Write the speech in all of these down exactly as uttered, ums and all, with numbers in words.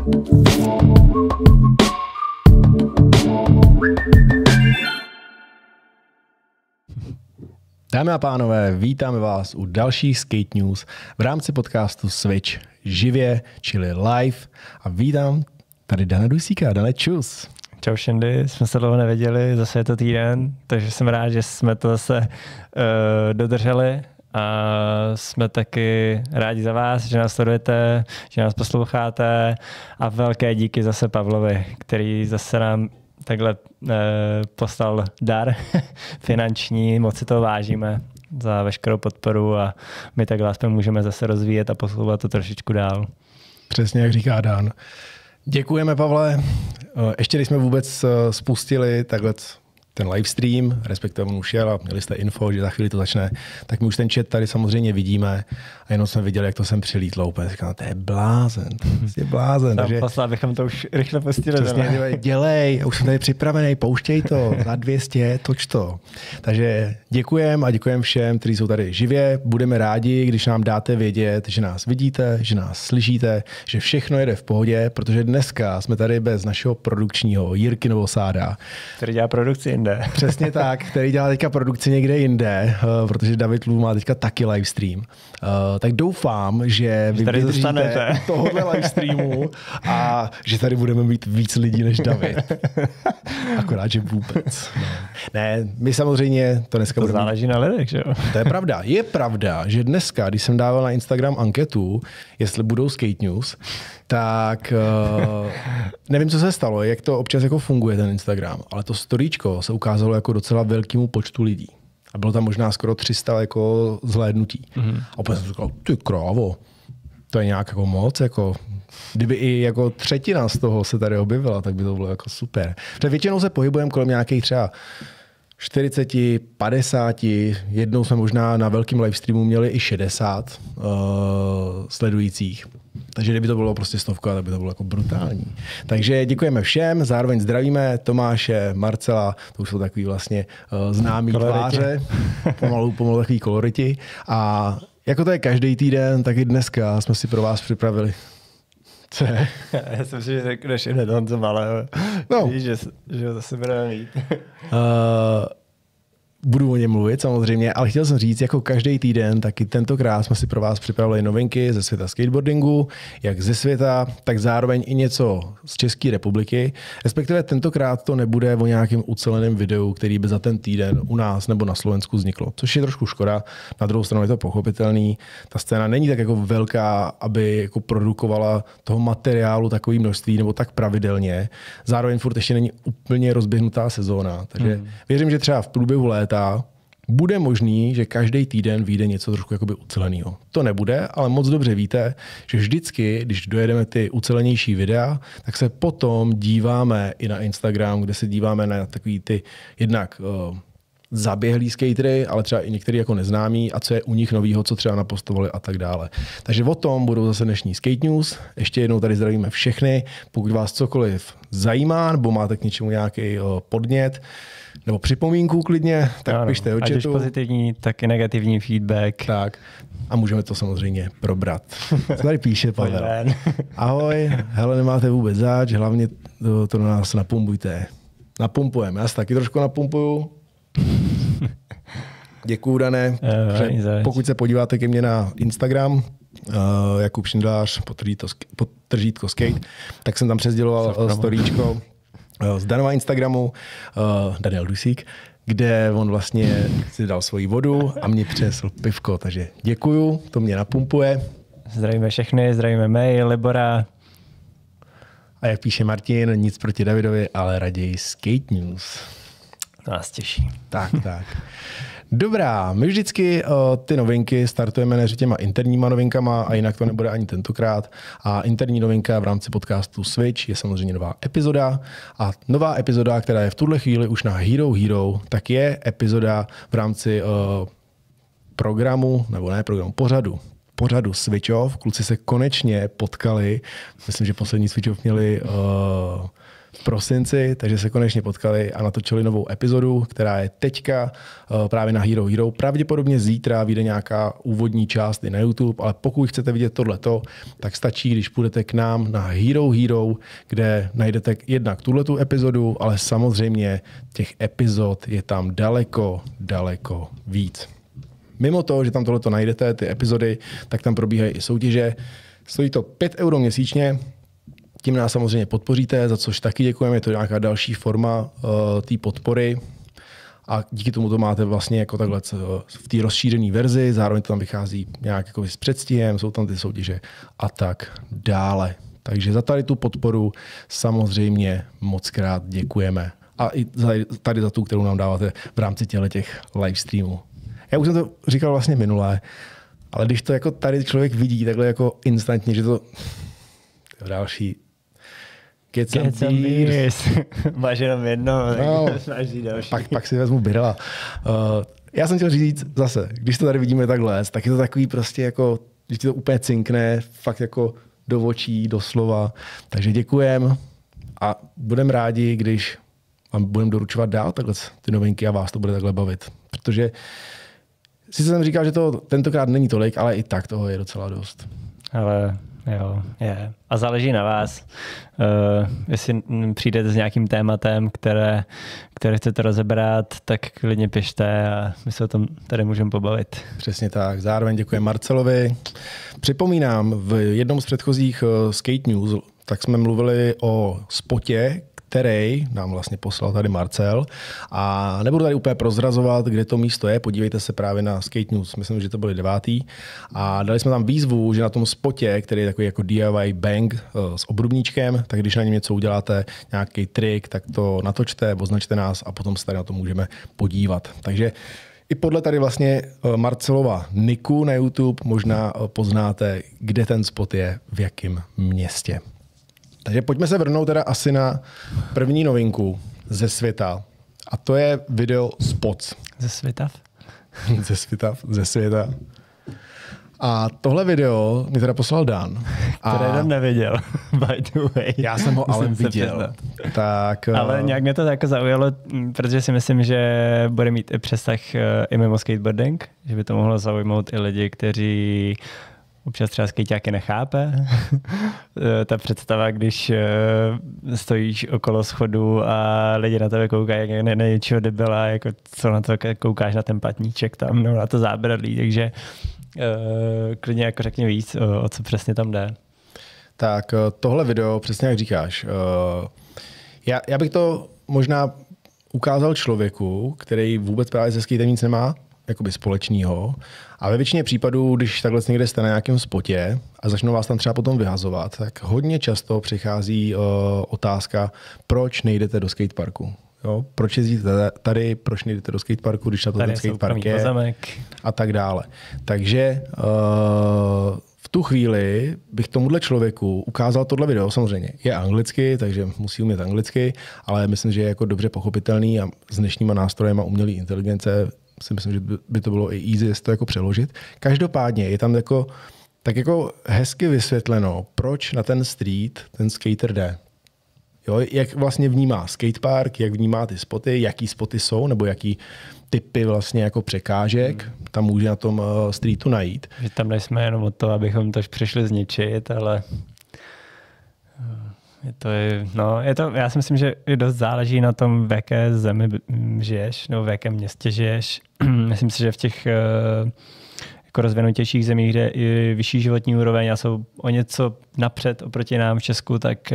Dámy a pánové, vítáme vás u dalších Skate News v rámci podcastu Switch živě, čili live. A vítám tady Dana Dusíka. Dane, čus. Čau Shandy, jsme se dlouho neviděli, zase je to týden, takže jsem rád, že jsme to zase uh, dodrželi a jsme taky rádi za vás, že nás sledujete, že nás posloucháte a velké díky zase Pavlovi, který zase nám takhle uh, poslal dar finanční, moc si to vážíme za veškerou podporu a my takhle aspoň můžeme zase rozvíjet a posouvat to trošičku dál. Přesně jak říká Dan. Děkujeme, Pavle. Ještě když jsme vůbec spustili takhle ten livestream, respektive on už jel a měli jste info, že za chvíli to začne, tak my už ten chat tady samozřejmě vidíme a jenom jsme viděli, jak to sem přilítlo úplně. Říkám, to je blázen, to je prostě blázen. Takže poslal, abychom to už rychle pustili. Přesně, dělej, už jsem tady připravený, pouštěj to, za dvě stě, toč to. Takže děkujem a děkujem všem, kteří jsou tady živě. Budeme rádi, když nám dáte vědět, že nás vidíte, že nás slyšíte, že všechno jede v pohodě, protože dneska jsme tady bez našeho produkčního Jirky Novosáda, který dělá produkci jinde. Přesně tak, který dělá teďka produkci někde jinde, uh, protože David Lů má teďka taky livestream. Uh, tak doufám, že vy tady vydržíte tohohle livestreamu a že tady budeme mít víc lidí než David. Akorát, že vůbec. No. Ne, my samozřejmě to dneska to budeme... záleží na lidech, že jo? To je pravda. Je pravda, že dneska, když jsem dával na Instagram anketu, jestli budou Skate News, tak uh, nevím, co se stalo, jak to občas jako funguje ten Instagram, ale to storíčko se ukázalo jako docela velkému počtu lidí. A bylo tam možná skoro tři sta jako zhlédnutí. Mm-hmm. A opět jsem říkal, ty krávo, to je nějak jako moc, jako kdyby i jako třetina z toho se tady objevila, tak by to bylo jako super. Protože většinou se pohybujeme kolem nějakých třeba čtyřicet, padesát, jednou jsme možná na velkém livestreamu měli i šedesát uh, sledujících. Takže kdyby to bylo prostě stovka, tak by to bylo jako brutální. Takže děkujeme všem, zároveň zdravíme Tomáše, Marcela, to už jsou takový vlastně uh, známý koloriti. Tváře, pomalu, pomalu takový koloriti. A jako to je každý týden, tak i dneska jsme si pro vás připravili. Co je? Já jsem si, že řekneš hned Honzo Malého. No. Víš, že, že ho zase budeme mít. uh, Budu o něm mluvit samozřejmě, ale chtěl jsem říct, jako každý týden, taky tentokrát jsme si pro vás připravili novinky ze světa skateboardingu, jak ze světa, tak zároveň i něco z České republiky. Respektive tentokrát to nebude o nějakém uceleném videu, který by za ten týden u nás nebo na Slovensku vzniklo, což je trošku škoda. Na druhou stranu je to pochopitelný. Ta scéna není tak jako velká, aby jako produkovala toho materiálu takové množství nebo tak pravidelně. Zároveň furt ještě není úplně rozběhnutá sezóna, takže hmm. věřím, že třeba v průběhu léta bude možný, že každý týden vyjde něco trošku jakoby uceleného. To nebude, ale moc dobře víte, že vždycky, když dojedeme ty ucelenější videa, tak se potom díváme i na Instagram, kde se díváme na takový ty jednak uh, zaběhlý skatery, ale třeba i některý jako neznámí a co je u nich novýho, co třeba napostovali a tak dále. Takže o tom budou zase dnešní Skate News. Ještě jednou tady zdravíme všechny. Pokud vás cokoliv zajímá, nebo máte k něčemu nějaký uh, podnět, nebo připomínku klidně, tak ano, pište do chatu. Ať už pozitivní, tak i negativní feedback. Tak. A můžeme to samozřejmě probrat. Co tady píše Pavel? Ahoj, hele, nemáte vůbec zač, hlavně to, to na nás napumpujte. Napumpujeme, já si taky trošku napumpuju. Děkuju, Dané. Pokud se podíváte ke mně na Instagram, uh, Jakub Šindlář, podtržítko skate, tak jsem tam přesděloval storíčko z Danova Instagramu, uh, Daniel Dusík, kde on vlastně si dal svoji vodu a mě přinesl pivko, takže děkuju, to mě napumpuje. Zdravíme všechny, zdravíme May, Libora. A jak píše Martin, nic proti Davidovi, ale raději Skate News. Nás těší. Tak, tak. Dobrá, my vždycky uh, ty novinky startujeme než těma interníma novinkama a jinak to nebude ani tentokrát. A interní novinka v rámci podcastu Switch je samozřejmě nová epizoda. A nová epizoda, která je v tuhle chvíli už na Hero Hero, tak je epizoda v rámci uh, programu, nebo ne programu, pořadu. Pořadu Switch Off. Kluci se konečně potkali. Myslím, že poslední Switch Off měli uh, v prosinci, takže se konečně potkali a natočili novou epizodu, která je teďka uh, právě na Hero Hero. Pravděpodobně zítra vyjde nějaká úvodní část i na YouTube, ale pokud chcete vidět tohleto, tak stačí, když půjdete k nám na Hero Hero, kde najdete jednak tuhletu epizodu, ale samozřejmě těch epizod je tam daleko, daleko víc. Mimo to, že tam tohleto najdete, ty epizody, tak tam probíhají i soutěže. Stojí to pět euro měsíčně, tím nás samozřejmě podpoříte, za což taky děkujeme, je to nějaká další forma uh, té podpory a díky tomu to máte vlastně jako takhle v té rozšířené verzi, zároveň to tam vychází nějak jako s předstihem, jsou tam ty soutěže a tak dále. Takže za tady tu podporu samozřejmě moc krát děkujeme. A i tady za tu, kterou nám dáváte v rámci těch live streamů. Já už jsem to říkal vlastně minulé, ale když to jako tady člověk vidí takhle jako instantně, že to další get some Get some beers. beers. Máš jenom jedno, No, máš další. pak, pak si vezmu birela. Uh, já jsem chtěl říct zase, když to tady vidíme takhle, tak je to takový prostě jako, že ti to úplně cinkne, fakt jako do očí, do slova. Takže děkujem a budeme rádi, když vám budeme doručovat dál takhle ty novinky a vás to bude takhle bavit. Protože sice jsem říkal, že to tentokrát není tolik, ale i tak toho je docela dost. Ale jo, je. A záleží na vás. Uh, jestli přijdete s nějakým tématem, které, které chcete rozebrat, tak klidně pište a my se o tom tady můžeme pobavit. Přesně tak. Zároveň děkuji Marcelovi. Připomínám, v jednom z předchozích uh, Skate News tak jsme mluvili o spotě, který nám vlastně poslal tady Marcel. A nebudu tady úplně prozrazovat, kde to místo je. Podívejte se právě na Skate News, myslím, že to byly devátý. A dali jsme tam výzvu, že na tom spotě, který je takový jako D I Y bang s obrubníčkem, tak když na něm něco uděláte, nějaký trik, tak to natočte, označte nás a potom se tady na to můžeme podívat. Takže i podle tady vlastně Marcelova niku na YouTube možná poznáte, kde ten spot je, v jakém městě. Takže pojďme se vrhnout teda asi na první novinku ze světa. A to je video Spots. Ze světa? ze světa, ze světa. A tohle video mi teda poslal Dan. A... Které Dan neviděl, by the way. Já jsem ho ale viděl. Tak, ale nějak mě to jako zaujalo, protože si myslím, že bude mít i přesah i mimo skateboarding, že by to mohlo zaujmout i lidi, kteří občas třeba skejťáky nechápe. Ta představa, když stojíš okolo schodu a lidi na tebe koukají, jak ne, něčeho debila, jako co na to koukáš na ten patníček tam, nebo na to zábradlí, takže uh, klidně jako řekni víc, o, o co přesně tam jde. Tak tohle video, přesně jak říkáš, uh, já, já bych to možná ukázal člověku, který vůbec právě se skatem nic nemá, jakoby společného. A ve většině případů, když takhle někde jste na nějakém spotě a začnou vás tam třeba potom vyhazovat, tak hodně často přichází uh, otázka, proč nejdete do skateparku. Jo? Proč jezdíte tady, proč nejdete do skateparku, když na to ten skatepark je a tak dále. Takže uh, v tu chvíli bych tomuhle člověku ukázal tohle video, samozřejmě je anglicky, takže musí umět anglicky, ale myslím, že je jako dobře pochopitelný a s dnešníma nástrojema umělé inteligence si myslím, že by to bylo i easy to jako přeložit. Každopádně je tam jako, tak jako hezky vysvětleno, proč na ten street ten skater jde. Jo, jak vlastně vnímá skatepark, jak vnímá ty spoty, jaký spoty jsou, nebo jaký typy vlastně jako překážek hmm. tam může na tom uh, streetu najít. Že tam nejsme jenom o to, abychom to přišli zničit, ale je to, no, je to, já si myslím, že i dost záleží na tom, v jaké zemi žiješ, nebo v jakém městě žiješ. Myslím si, že v těch jako rozvinutějších zemích, kde je vyšší životní úroveň a jsou o něco napřed oproti nám v Česku, tak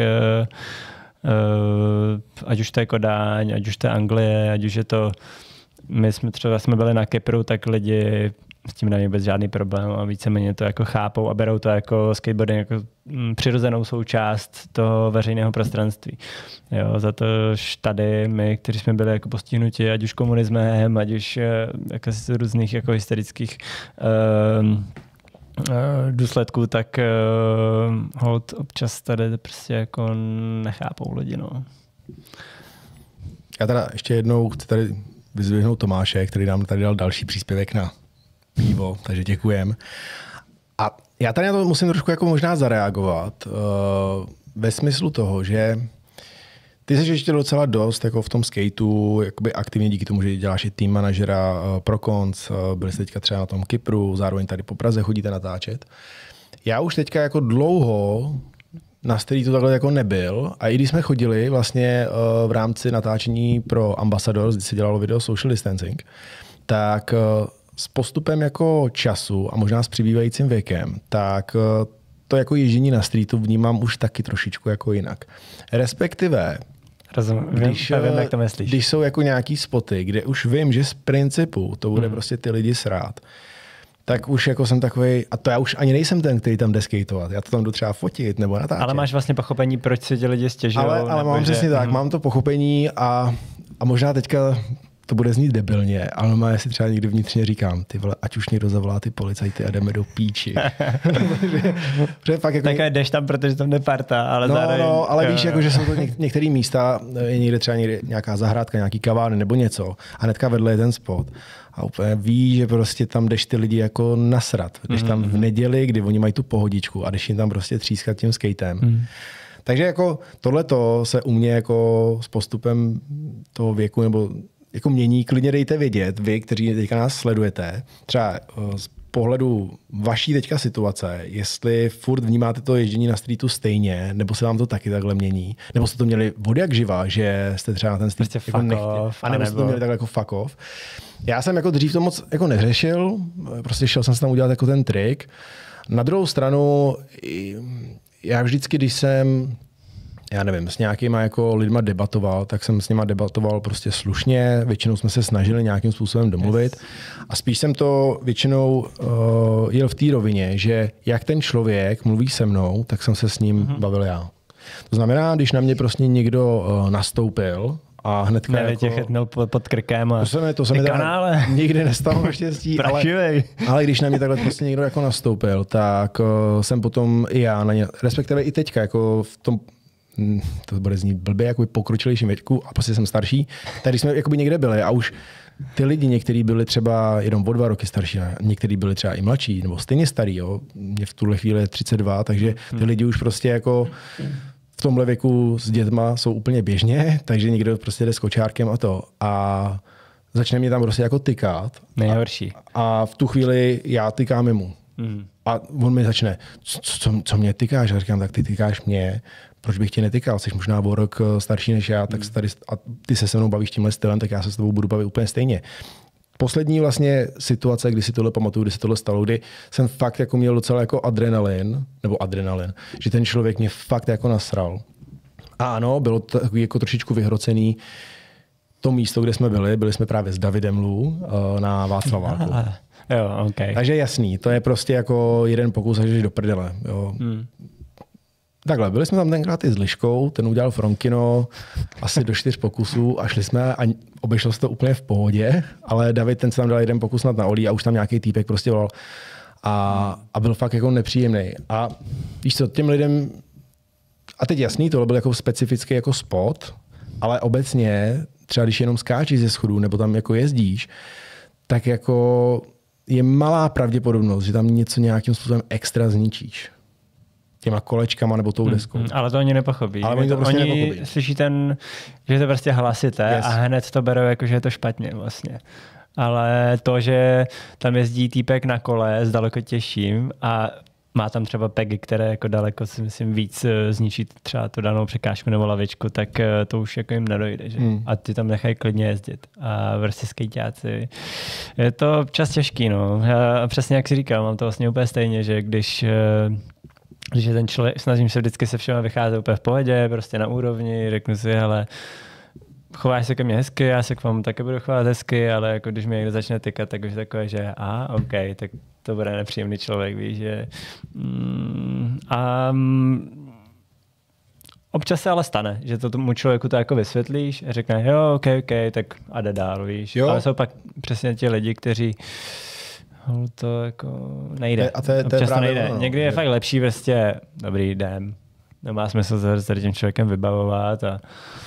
ať už to je Kodáň, ať už to je Anglie, ať už je to, my jsme třeba jsme byli na Kypru, tak lidi s tím není vůbec žádný problém a víceméně to jako chápou a berou to jako skateboarding jako přirozenou součást toho veřejného prostranství. Jo, za to tady my, kteří jsme byli jako postihnuti, ať už komunismem, ať už jako z různých jako historických uh, uh, důsledků, tak uh, hold občas tady prostě jako nechápou lidi. No. Já teda ještě jednou chci tady vyzvihnout Tomáše, který nám tady dal další příspěvek na pivo, takže děkujem. A já tady na to musím trošku jako možná zareagovat uh, ve smyslu toho, že Ty jsi ještě docela dost jako v tom skateu, jakoby aktivně díky tomu, že děláš i tým manažera pro konc, byli jste teďka třeba na tom Kypru, zároveň tady po Praze chodíte natáčet. Já už teďka jako dlouho na streetu takhle jako nebyl a i když jsme chodili vlastně v rámci natáčení pro Ambassadors, kdy se dělalo video social distancing, tak s postupem jako času a možná s přibývajícím věkem, tak to jako ježdění na streetu vnímám už taky trošičku jako jinak. Respektive, Rozumím, když, vím, jak to myslíš. Když jsou jako nějaký spoty, kde už vím, že z principu to bude hmm. prostě ty lidi srát, tak už jako jsem takový, a to já už ani nejsem ten, který tam jde skateovat. Já to tam jdu třeba fotit nebo natáčet. Ale máš vlastně pochopení, proč si ti lidi stěžují. Ale, ale mám že... přesně tak, hmm. mám to pochopení a, a možná teďka to bude znít debilně, ale má, si třeba někdy vnitřně říkám, ty vole, ať už někdo zavolá ty policajty a jdeme do píči. že, fakt jako tak jdeš tam, protože tam jde parta, ale no, zároveň... No, ale víš, jako, že jsou to něk- některé místa, je někde třeba někde nějaká zahrádka, nějaký kavárny nebo něco a hnedka vedle je ten spot. A úplně ví, že prostě tam jdeš ty lidi jako nasrat. Jdeš tam v neděli, kdy oni mají tu pohodičku a jdeš jim tam prostě třískat tím skatem. Mm. Takže jako tohleto se u mě jako s postupem toho věku nebo jako mění, klidně dejte vědět, vy, kteří teďka nás sledujete, třeba z pohledu vaší teďka situace, jestli furt vnímáte to ježdění na streetu stejně, nebo se vám to taky takhle mění, nebo jste to měli od jak živa, že jste třeba na ten street prostě jako nechtěli, a nebo jste to měli takhle jako fuck off. Já jsem jako dřív to moc jako neřešil, prostě šel jsem si tam udělat jako ten trik. Na druhou stranu, já vždycky, když jsem já nevím, s nějakýma jako lidma debatoval, tak jsem s nima debatoval prostě slušně, většinou jsme se snažili nějakým způsobem domluvit a spíš jsem to většinou uh, jel v té rovině, že jak ten člověk mluví se mnou, tak jsem se s ním mm-hmm. bavil já. To znamená, když na mě prostě někdo uh, nastoupil a hnedka ne, jako... chytnul pod, pod krkem a... To se mi, to se mi teda nikdy nestalo naštěstí, ale, ale když na mě takhle prostě někdo jako nastoupil, tak uh, jsem potom i já na ně, respektive i teďka jako v tom to bude znít blbě, jako pokročilejším věku a prostě jsem starší. Tady jsme jakoby někde byli a už ty lidi někteří byli třeba jenom o dva roky starší, a někteří byli třeba i mladší, nebo stejně starý. Jo. Mě v tuhle chvíli je třicet dva, takže ty lidi už prostě jako v tomhle věku s dětma jsou úplně běžně, takže někdo prostě jde s kočárkem a to. A začne mě tam prostě jako tykat. Nejhorší. A, a v tu chvíli já tykám jemu. Mm. A on mi začne, co, co, co mě tykáš? A říkám, tak ty tykáš mě. Proč bych tě netykal? Jsi možná o rok starší než já, tak tady, a ty se se mnou bavíš tímhle stylem, tak já se s tebou budu bavit úplně stejně. Poslední vlastně situace, kdy si tohle pamatuju, kdy se tohle stalo, kdy jsem fakt jako měl docela jako adrenalin, nebo adrenalin, že ten člověk mě fakt jako nasral. A ano, bylo to jako trošičku vyhrocený to místo, kde jsme byli. Byli jsme právě s Davidem Lu na Václaváku. Jo, okay. Takže jasný, to je prostě jako jeden pokus, až jdeš do prdele. Jo. Hmm. Takhle, byli jsme tam tenkrát i s Liškou, ten udělal Fronkino asi do čtyř pokusů a šli jsme a obešlo se to úplně v pohodě, ale David ten se tam dal jeden pokus na olí a už tam nějaký týpek prostě volal a, a byl fakt jako nepříjemný. A víš co, těm lidem, a teď jasný, tohle byl jako specifický jako spot, ale obecně, třeba když jenom skáčíš ze schodů nebo tam jako jezdíš, tak jako je malá pravděpodobnost, že tam něco nějakým způsobem extra zničíš. Těma kolečkama nebo tou deskou. Hmm, ale to oni nepochopí. Ale oni to prostě oni nepochopí. Slyší ten, že je to prostě hlasité yes. a hned to berou jako, že je to špatně vlastně. Ale to, že tam jezdí týpek na kole s daleko těžším a má tam třeba pegy, které jako daleko si myslím víc zničí třeba tu danou překážku nebo lavičku, tak to už jako jim nedojde. Že? Hmm. A ty tam nechají klidně jezdit. A prostě skejťáci. Je to občas těžký. No. Já přesně jak si říkal, mám to vlastně úplně stejně, že když Když je ten člověk, snažím se vždycky se všema vycházet úplně v pohodě, prostě na úrovni, řeknu si, hele, chováš se ke mně hezky, já se k vám taky budu chovat hezky, ale jako když mě někdo začne tykat, tak už takové, že a, OK, tak to bude nepříjemný člověk, víš, že mm, a mm, občas se ale stane, že to tomu člověku to jako vysvětlíš a řekne, jo, OK, OK, tak a jde dál, víš. Jo. Ale jsou pak přesně ti lidi, kteří to jako nejde. A to je, to je právě nejde. No, Někdy je, je fakt lepší prostě dobrý den. Nemá smysl se tady tím člověkem vybavovat. A,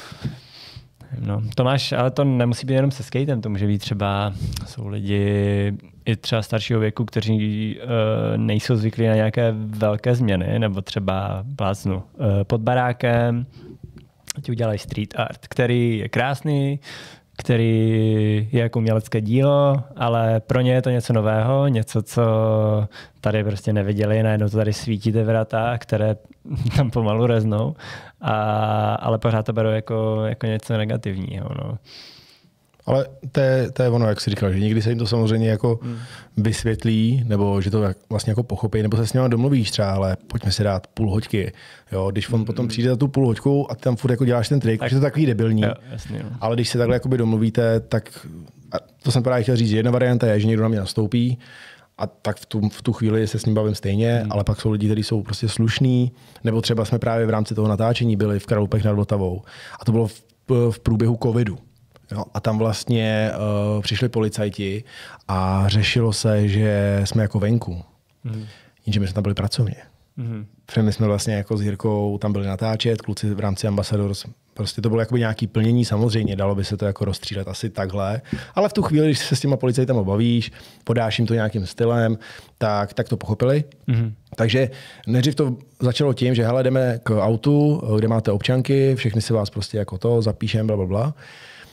no, to máš, ale to nemusí být jenom se skatem, to může být třeba, jsou lidi i třeba staršího věku, kteří uh, nejsou zvyklí na nějaké velké změny, nebo třeba plácnu uh, pod barákem, ti udělají street art, který je krásný, který je jako umělecké dílo, ale pro ně je to něco nového, něco, co tady prostě neviděli, najednou to tady svítí ty vrata, které tam pomalu reznou, a, ale pořád to berou jako, jako něco negativního. No. Ale to je, to je ono, jak jsi říkal, že někdy se jim to samozřejmě jako hmm. vysvětlí, nebo že to vlastně jako pochopí, nebo se s ním domluvíš třeba, ale pojďme si dát půl hoďky. Jo, když on hmm. potom přijde za tu půl hoďku a ty tam furt jako děláš ten trik, tak, že to je takový debilní. Jo, jasně, no. Ale když se takhle jakoby domluvíte, tak to jsem právě chtěl říct, že jedna varianta je, že někdo na mě nastoupí a tak v tu, v tu chvíli se s ním bavím stejně, hmm. ale pak jsou lidi, kteří jsou prostě slušní, nebo třeba jsme právě v rámci toho natáčení byli v Kralupech nad Vltavou a to bylo v, v průběhu covidu. Jo, a tam vlastně uh, přišli policajti a řešilo se, že jsme jako venku. Mm. Jenže my jsme tam byli pracovně. Mm. Protože my jsme vlastně jako s Jirkou tam byli natáčet, kluci v rámci Ambassadors. Prostě to bylo jakoby nějaké plnění, samozřejmě, dalo by se to jako rozstřílet asi takhle. Ale v tu chvíli, když se s těma policajtama bavíš, podáš jim to nějakým stylem, tak, tak to pochopili. Mm. Takže nejdřív to začalo tím, že hele, jdeme k autu, kde máte občanky, všechny si vás prostě jako to zapíšem, blablabla. Bla, bla.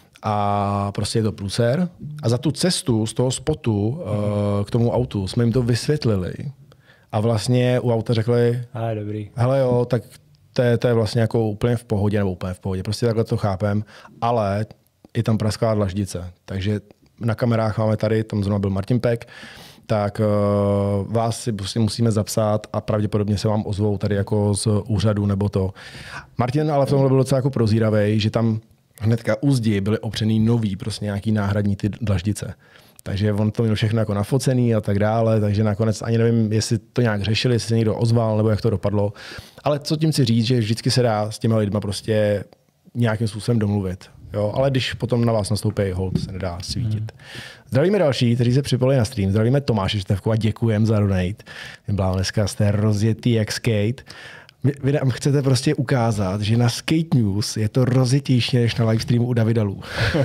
A prostě je to pluser. A za tu cestu z toho spotu uh, k tomu autu jsme jim to vysvětlili. A vlastně u auta řekli, ale dobrý. Hele jo, tak to je, to je vlastně jako úplně v pohodě, nebo úplně v pohodě. Prostě takhle to chápem, ale je tam prasklá dlaždice. Takže na kamerách máme tady, tam zrovna byl Martin Pek, tak uh, vás si prostě musíme zapsat a pravděpodobně se vám ozvou tady jako z úřadu nebo to. Martin ale v tomhle byl docela jako prozíravej, že tam hnedka u zdi byly opřený nový, prostě nějaký náhradní ty dlaždice. Takže on to měl všechno jako nafocený a tak dále, takže nakonec ani nevím, jestli to nějak řešili, jestli se někdo ozval, nebo jak to dopadlo. Ale co tím chci říct, že vždycky se dá s těma lidma prostě nějakým způsobem domluvit. Jo? Ale když potom na vás nastoupí hold, se nedá svítit. Hmm. Zdravíme další, kteří se připojili na stream. Zdravíme Tomáše Števku a děkujem za donate. Byla dneska jste rozjetý jak skate. Vy, vy nám chcete prostě ukázat, že na Skate News je to rozjetější než na livestreamu u Davida Lu.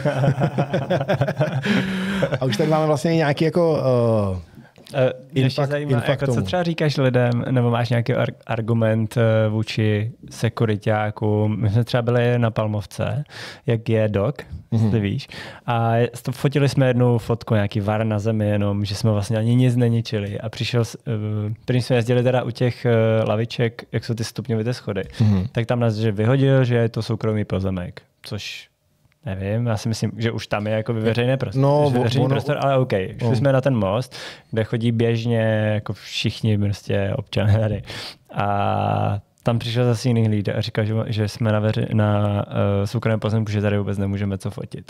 A už tady máme vlastně nějaký jako uh, Mě uh, zajímá, jako co třeba říkáš lidem, nebo máš nějaký ar- argument uh, vůči sekuriťáku. My jsme třeba byli na Palmovce, jak je dok, mm-hmm. ty víš. A fotili jsme jednu fotku, nějaký var na zemi, jenom, že jsme vlastně ani nic neničili. A přišel, uh, první jsme jezdili teda u těch uh, laviček, jak jsou ty stupňovité schody, mm-hmm. tak tam nás že vyhodil, že je to soukromý pozemek, což nevím, já si myslím, že už tam je jako veřejný prostor. No, veřejný ono, prostor, ale OK. Šli no. jsme na ten most, kde chodí běžně jako všichni prostě občané tady. A tam přišel zase jiný hlíd a říkal, že, že jsme na, veři, na uh, soukromém pozemku, že tady vůbec nemůžeme co fotit.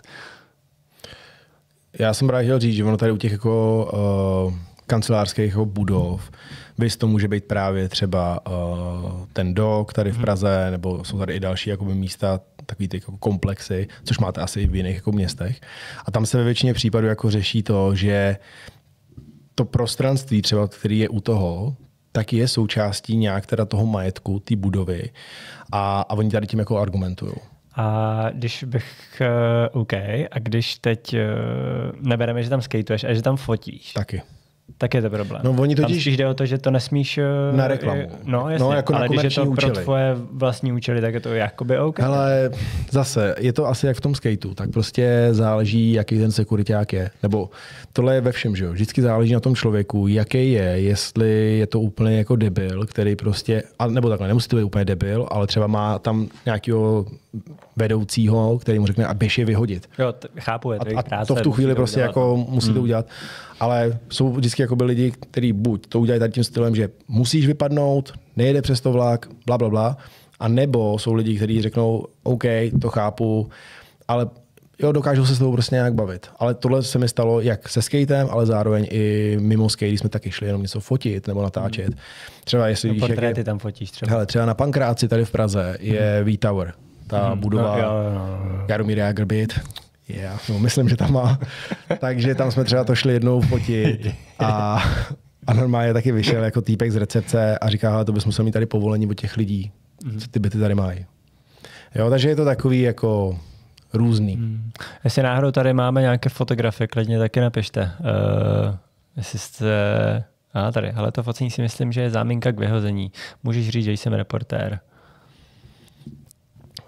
Já jsem právě chtěl říct, že ono tady u těch jako uh, kancelářských jako budov, víš, to může být právě třeba uh, ten dok tady v Praze, nebo jsou tady i další jakoby, místa, takový ty jako komplexy, což máte asi i v jiných jako městech. A tam se ve většině případů jako řeší to, že to prostranství třeba, který je u toho, tak je součástí nějak teda toho majetku, té budovy. A, a oni tady tím jako argumentují. A když bych, uh, OK, a když teď uh, nebereme, že tam skateuješ a že tam fotíš. Taky. Tak je to problém. No, oni totiž tam spíš jde o to, že to nesmíš na reklamu. No, jasně, no, jako ale na když je to účely. pro tvoje vlastní účely, tak je to jakoby OK. Ale zase, je to asi jak v tom skateu, tak prostě záleží, jaký ten sekuriťák je. Nebo tohle je ve všem, že jo. Vždycky záleží na tom člověku, jaký je, jestli je to úplně jako debil, který prostě, nebo takhle, nemusí to být úplně debil, ale třeba má tam nějakého vedoucího, který mu řekne, a běž je vyhodit. Jo, t- chápu, je to a, práce. A to v tu chvíli prostě udělat. Jako musí hmm. to udělat. Ale jsou vždycky jako by lidi, kteří buď to udělají tady tím stylem, že musíš vypadnout, nejede přes to vlak, bla, bla, bla, a nebo jsou lidi, kteří řeknou, OK, to chápu, ale jo, dokážou se s tou prostě nějak bavit. Ale tohle se mi stalo jak se skatem, ale zároveň i mimo skate, když jsme taky šli jenom něco fotit nebo natáčet. Třeba jestli no, víš, portréty je, tam fotíš třeba. Hele, třeba na Pankráci tady v Praze je hmm. V-Tower. Ta hmm. budova no, jo, jo, jo. Jaromír Jágr-byt. Yeah, no, myslím, že tam má. Takže tam jsme třeba to šli jednou fotit a, a normálně taky vyšel jako týpek z recepce a říká, hele, to bys musel mít tady povolení od těch lidí, mm. co ty byty tady mají. Jo, takže je to takový jako různý. Mm. Jestli náhodou tady máme nějaké fotografie, klidně taky napište. Uh, jestli jste... A tady, ale to focení si myslím, že je záminka k vyhození. Můžeš říct, že jsem reportér.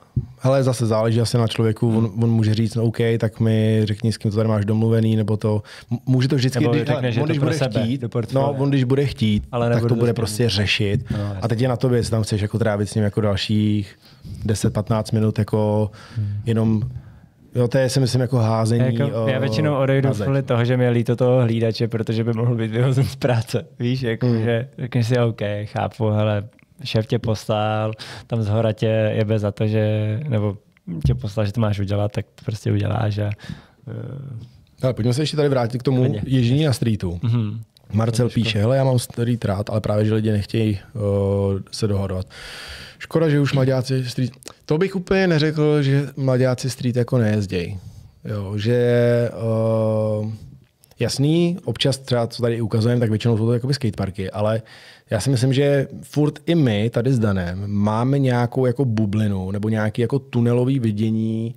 hele, zase záleží asi na člověku, hmm. on, on může říct, no OK, tak mi řekni, s kým to tady máš domluvený, nebo to, může to vždycky, když, řekne, hele, on, když bude sebe, chtít, no, on když bude chtít, ale tak to bude prostě řešit. No, a teď je na tobě, jestli tam chceš jako trávit s ním jako dalších deset patnáct minut, jako hmm. jenom, jo, to je si myslím jako házení. Jako, o, já většinou odejdu kvůli toho, že mi je líto toho hlídače, protože by mohl být vyhozen z práce. Víš, jako, hmm. že řekneš si, OK, chápu, hele, šéf tě poslal, tam zhora tě jebe za to, že, nebo tě poslal, že to máš udělat, tak to prostě uděláš. A, uh... Ale pojďme se ještě tady vrátit k tomu Lidě. ježdění na streetu. Mm-hmm. Marcel píše, hele, já mám street rád, ale právě, že lidi nechtějí uh, se dohodovat. Škoda, že už mladáci street... To bych úplně neřekl, že mladáci street jako nejezdějí. Jo, že uh, jasný, občas třeba, co tady ukazujeme, tak většinou jsou to jakoby skateparky, ale já si myslím, že furt i my tady s Danem máme nějakou jako bublinu nebo nějaký jako tunelový vidění,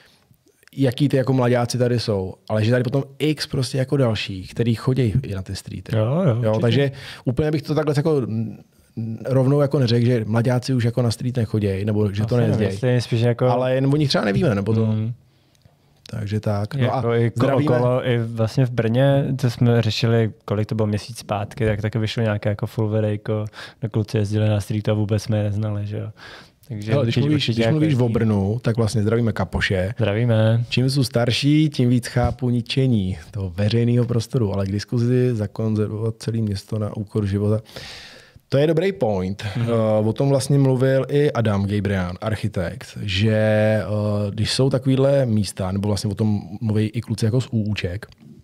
jaký ty jako mladáci tady jsou, ale že tady potom x prostě jako dalších, který chodí i na ty streety. Jo, jo, jo, takže úplně bych to takhle jako rovnou jako neřekl, že mladáci už jako na street nechodějí, nebo že to nezdějí. Jako... Ale jen o nich třeba nevíme, nebo to... Mm. Takže tak. No jako a i okolo, i vlastně v Brně, to jsme řešili, kolik to bylo měsíc zpátky, tak taky vyšlo nějaké jako full videjko, na kluci jezdili na streetu a vůbec jsme je neznali, že jo. Takže Hele, když mluvíš, když mluvíš jako o Brnu, tak vlastně zdravíme kapoše. Zdravíme. Čím jsou starší, tím víc chápu ničení toho veřejného prostoru, ale k diskuzi zakonzervovat celé město na úkor života. To je dobrý point. Mm-hmm. Uh, o tom vlastně mluvil i Adam Gabriel, architekt, že uh, když jsou takovýhle místa, nebo vlastně o tom mluví i kluci jako z úúček,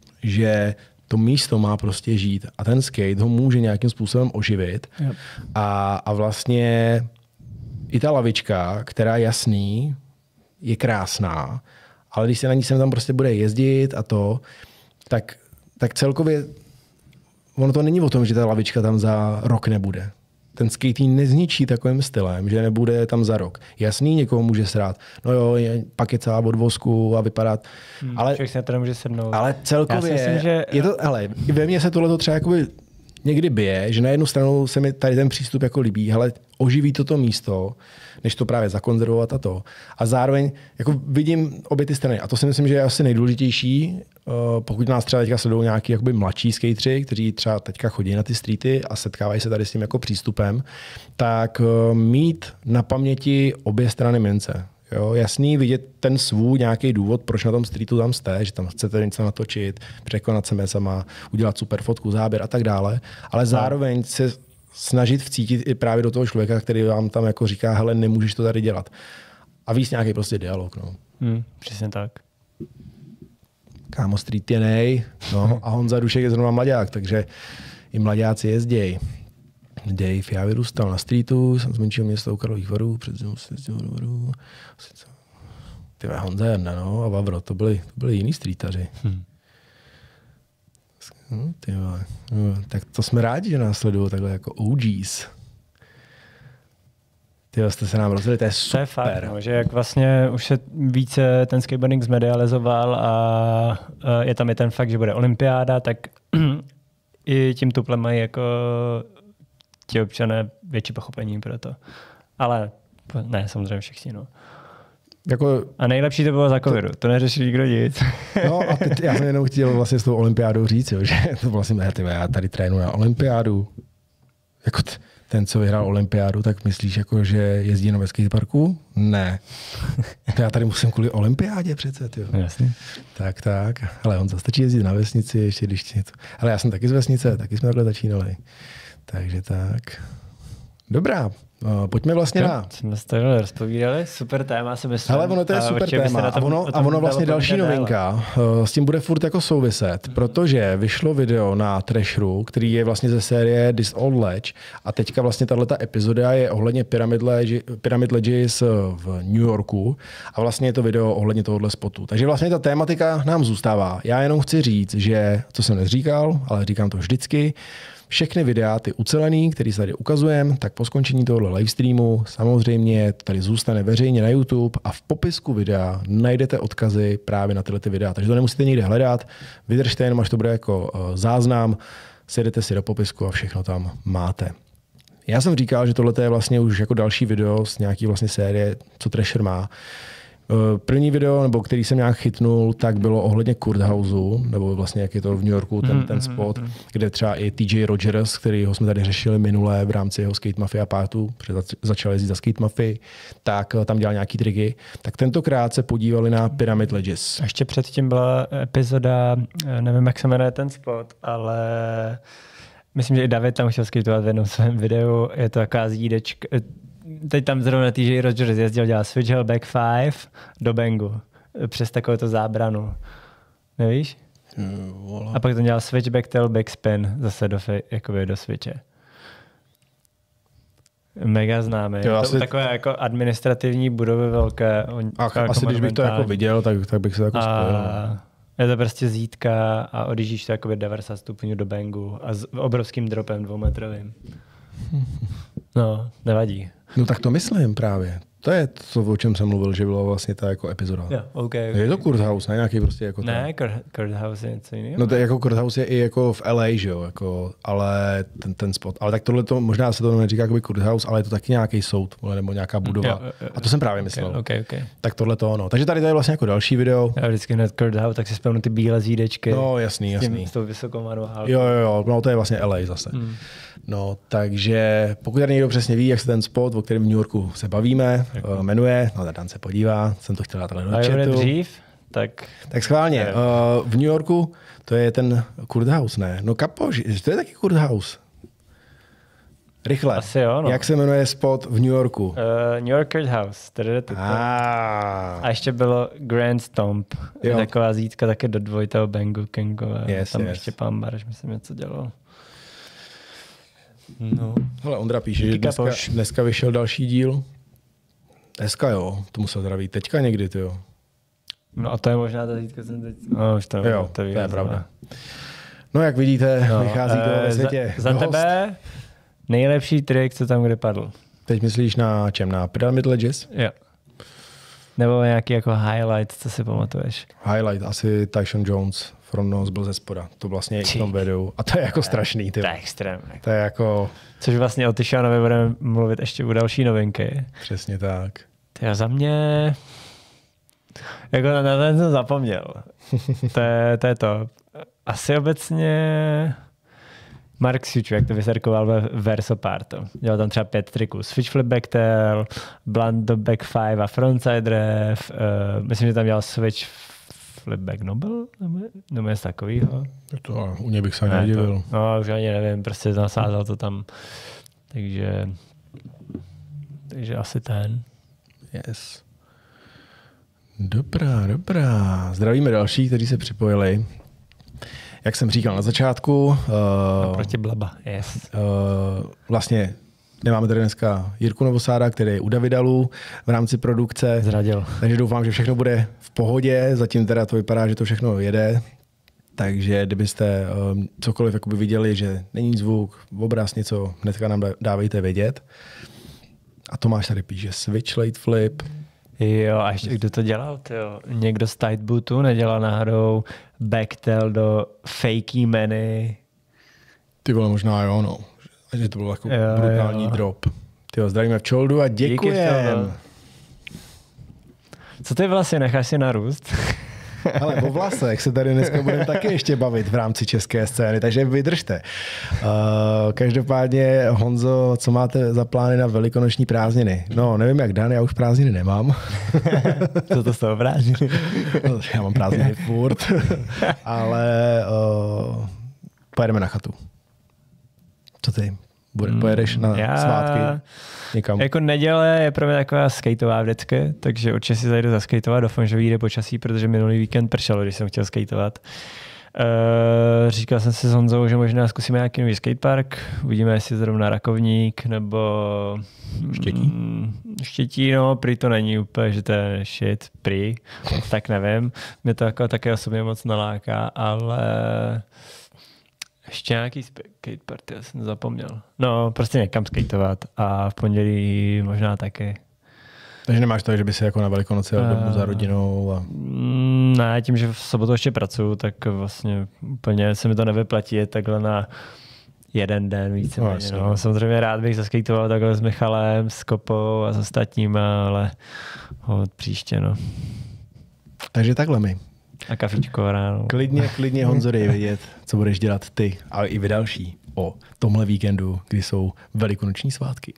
že to místo má prostě žít a ten skate ho může nějakým způsobem oživit. Yep. A, a vlastně i ta lavička, která jasný, je krásná, ale když se na ní sem tam prostě bude jezdit a to, tak, tak celkově ono to není o tom, že ta lavička tam za rok nebude. Ten skate nezničí takovým stylem, že nebude tam za rok. Jasný, někoho může srát. No jo, je, pak je celá od vosku a vypadat. Hmm, ale, člověk se na to nemůže sednout. Ale celkově, myslím, že... je to, hele, ve mně se tohle třeba jakoby někdy bije, že na jednu stranu se mi tady ten přístup jako líbí, hele, oživí toto místo, než to právě zakonzervovat a to. A zároveň jako vidím obě ty strany. A to si myslím, že je asi nejdůležitější, pokud nás třeba teďka sledují nějaký jakoby mladší skateři, kteří třeba teďka chodí na ty streety a setkávají se tady s tím jako přístupem, tak mít na paměti obě strany mince. Jo, jasný, vidět ten svůj nějaký důvod, proč na tom streetu tam jste, že tam chcete něco natočit, překonat se sama, udělat super fotku, záběr a tak dále, ale zároveň se snažit vcítit i právě do toho člověka, který vám tam jako říká, hele, nemůžeš to tady dělat. A víc nějaký prostě dialog. No. Hmm, přesně tak. Kámo, street je nej, no, a Honza Dušek je zrovna mladák, takže i mladáci jezdějí. Dave, já vyrůstal na streetu, jsem z menšího města u Karlových Varů, před Varů. Tyhle Honza Jarna, no, a Vavro, to byli, to byli jiný streetaři. Hmm. No, tyhle, no, tak to jsme rádi, že nás sledují takhle jako O Gs. Tyhle jste se nám rozdělili, to je super. To je fakt, no, že jak vlastně už se více ten skateboarding zmedializoval a je tam i ten fakt, že bude olympiáda, tak i tím tuplem mají jako ti občané větší pochopení pro to. Ale ne, samozřejmě všichni, no. Jako, a nejlepší to bylo za covidu, to, to neřešil nikdo nic. No a teď já jsem jenom chtěl vlastně s tou olympiádou říct, jo, že to vlastně, já tady trénuji na olympiádu. Jako t- ten, co vyhrál olympiádu, tak myslíš, jako, že jezdí na ve skateparku? Ne. To já tady musím kvůli olympiádě přece. Tyjo. Jasně. Tak, tak. Ale on zastačí jezdit na vesnici, ještě když něco. Ale já jsem taky z vesnice, taky jsme takhle začínali. Takže tak. Dobrá. Uh, pojďme vlastně no, na... Jsme se tady rozpovídali, super téma se myslím. Ale ono to je super téma a ono, a ono vlastně další novinka uh, s tím bude furt jako souviset, mm. protože vyšlo video na Trasheru, který je vlastně ze série This Old Ledge a teďka vlastně tato epizoda je ohledně Pyramid, Ledge, Pyramid Ledges v New Yorku a vlastně je to video ohledně tohohle spotu. Takže vlastně ta tématika nám zůstává. Já jenom chci říct, že, co jsem neříkal, ale říkám to vždycky, všechny videa, ty ucelený, který se tady ukazujeme, tak po skončení tohoto livestreamu samozřejmě tady zůstane veřejně na YouTube a v popisku videa najdete odkazy právě na tyhle ty videa. Takže to nemusíte nikde hledat, vydržte jenom, až to bude jako záznam, sjedete si do popisku a všechno tam máte. Já jsem říkal, že tohle je vlastně už jako další video z nějaký vlastně série, co Thrasher má. První video, nebo který jsem nějak chytnul, tak bylo ohledně Courthouseu, nebo vlastně jak je to v New Yorku, ten, mm, ten spot, mm, mm. kde třeba i T J Rogers, kterýho jsme tady řešili minule v rámci jeho Skate Mafia partu, protože začal jezdit za Skate Mafia, tak tam dělal nějaký triky. Tak tentokrát se podívali na Pyramid Ledges. A ještě předtím byla epizoda, nevím, jak se jmenuje ten spot, ale myslím, že i David tam chtěl skateovat v jednom svém videu. Je to taková zídečka. Teď tam zrovna T J Rogers jezdil, dělal switch heel back five do bangu. Přes takovouto zábranu. Nevíš? Mm, a pak to dělal switch back tail back spin zase do, jakoby do switche. Mega známý. Jo, to asi... takové jako administrativní budovy velké. Ach, jako asi když bych to jako viděl, tak, tak bych se jako spojil. Je to prostě zítka a odjíždíš to jakoby devadesát stupňů do bangu a s obrovským dropem dvoumetrovým. No, nevadí. No tak to myslím právě. To je to, o čem jsem mluvil, že byla vlastně ta jako epizoda. Yeah, okay, okay. Je to Courthouse, ne nějaký prostě jako ne, Courthouse je něco jiného. No to je jako Courthouse je i jako v L A, že jo, jako, ale ten, ten spot. Ale tak tohle to, možná se to neříká jako Courthouse, ale je to taky nějaký soud, nebo nějaká budova. Jo, jo, jo. A to jsem právě myslel. Okay, okay, okay. Tak tohle to ono. Takže tady to je vlastně jako další video. Já vždycky hned Courthouse, tak si spomenu ty bílé zídečky. No jasný, jasný. S, tím, s tou vysokou manuálkou. Jo, jo, jo, no to je vlastně L A zase. Hmm. No, takže pokud tady někdo přesně ví, jak se ten spot, o kterém v New Yorku se bavíme, jako. jmenuje, no Dan se podívá, jsem to chtěl dát tady do chatu. dřív, tak... Tak schválně, uh, v New Yorku to je ten Courthouse, ne? No kapo, to je taky Courthouse. Rychle. Asi jo, no. Jak se jmenuje spot v New Yorku? Uh, New York Courthouse. A. a ještě bylo Grand Stomp. Jo. Taková zítka také do dvojitého bangu Kangové. Yes, tam yes. ještě pán Bareš, myslím, něco dělal. No. Hele, Ondra píše, že dneska, dneska vyšel další díl. Dneska jo, to musel teda být teďka někdy, ty jo. No a to je možná ta zítka, jsem teď... No, už to, jo, to, to je pravda. No jak vidíte, no, vychází to ve světě. Za, za tebe nejlepší trik, co tam kde padl. Teď myslíš na čem? Na Pyramid Ledges? Jo. Nebo nějaký jako highlight, co si pamatuješ? Highlight, asi Tyson Jones from Nose byl ze spoda. To vlastně je v tom videu. A to je jako to strašný. Ty. To je extrém. To je jako... Což vlastně o Tyšanovi budeme mluvit ještě u další novinky. Přesně tak. To za mě... Jako na ten jsem zapomněl. to, je, to je to. Asi obecně... Mark Suchu, jak to vysarkoval ve Verso Parto. Dělal tam třeba pět triků. Switch flip back tail, blunt do back five a frontside ref. Uh, myslím, že tam dělal switch flip back Nobel? Nebo něco takového. To u něj bych se ani nedivil. No, už ani nevím, prostě nasázal to tam. Takže, takže asi ten. Yes. Dobrá, dobrá. Zdravíme další, kteří se připojili. Jak jsem říkal na začátku, uh, proti Blaba, yes. Uh, vlastně nemáme tady dneska Jirku Novosáda, který je u Davidalu v rámci produkce. Zradil. Takže doufám, že všechno bude v pohodě. Zatím teda to vypadá, že to všechno jede. Takže kdybyste um, cokoliv jakoby viděli, že není zvuk, obraz, něco, hnedka nám dávejte vědět. A Tomáš tady píše switch late flip. Jo, a ještě kdo to dělal? Tyjo? Někdo z tight bootu nedělal náhodou backtail do fakey many. Ty vole, možná jo, no. Že to byl jako jo, brutální jo. drop. Tyjo, zdravíme v Čoldu a děkujem. Co ty vlastně necháš si narůst? Ale o vlasech se tady dneska budeme taky ještě bavit v rámci české scény, takže vydržte. Uh, každopádně, Honzo, co máte za plány na velikonoční prázdniny? No, nevím jak Dan, já už prázdniny nemám. Co to jsou prázdniny? Já mám prázdniny furt, ale uh, pojedeme na chatu. Co ty? Bude, pojedeš na já... svátky? Někam. Jako neděle je pro mě taková skateová vždycky, takže určitě si zajdu zaskateovat, doufám, že vyjde počasí, protože minulý víkend pršelo, když jsem chtěl skateovat. Uh, říkal jsem si s Honzou, že možná zkusíme nějaký nový skatepark, uvidíme, jestli zrovna Rakovník nebo Štětí. Mm, Štětí, no, prý to není úplně, že to je shit, prý, tak nevím. Mě to jako také osobně moc naláká, ale ještě nějaký skatepark, já jsem zapomněl. No, prostě někam skateovat a v pondělí možná taky. Takže nemáš to, že by si jako na Velikonoce jel domů za rodinou? A... Ne, tím, že v sobotu ještě pracuju, tak vlastně úplně se mi to nevyplatí takhle na jeden den víceméně. No, no. Samozřejmě rád bych zaskejtoval takhle s Michalem, s Kopou a s ostatníma, ale od příště, no. Takže takhle my. A kafičko ráno. Klidně, klidně Honzo, dej vědět, co budeš dělat ty, ale i vy další o tomhle víkendu, kdy jsou velikonoční svátky.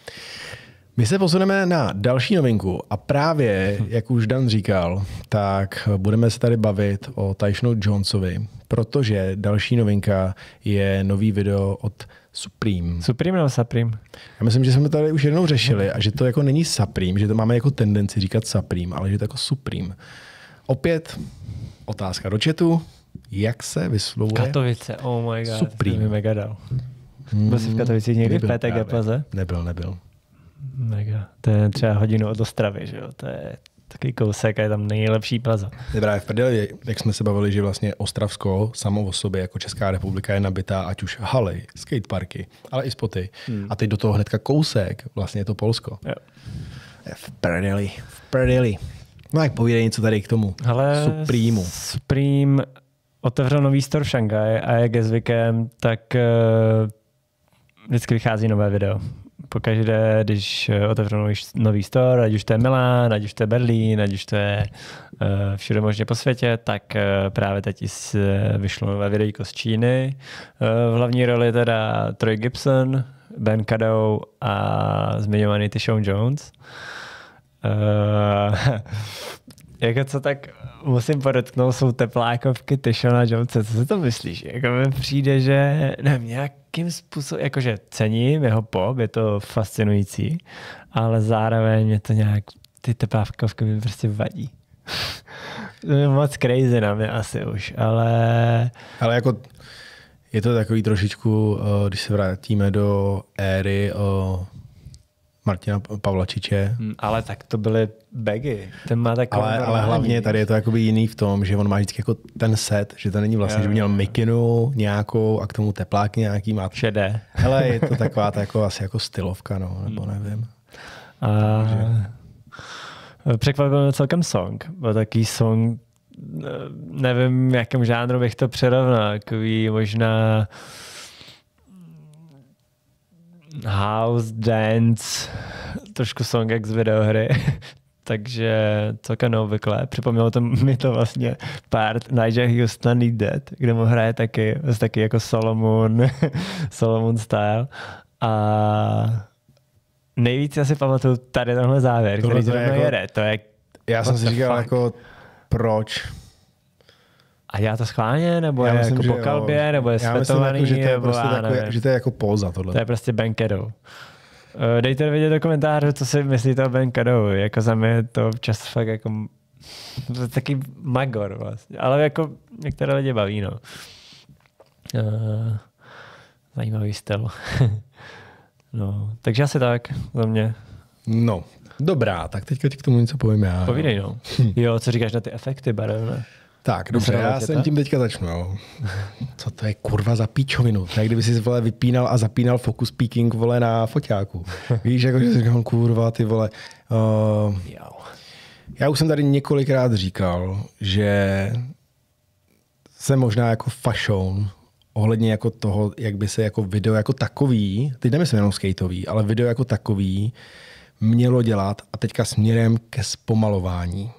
My se posuneme na další novinku a právě, jak už Dan říkal, tak budeme se tady bavit o Tyshonu Jonesovi, protože další novinka je nový video od Supreme. Supreme nebo Supreme? Já myslím, že jsme to tady už jednou řešili a že to jako není Supreme, že to máme jako tendenci říkat Supreme, ale že to jako Supreme. Opět otázka do chatu, jak se vyslovuje Katovice, oh my god, Supreme. to mi mega dal. Byl jsi v Katovicích někdy v P T G Plaze? Nebyl, nebyl. Mega. To je třeba hodinu od Ostravy, že jo? To je takový kousek a je tam nejlepší plaza. Je právě v prdeli, jak jsme se bavili, že vlastně Ostravsko samo o sobě jako Česká republika je nabitá ať už haly, skateparky, ale i spoty. Hmm. A teď do toho hnedka kousek, vlastně je to Polsko. Jo. Je v prdeli, v prdeli. No jak povídej něco tady k tomu. Ale Supremu. Supreme otevřel nový store v Šanghaji a jak je zvykem, tak uh, vždycky vychází nové video. Pokaždé, když otevřou nový store, ať už to je Milán, ať už to je Berlín, ať už to je uh, všude možně po světě, tak uh, právě teď vyšlo nové videjko z Číny. Uh, v hlavní roli teda Troy Gibson, Ben Cadeau a zmiňovaný Tyshon Jones. Uh, jako co tak musím podotknout, jsou teplákovky Tyshona Jonese. Co si to myslíš? Jako mi přijde, že nevím, nějakým způsobem, jakože cením jeho pop, je to fascinující, ale zároveň mě to nějak, ty teplákovky mi prostě vadí. To je moc crazy na mě asi už, ale... Ale jako je to takový trošičku, když se vrátíme do éry Martina Pavlačiče. Hmm, ale tak to byly bagy. Ten má takový ale, ale hlavně tady je to jakoby jiný v tom, že on má vždycky jako ten set, že to není vlastně, jo, že by měl mikinu nějakou a k tomu tepláky nějaký má. Šedé. Hele, je to taková ta jako, asi jako stylovka, no, nebo nevím. A... Překvapil mě celkem song. Byl takový song, nevím, jakém žánru bych to přirovnal. Takový možná house, dance, trošku song jak z videohry. Takže celkem neobvyklé. Připomnělo to mi to vlastně part Nigel Houston Need That, kde mu hraje taky, taky jako Solomon, Solomon style. A nejvíc asi pamatuju tady tenhle závěr, tohle který to jako, jede. To je, já jsem si říkal fuck? jako proč? A já to schválně, nebo já je myslím, jako po kalbě, jo. nebo je já svetovaný, myslím, jako, že, to je nebo prostě takový, že to je jako póza tohle. To je prostě Ben Cadeau. Dejte vědět do komentářů, co si myslíte o Ben Cadeau. Jako za mě je to občas fakt jako to je taky magor vlastně. Ale jako některé lidi baví, no. Uh, zajímavý styl. No, takže asi tak za mě. No, dobrá, tak teďka ti k tomu něco povím já. Povídej, no. Jo, co říkáš na ty efekty barevné? Tak, dobře, já jsem tím teďka začnu. Jo. Co to je kurva za píčovinu? Tak kdyby si vole vypínal a zapínal focus peaking vole na foťáku. Víš, jako že si říkám, kurva, ty vole. Uh, já už jsem tady několikrát říkal, že jsem možná jako fašoun ohledně jako toho, jak by se jako video jako takový, teď nemyslím jenom skateový, ale video jako takový mělo dělat a teďka směrem ke zpomalování.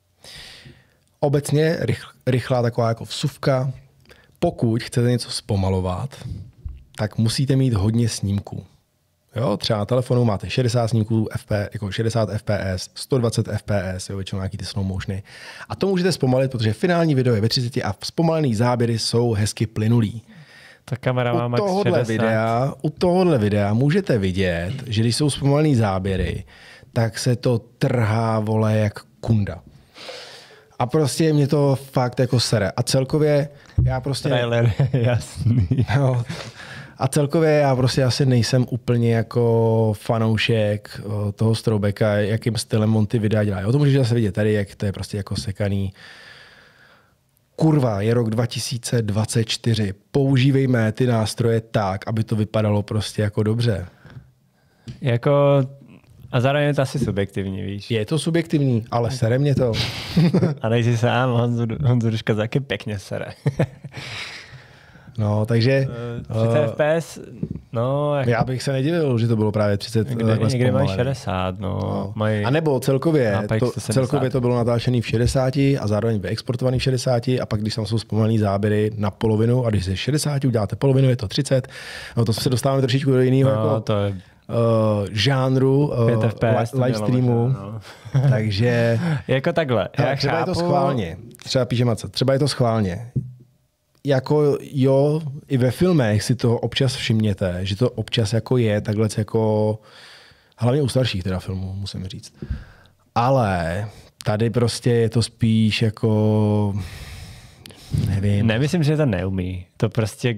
Obecně rychl, rychlá taková jako vsuvka. Pokud chcete něco zpomalovat, tak musíte mít hodně snímků. Jo, třeba na telefonu máte šedesát snímků, F P, jako šedesát F P S, sto dvacet F P S, jo, většinou nějaký ty slow motiony. A to můžete zpomalit, protože finální video je ve třiceti a zpomalený záběry jsou hezky plynulý. Ta kamera má max šedesát. Videa, u tohohle videa můžete vidět, že když jsou zpomalený záběry, tak se to trhá, vole, jak kunda. A prostě mě to fakt jako sere. A celkově já prostě... Trailer, jasný. No, a celkově já prostě asi nejsem úplně jako fanoušek toho Strobeka, jakým stylem on ty videa dělá. O to můžeš zase vidět tady, jak to je prostě jako sekaný. Kurva, je rok dva tisíce dvacet čtyři. Používejme ty nástroje tak, aby to vypadalo prostě jako dobře. Jako... A zároveň je to asi subjektivní, víš. Je to subjektivní, ale sere mě to. A nejsi sám, Honzu, Honzu Duška taky pěkně sere. No, takže... třicet uh, F P S, no... Jak... Já bych se nedivil, že to bylo právě třicet. Někde, někde mají šedesát, no. no. Mají... A nebo celkově, to, celkově to bylo natáčené v šedesáti a zároveň vyexportovaný v šedesáti a pak, když tam jsou zpomalený záběry na polovinu a když ze šedesáti uděláte polovinu, je to třicet. No to se dostáváme trošičku do jiného no, jako, to je... uh, žánru, uh, live streamu. No. Takže... jako takhle. Já třeba chápu... je to schválně. Třeba píše Mace, třeba je to schválně. Jako jo, i ve filmech si toho občas všimněte, že to občas jako je takhle jako, hlavně u starších teda filmů, musím říct. Ale tady prostě je to spíš jako, nevím. Nemyslím, že to neumí. To prostě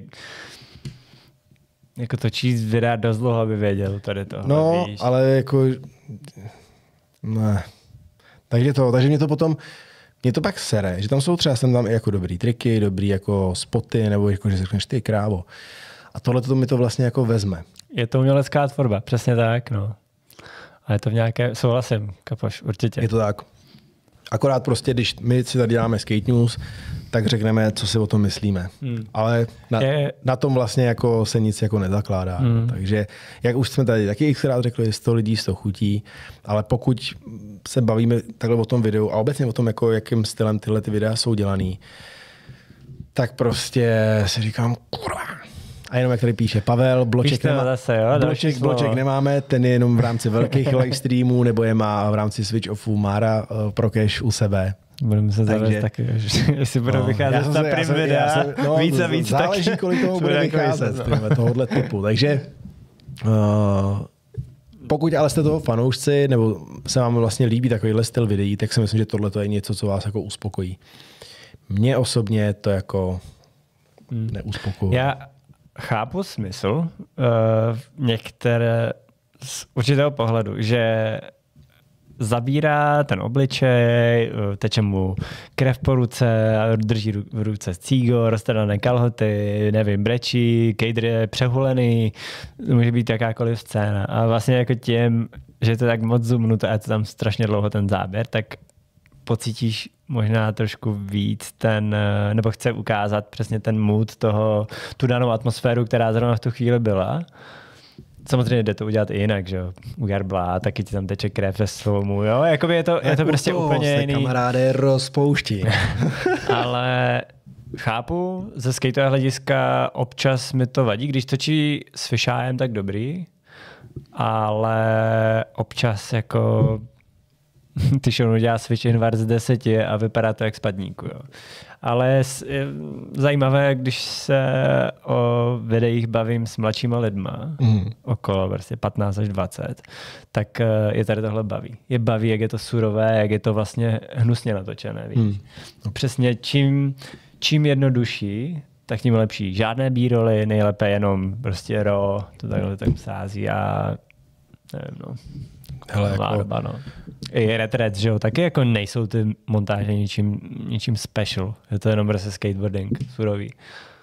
jako točí videa dost dlouho, aby věděl tady to. No, víš. Ale jako, ne. Takže to, takže mě to potom, mě to pak sere, že tam jsou třeba sem tam i jako dobrý triky, dobrý jako spoty, nebo jako, že řekneš ty krávo. A tohle to mi to vlastně jako vezme. Je to umělecká tvorba, přesně tak, no. A je to v nějaké, souhlasím, kapoš, určitě. Je to tak. Akorát prostě, když my si tady děláme Skate News, tak řekneme, co si o tom myslíme. Hmm. Ale na, je... na tom vlastně jako se nic jako nezakládá. Hmm. Takže, jak už jsme tady taky xkrát řekli, sto lidí, sto chutí, ale pokud se bavíme takhle o tom videu a obecně o tom, jako, jakým stylem tyhle ty videa jsou dělaný, tak prostě si říkám, kurva. A jenom jak tady píše Pavel, bloček, nemá, zase, jo, bloček, bloček nemáme, ten je jenom v rámci velkých live streamů, nebo je má v rámci Switch Offu Mára uh, pro cash u sebe. Budeme se zavést taky, jestli budou no, vycházet na prim videa, no, víc a víc. Záleží, taky, kolik toho bude vycházet, no. Tohohle typu. Takže uh, pokud ale jste toho fanoušci, nebo se vám vlastně líbí takovýhle styl videí, tak si myslím, že tohle je něco, co vás jako uspokojí. Mně osobně to jako hmm. neuspokojuje. Já chápu smysl uh, některé z určitého pohledu, že zabírá ten obličej, teče mu krev po ruce, drží v ruce cígo, roztrhané kalhoty, nevím, brečí, kejdr je přehulený, může být jakákoliv scéna. A vlastně jako tím, že je to tak moc zoomnuto a je to tam strašně dlouho ten záběr, tak pocítíš možná trošku víc ten, nebo chce ukázat přesně ten mood toho, tu danou atmosféru, která zrovna v tu chvíli byla. Samozřejmě jde to udělat i jinak, že jo. U Garbla, taky ti tam teče krev ve slomu, jo. Jakoby je to, je to prostě to úplně jiný. Kamaráde rozpouští. Ale chápu, ze skateového hlediska občas mi to vadí, když točí s Fishyem, tak dobrý, ale občas jako ty show dělá switch inward z deseti a vypadá to jak spadníku, jo. Ale je zajímavé, když se o videích bavím s mladšíma lidma, mm. okolo vlastně patnáct až dvacet, tak je tady tohle baví. Je baví, jak je to surové, jak je to vlastně hnusně natočené. Víš? Mm. Přesně čím, čím jednodušší, tak tím lepší. Žádné b-roly, nejlépe jenom prostě raw, to takhle tak sází a nevím, no. Hele, jako... doba, no. I retret, že jo, taky jako nejsou ty montáže ničím, ničím special. Je to jenom prostě skateboarding, surový.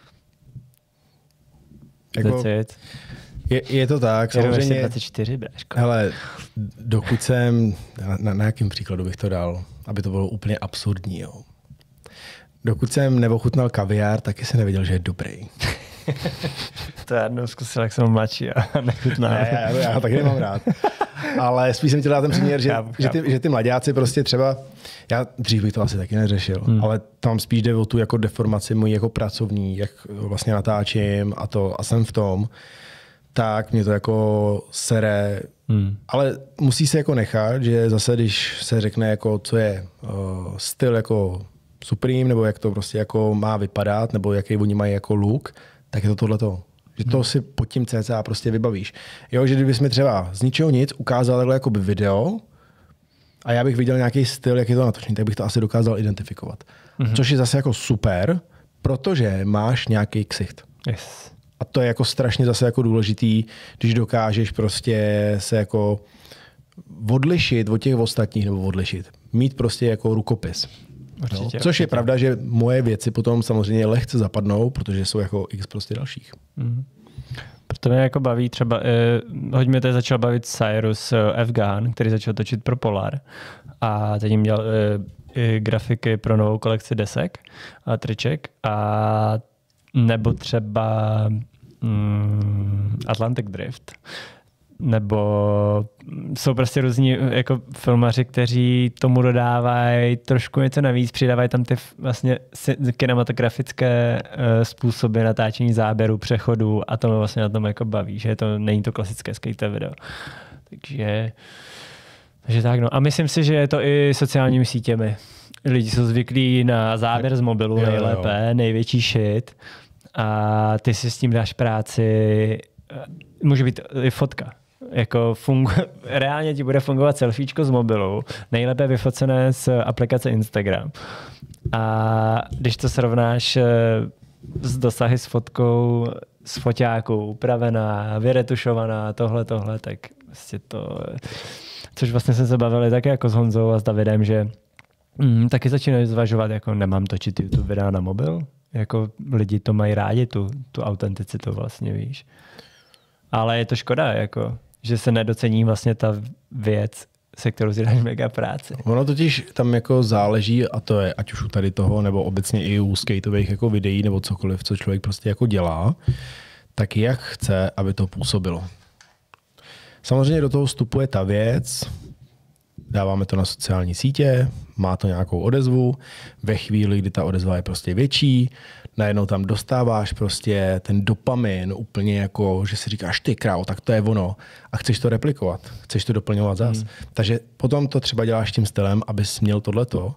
Jako, je, je to tak, je samozřejmě. dvacet čtyři, bráško. Hele, dokud jsem, na, na jakém příkladu bych to dal, aby to bylo úplně absurdní, jo. Dokud jsem neochutnal kaviár, taky jsem nevěděl, že je dobrý. To já jednou zkusil, jak jsem mladší a nechutnal. Ne, já, já ho taky nemám rád. Ale spíš jsem chtěl dát ten příměr, že, chápu, že, ty, že ty mladáci prostě třeba, já dřív bych to asi taky neřešil, hmm. ale tam spíš jde o tu jako deformaci mojí jako pracovní, jak vlastně natáčím a to a jsem v tom, tak mě to jako sere, hmm. ale musí se jako nechat, že zase když se řekne jako co je uh, styl jako Supreme, nebo jak to prostě jako má vypadat, nebo jaký oni mají jako look, tak je to tohleto. Že to si pod tím cca prostě vybavíš. Jo, že kdybys mi třeba z ničeho nic ukázal takhle jakoby video a já bych viděl nějaký styl, jak je to natočený, tak bych to asi dokázal identifikovat. Mm-hmm. Což je zase jako super, protože máš nějaký ksicht. Yes. A to je jako strašně zase jako důležitý, když dokážeš prostě se jako odlišit od těch ostatních, nebo odlišit. Mít prostě jako rukopis. Určitě, no, což určitě. je pravda, že moje věci potom samozřejmě lehce zapadnou, protože jsou jako x prostě dalších. Mm. Proto mě jako baví třeba, eh, hodně mě tady začal bavit Cyrus F-Gun, který začal točit pro Polar a teď jim dělal eh, grafiky pro novou kolekci desek a triček a nebo třeba mm, Atlantic Drift. Nebo jsou prostě různí jako filmaři, kteří tomu dodávají trošku něco navíc, přidávají tam ty vlastně kinematografické uh, způsoby natáčení záběru, přechodu a to mě vlastně na tom jako baví, že to není to klasické skate video. Takže, takže tak no. A myslím si, že je to i sociálními sítěmi. Lidi jsou zvyklí na záběr z mobilu jo, nejlépe, jo. největší shit a ty si s tím dáš práci, může být i fotka. Jako fungu- reálně ti bude fungovat selfiečko z mobilu, nejlépe vyfocené z aplikace Instagram. A když to srovnáš s dosahy s fotkou z foťáku, upravená, vyretušovaná, tohle, tohle, tak vlastně to... Což vlastně jsme se bavili také jako s Honzou a s Davidem, že mm, taky začínají zvažovat, jako nemám točit YouTube videa na mobil. Jako lidi to mají rádi, tu, tu autenticitu vlastně, víš. Ale je to škoda, jako, že se nedocení vlastně ta věc, se kterou si dáš mega práci. Ono totiž tam jako záleží, a to je ať už u tady toho, nebo obecně i u skateových jako videí, nebo cokoliv, co člověk prostě jako dělá, tak jak chce, aby to působilo. Samozřejmě do toho vstupuje ta věc, dáváme to na sociální sítě, má to nějakou odezvu, ve chvíli, kdy ta odezva je prostě větší, najednou tam dostáváš prostě ten dopamin úplně jako, že si říkáš ty krávo, tak to je ono a chceš to replikovat, chceš to doplňovat zas. Hmm. Takže potom to třeba děláš tím stylem, abys měl tohleto,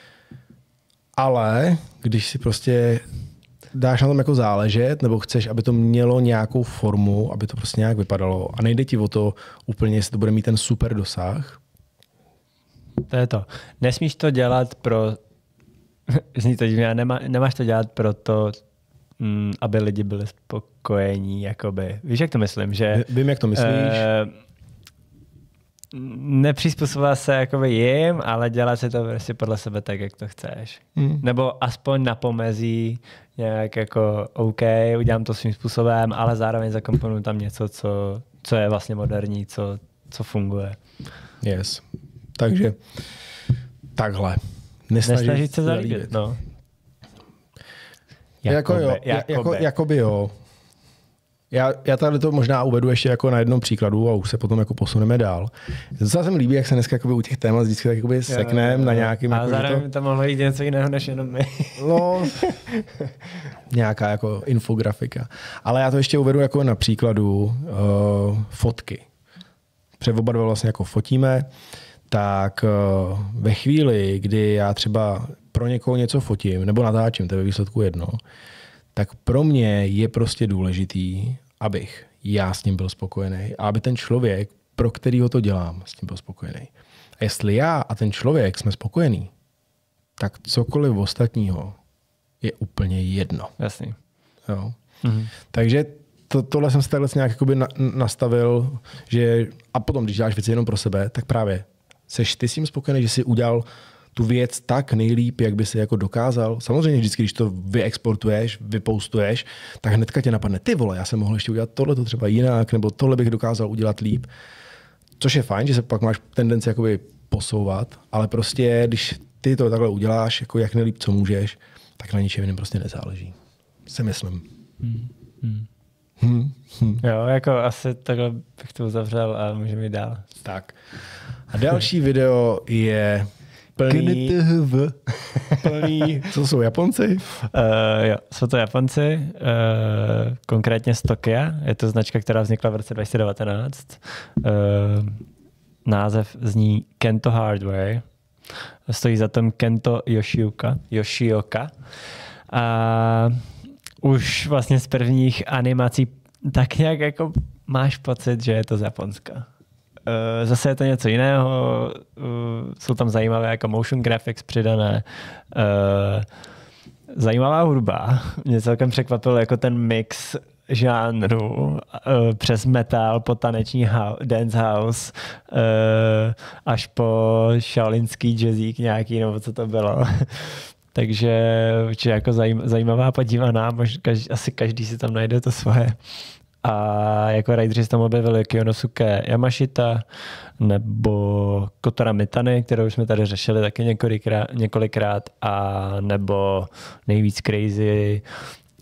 ale když si prostě dáš na tom jako záležet, nebo chceš, aby to mělo nějakou formu, aby to prostě nějak vypadalo a nejde ti o to úplně, jestli to bude mít ten super dosah. To je to. Nesmíš to dělat pro... Zní to divně, nemá, nemáš to dělat pro to, mm, aby lidi byli spokojení, jakoby. Víš, jak to myslím? Že, Vím, jak to myslíš. Uh, nepřizpůsobovat se jakoby jim, ale dělat si to prostě podle sebe tak, jak to chceš. Hmm. Nebo aspoň na pomezí nějak jako OK, udělám to svým způsobem, ale zároveň zakomponuju tam něco, co, co je vlastně moderní, co, co funguje. Yes. Takže takhle. Nesnažit, Nesnažit se zalíbit. zalíbit. No. Jakoby, jako jo, jakoby. Jako, jakoby jo. Já, já tady to možná uvedu ještě jako na jednom příkladu a už se potom jako posuneme dál. Docela se mi líbí, jak se dneska u těch témat vždycky tak jakoby sekneme na nějakým... A jako, zároveň to... tam mohlo jít něco jiného než jenom my. No, nějaká jako infografika. Ale já to ještě uvedu jako na příkladu uh, fotky. Protože oba dva vlastně jako fotíme, tak uh, ve chvíli, kdy já třeba pro někoho něco fotím nebo natáčím, to je ve výsledku jedno, tak pro mě je prostě důležitý, abych já s ním byl spokojený a aby ten člověk, pro kterýho to dělám, s tím byl spokojený. A jestli já a ten člověk jsme spokojení, tak cokoliv ostatního je úplně jedno. Jasný. Jo. Mhm. Takže to, tohle jsem si takhle nějak jakoby na, nastavil, že a potom, když děláš věci jenom pro sebe, tak právě seš ty s tím spokojený, že jsi udělal tu věc tak nejlíp, jak by si jako dokázal. Samozřejmě vždycky, když to vyexportuješ, vypostuješ, tak hnedka tě napadne, ty vole, já jsem mohl ještě udělat tohle to třeba jinak, nebo tohle bych dokázal udělat líp. Což je fajn, že se pak máš tendenci jakoby posouvat, ale prostě, když ty to takhle uděláš, jako jak nejlíp, co můžeš, tak na ničem jiném prostě nezáleží. Si myslím. Hmm. Hmm. Hmm. Hmm. Jo, jako asi takhle bych to uzavřel a můžeme jít dál. Tak. A další video je plný, plný, co jsou Japonci? Uh, jo, jsou to Japonci, uh, konkrétně z Tokia. Je to značka, která vznikla v roce dva tisíce devatenáct. Uh, název zní Kento Hardware. Stojí za tom Kento Yoshioka. Yoshioka. A už vlastně z prvních animací tak nějak jako máš pocit, že je to z Japonska. Zase je to něco jiného, jsou tam zajímavé jako motion graphics přidané, zajímavá hudba. Mě celkem překvapilo jako ten mix žánru přes metal po taneční dance house až po shaolinský jazzík nějaký, nebo co to bylo. Takže jako zajímavá podívaná, možná každý, asi každý si tam najde to svoje. A jako rideři tam objevili Kyonosuke Yamashita nebo Kotora Mitany, kterou jsme tady řešili taky několikrát, několikrát a nebo nejvíc crazy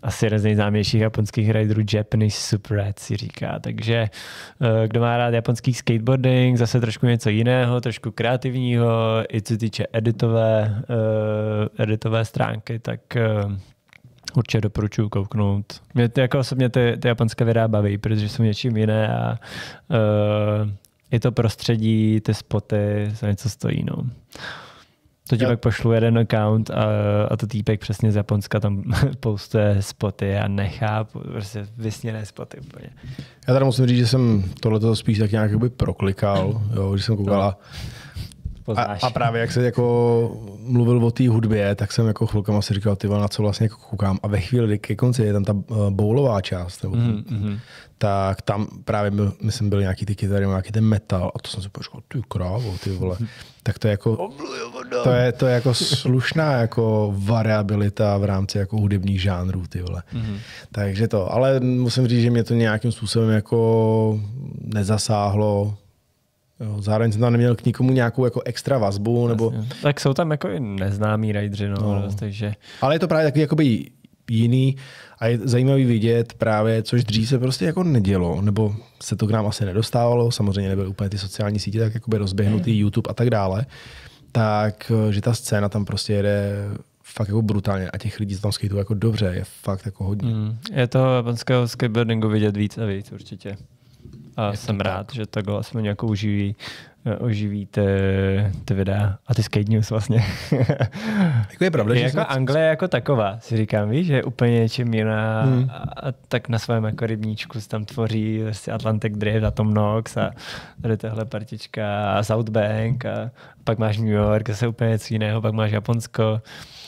asi jeden z nejznámějších japonských riderů, Japanese Super Red si říká. Takže kdo má rád japonský skateboarding, zase trošku něco jiného, trošku kreativního, i co se týče editové, uh, editové stránky, tak uh, určitě doporučuji kouknout. Mě ty, jako osobně ty, ty japonské videa baví, protože jsou něčím jiné a uh, je to prostředí, ty spoty, za něco stojí. No. To ti pak pošlu jeden account a, a to týpek přesně z Japonska tam postuje spoty a nechápu, prostě vysněné spoty úplně. Já teda musím říct, že jsem tohleto spíš tak nějak by proklikal, jo, když jsem koukala. A, a právě jak se jako mluvil o té hudbě, tak jsem jako chvilkama si říkal, ty na co vlastně jako koukám. A ve chvíli, kdy ke konci je tam ta bowlová část, nebo mm, mm. tak tam právě byl, myslím, byl nějaký ty kytary, nějaký ten metal a to jsem si říkal, ty krávo, ty vole. Tak to je jako, to je, to je jako slušná jako variabilita v rámci jako hudebních žánrů, ty vole. Mm. Takže to, ale musím říct, že mě to nějakým způsobem jako nezasáhlo. Jo, zároveň jsem tam neměl k nikomu nějakou jako extra vazbu. Nebo... Tak jsou tam jako i neznámí rajdři. No, no. Takže... Ale je to právě takový jakoby jiný a je zajímavý vidět právě, což dřív se prostě jako nedělo, nebo se to k nám asi nedostávalo, samozřejmě nebyly úplně ty sociální sítě tak jakoby rozběhnutý, YouTube a tak dále, tak že ta scéna tam prostě jede fakt jako brutálně a těch lidí, co tam skateují jako dobře, je fakt jako hodně. Mm. Je to japonského skateboardingu vidět víc a víc určitě. A je jsem rád, tak. Že takhle aspoň nějakou oživí, oživí ty, ty videa a ty skate news vlastně. Jako je pravda, je že jako jsme... Anglie jako taková, si říkám, víš, že je úplně něčím jiná hmm. a tak na svém jako rybníčku se tam tvoří vlastně Atlantic Drift a Tom Knox a tady tahle partička a South Bank a pak máš New York, zase úplně něco jiného, pak máš Japonsko.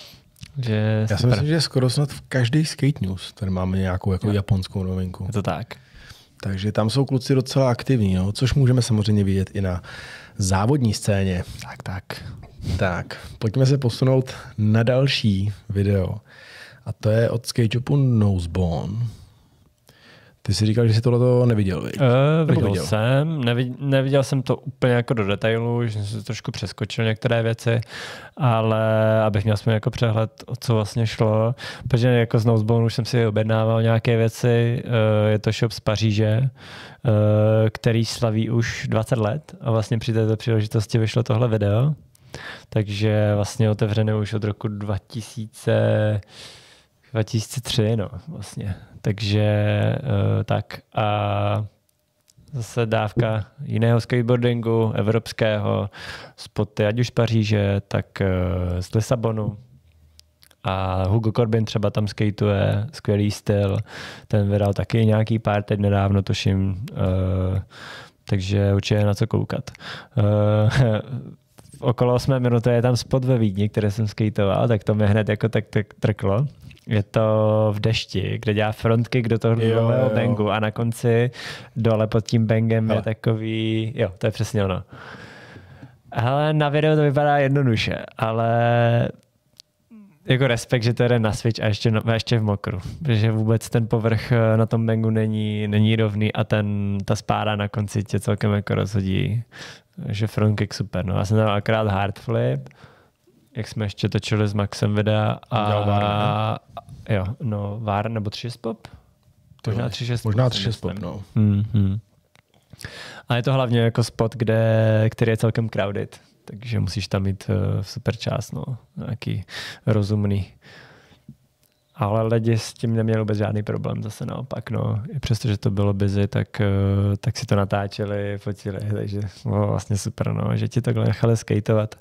Že já si myslím, že skoro snad v každý skate news tady máme nějakou jako no. japonskou novinku. Je to tak. Takže tam jsou kluci docela aktivní, no? Což můžeme samozřejmě vidět i na závodní scéně. Tak, tak. Tak, pojďme se posunout na další video. A to je od skateshopu Nosebone. Ty jsi říkal, že jsi tohleto neviděl, viď? Uh, viděl, viděl jsem, neviděl, neviděl jsem to úplně jako do detailu, že jsem se trošku přeskočil některé věci, ale abych měl aspoň jako přehled, o co vlastně šlo, protože jako z Nosebone už jsem si objednával nějaké věci, uh, je to shop z Paříže, uh, který slaví už dvacet let a vlastně při této příležitosti vyšlo tohle video, takže vlastně otevřené už od roku dva tisíce tři, no vlastně. Takže uh, tak a zase dávka jiného skateboardingu, evropského, spoty, ať už z Paříže, tak uh, z Lisabonu. A Hugo Corbin třeba tam skateuje, skvělý styl. Ten vydal taky nějaký pár teď nedávno, tuším. Uh, takže určitě je na co koukat. Uh, okolo osmé minuty je tam spot ve Vídni, které jsem skateoval, tak to mě hned jako tak, tak trklo. Je to v dešti, kde dělá frontkick do toho nového bangu a na konci dole pod tím bangem Hele. je takový, jo, to je přesně ono. Ale na videu to vypadá jednoduše, ale jako respekt, že to jde na switch a ještě, no, a ještě v mokru, protože vůbec ten povrch na tom bangu není, není rovný a ten, ta spáda na konci tě celkem jako rozhodí, že frontkick super. No. Já jsem tam akorát hard flip, jak jsme ještě točili s Maxem videa a Vár, jo, no Vár nebo tři šest pop? Možná tři šest pop. Možná tři šest pop, no. Mm-hmm. A je to hlavně jako spot, kde, který je celkem crowded, takže musíš tam mít uh, super čas, no, nějaký rozumný. Ale lidi s tím neměli vůbec žádný problém, zase naopak, no. I přesto, že to bylo busy, tak, uh, tak si to natáčeli, fotili, takže bylo vlastně super, no, že ti takhle nechali skateovat.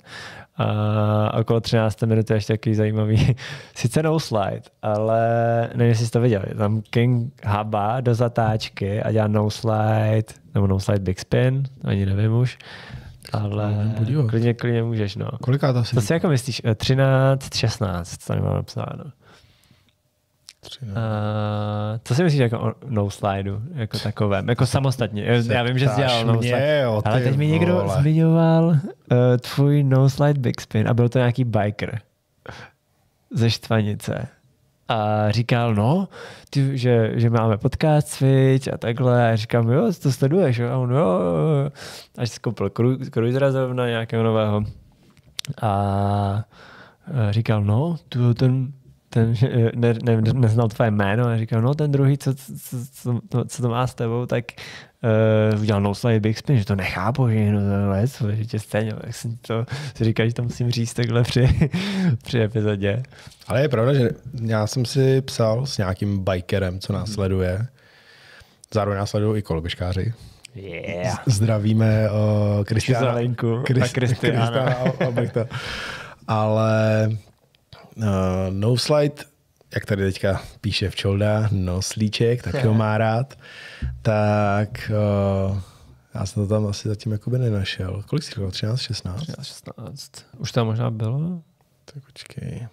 A okolo třinácté minuty ještě takový zajímavý, sice no slide, ale nevím, jestli jsi to viděl, je tam King Haba do zatáčky a dělá no slide, nebo no slide big spin, ani nevím už, ale klidně, klidně můžeš, no. Koliká to si? To si jako myslíš, třináct šestnáct, to nemám napsáno. Uh, co si myslíš jako o no slideu, jako takovém, jako samostatně? Já vím, že jsi dělal no slide, jo, ale teď mi někdo vole. zmiňoval uh, tvůj no slide big spin a byl to nějaký biker ze Štvanice. A říkal, no, ty, že, že máme podcast Switch a takhle. A říkám, jo, to sleduješ, jo? A on, jo, jo. Až si koupil cruisera zrovna nějakého nového. A říkal, no, tu, ten ten ne, ne, neznal tvoje jméno a říkal, no ten druhý, co, co, co, co, co to má s tebou, tak uh, udělal no slide big spin, že to nechápu, že no to je co, že tě stejně, tak jsem to si říkal, že to musím říct takhle při, při epizodě. Ale je pravda, že já jsem si psal s nějakým bikerem, co nás sleduje. Zároveň nás sledují i koloběžkáři. Yeah. Zdravíme uh, Kristiána a Kristiána. Ale uh, no slide, jak tady teďka píše Včolda, no slíček, tak ho má rád, tak uh, já jsem to tam asi zatím jakoby nenašel. Kolik jsi říkal? třináct, šestnáct? třináct, šestnáct. Už tam možná bylo? Tak počkej.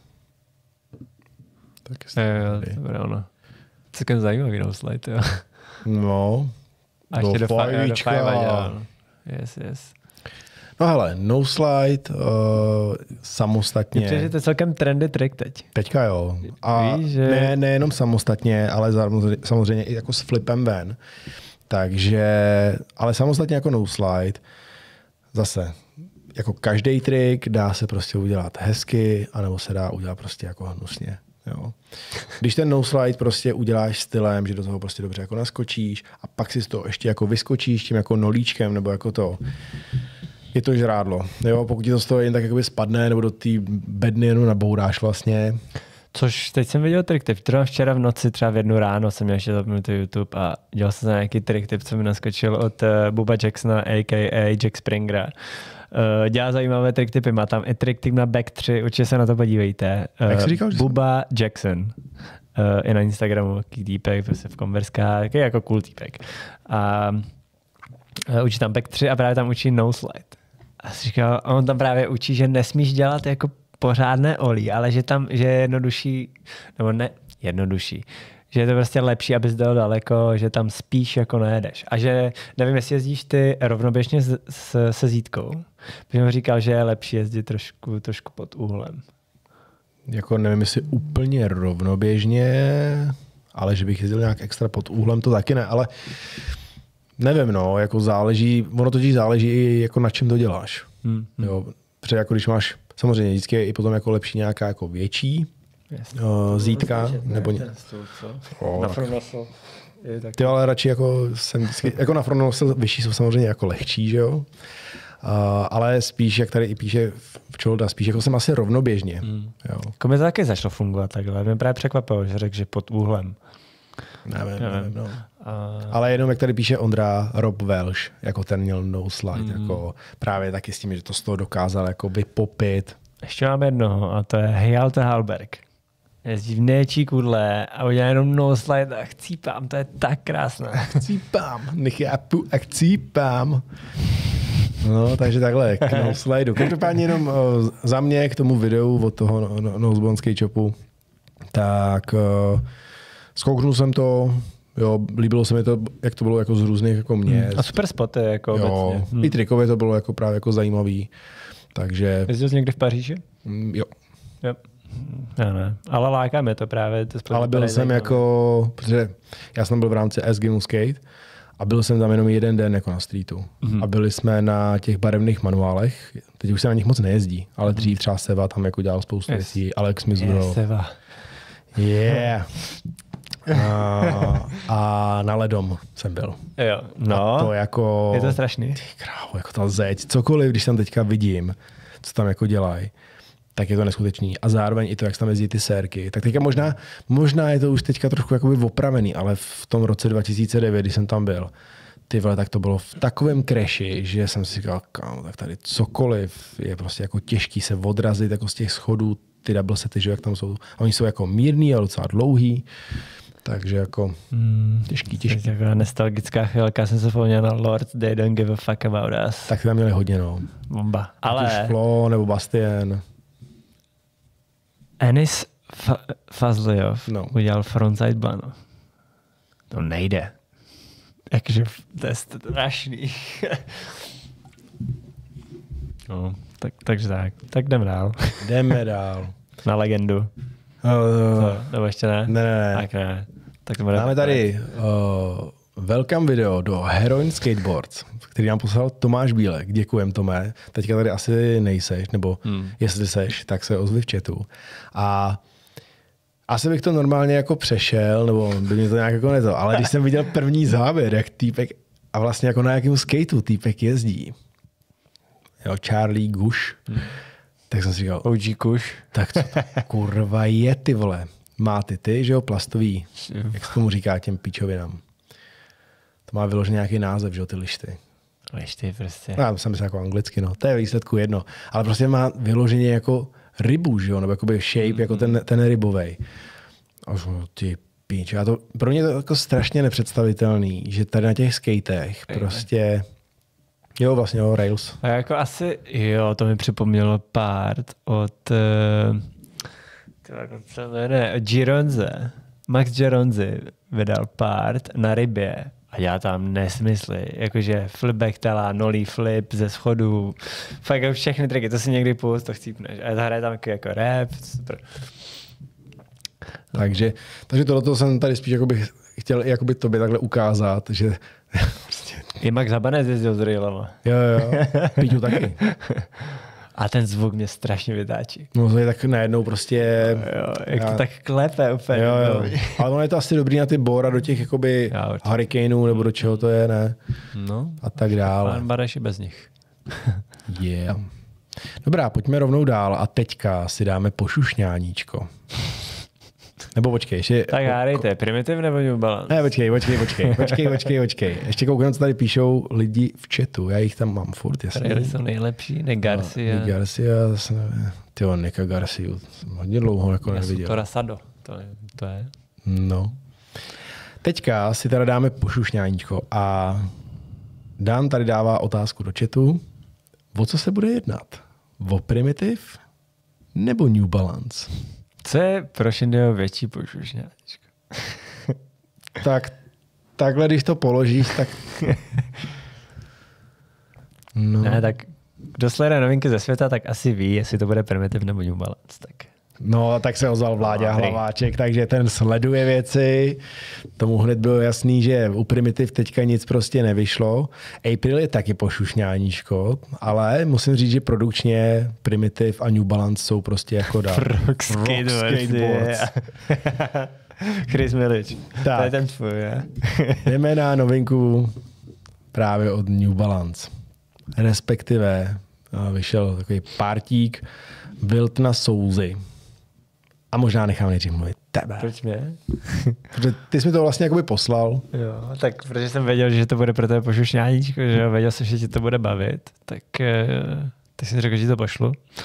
Tak je, to bude ono. Celkem zajímavý no slide, jo. No. A ještě do, do fajva, yes, yes. No hele, no slide, uh, samostatně. Protože to je celkem trendy trick teď. Teďka jo. A Víš, že... ne, nejenom samostatně, ale samozřejmě i jako s flipem ven. Takže, ale samostatně jako no slide, zase, jako každý trik dá se prostě udělat hezky, anebo se dá udělat prostě jako hnusně. Jo. Když ten no slide prostě uděláš stylem, že do toho prostě dobře jako naskočíš a pak si z toho ještě jako vyskočíš tím jako nolíčkem nebo jako to, je to žrádlo. Jo, pokud ti to z toho jen tak jakoby spadne nebo do té bedny jenom nabouráš vlastně. Což teď jsem viděl trik tip. Třeba včera v noci, třeba v jednu ráno jsem měl ještě zapnutý YouTube a dělal jsem nějaký trik tip, co mi naskočil od uh, Bubba Jacksona, a k a. Jack Springera. Uh, dělá zajímavé trick tipy, má tam i trick tip na back tři, určitě se na to podívejte. Uh, Jak jsi říkal, Bubba jsem... Jackson. Uh, I na Instagramu, taký týpek, prostě v konverskách, taký jako cool týpek. A uh, učí tam back tři a právě tam učí no slide. A jsi říkal, on tam právě učí, že nesmíš dělat jako pořádné olí, ale že tam, že je jednodušší, nebo ne jednodušší, že je to prostě lepší, abys dal daleko, že tam spíš jako nejedeš. A že, nevím, jestli jezdíš ty rovnoběžně s, s, se zítkou, protože mi říkal, že je lepší jezdit trošku, trošku pod úhlem. Jako nevím, jestli úplně rovnoběžně, ale že bych jezdil nějak extra pod úhlem, to taky ne, ale nevím, no, jako záleží, ono totiž záleží i jako na čem to děláš. Hmm. Jo, protože jako když máš, samozřejmě vždycky je i potom jako lepší nějaká jako větší uh, zítka, zvíčet, nebo ně... Oh, na frontnosl. Ty ale radši jako jsem vždycky, jako na frontnosl vyšší jsou samozřejmě jako lehčí, že jo? Uh, ale spíš, jak tady i píše Včolda, spíš jako jsem asi rovnoběžně. Hmm. Jo. Jako mi to taky začalo fungovat takhle. Mě právě překvapilo, že řekl, že pod úhlem. Nevím, nevím, no. A... Ale jenom, jak tady píše Ondra, Rob Welsh, jako ten měl no slide, mm. jako právě taky s tím, že to z toho dokázal jako vypopit. Ještě mám jednoho a to je Hjalte Hallberg. Jezdí v nejčí kudle a udělá jenom no slide a chcípám, to je tak krásné. Chcípám, nechápu a chcípám. No, takže takhle, k no slideu. Každopádně jenom uh, za mě k tomu videu od toho no, no, Nosebone Skate Shopu, tak uh, zkouknul jsem to, jo, líbilo se mi to, jak to bylo jako z různých jako měst. A super spoty jako jo, obecně. Hmm. I trikově to bylo jako právě jako zajímavý. Takže... Jezdil jsi někdy v Paříži? Mm, jo. Jo. Já ne, ale láká mě to právě. To ale byl jsem zajímavý. Jako, protože já jsem byl v rámci S Games Skate a byl jsem tam jenom jeden den jako na streetu. Mm-hmm. A byli jsme na těch barevných manuálech. Teď už se na nich moc nejezdí, ale dřív třeba Seva tam jako dělal spoustu yes. věcí. Alex Mizuro. Yes, Seva. Yeah. a, a na ledom jsem byl. Jo, no. A to jako... Je to strašný. Ty krávo, jako ta zeď. Cokoliv, když tam teďka vidím, co tam jako dělají, tak je to neskutečný. A zároveň i to, jak se tam jezdí ty sérky. Tak teďka možná, možná je to už teďka trošku jakoby opravený, ale v tom roce dva tisíce devět, když jsem tam byl, ty vole, tak to bylo v takovém crashi, že jsem si říkal, kámo, tak tady cokoliv je prostě jako těžký se odrazit jako z těch schodů, ty double sety, že jak tam jsou. A oni jsou jako mírný a docela dlouhý. Takže jako hmm, těžký, těžký. Taková nostalgická chvilka, jsem se vzpomněl na Lord, They Don't Give a Fuck About Us. Tak tam měli hodně, no. Bomba. Ale... Flo nebo Bastien. Enis Fa- Fazliov no. udělal frontside blano. To nejde. Takže to je strašný. no, tak, takže tak. Tak jdeme dál. Jdeme dál. Na legendu. Uh, Co? Nebo ještě ne? Ne, ne, ne. Tak ne. Tak to máme tady uh, welcome video do Heroin Skateboards, který nám poslal Tomáš Bílek. Děkujem, Tome. Teďka tady asi nejseš, nebo hmm. jestli seš, tak se ozvi v chatu. A asi bych to normálně jako přešel, nebo by mě to nějak jako nezo. Ale když jsem viděl první záběr, jak týpek, a vlastně jako na jakém skateu týpek jezdí, jo, Charlie Gush, hmm. tak jsem si říkal, O G Kush. Tak co to kurva je, ty vole. Má ty ty, že jo, plastový, jak se tomu říká těm píčovinám. To má vyložený nějaký název, že jo, ty lišty. Lišty prostě. Já jsem myslel jako anglicky, no. To je výsledku jedno. Ale prostě má vyloženě jako rybu, že jo, nebo jakoby shape, mm-hmm. jako ten, ten rybovej. A no, ty píč. A to, pro mě to jako strašně nepředstavitelný, že tady na těch skatech prostě... Jo, vlastně jo, Rails. A jako asi, jo, to mi připomnělo part od... Uh, jak se jmenuje, Gironze. Max Gironzi vydal part na rybě a já tam nesmysly. Jakože flipback tala, nollie flip ze schodu. Fakt jako všechny triky, to si někdy pust, to chcípneš. A ta hra je tam jako rap. Super. Takže, takže tohleto jsem tady spíš jakoby chtěl jakoby tobě takhle ukázat, že prostě... I Max Habanez jezdil s Railama. Jo, jo, Píťu taky. A ten zvuk mě strašně vytáčí. No to je tak najednou prostě... Jo, jak já... to tak klepe úplně. Jo, jo. Ale ono je to asi dobrý na ty bora do těch jakoby hurricaneů nebo do čeho to je, ne? No. A tak dále. Pán Bareš je bez nich. Yeah. Dobrá, pojďme rovnou dál a teďka si dáme pošušňáníčko. Nebo počkej, ještě... Tak hádejte, Primitive nebo New Balance? Ne, počkej, počkej, počkej, počkej, počkej, počkej. Ještě koukám, co tady píšou lidi v chatu, já jich tam mám furt, jasně. Tady jsou nejlepší, Nick Garcia. No, Nick Garcia, zase nevím. Tyjo, Nicka Garcia, jsem hodně dlouho jako neviděl. To Rasado, to je, to je. No. Teďka si teda dáme pošušňáníčko a Dan tady dává otázku do chatu. O co se bude jednat? O Primitive nebo New Balance? Co je pro Shindyho větší pošušňáčko? Tak takhle, když to položíš, tak... No. Ne, tak kdo sleduje novinky ze světa, tak asi ví, jestli to bude Primitive nebo New Balance. Tak. No, tak se ozval Vláďa Hlaváček, takže ten sleduje věci. Tomu hned bylo jasný, že u Primitive teďka nic prostě nevyšlo. April je taky pošušňáníčko, ale musím říct, že produkčně Primitive a New Balance jsou prostě jako dál. Rock skateboards. Chris Milič. Tak. To je ten tvůj, je? Jdeme na novinku právě od New Balance. Respektive vyšel takový pártík Wiltona Souzy. A možná nechám nejdřív mluvit tebe. Proč mě? Protože ty jsi mi to vlastně jakoby poslal. Jo, tak protože jsem věděl, že to bude pro tebe pošušňáníčko, že jo, věděl jsem, že ti to bude bavit, tak, tak jsem řekl, že ti to pošlu.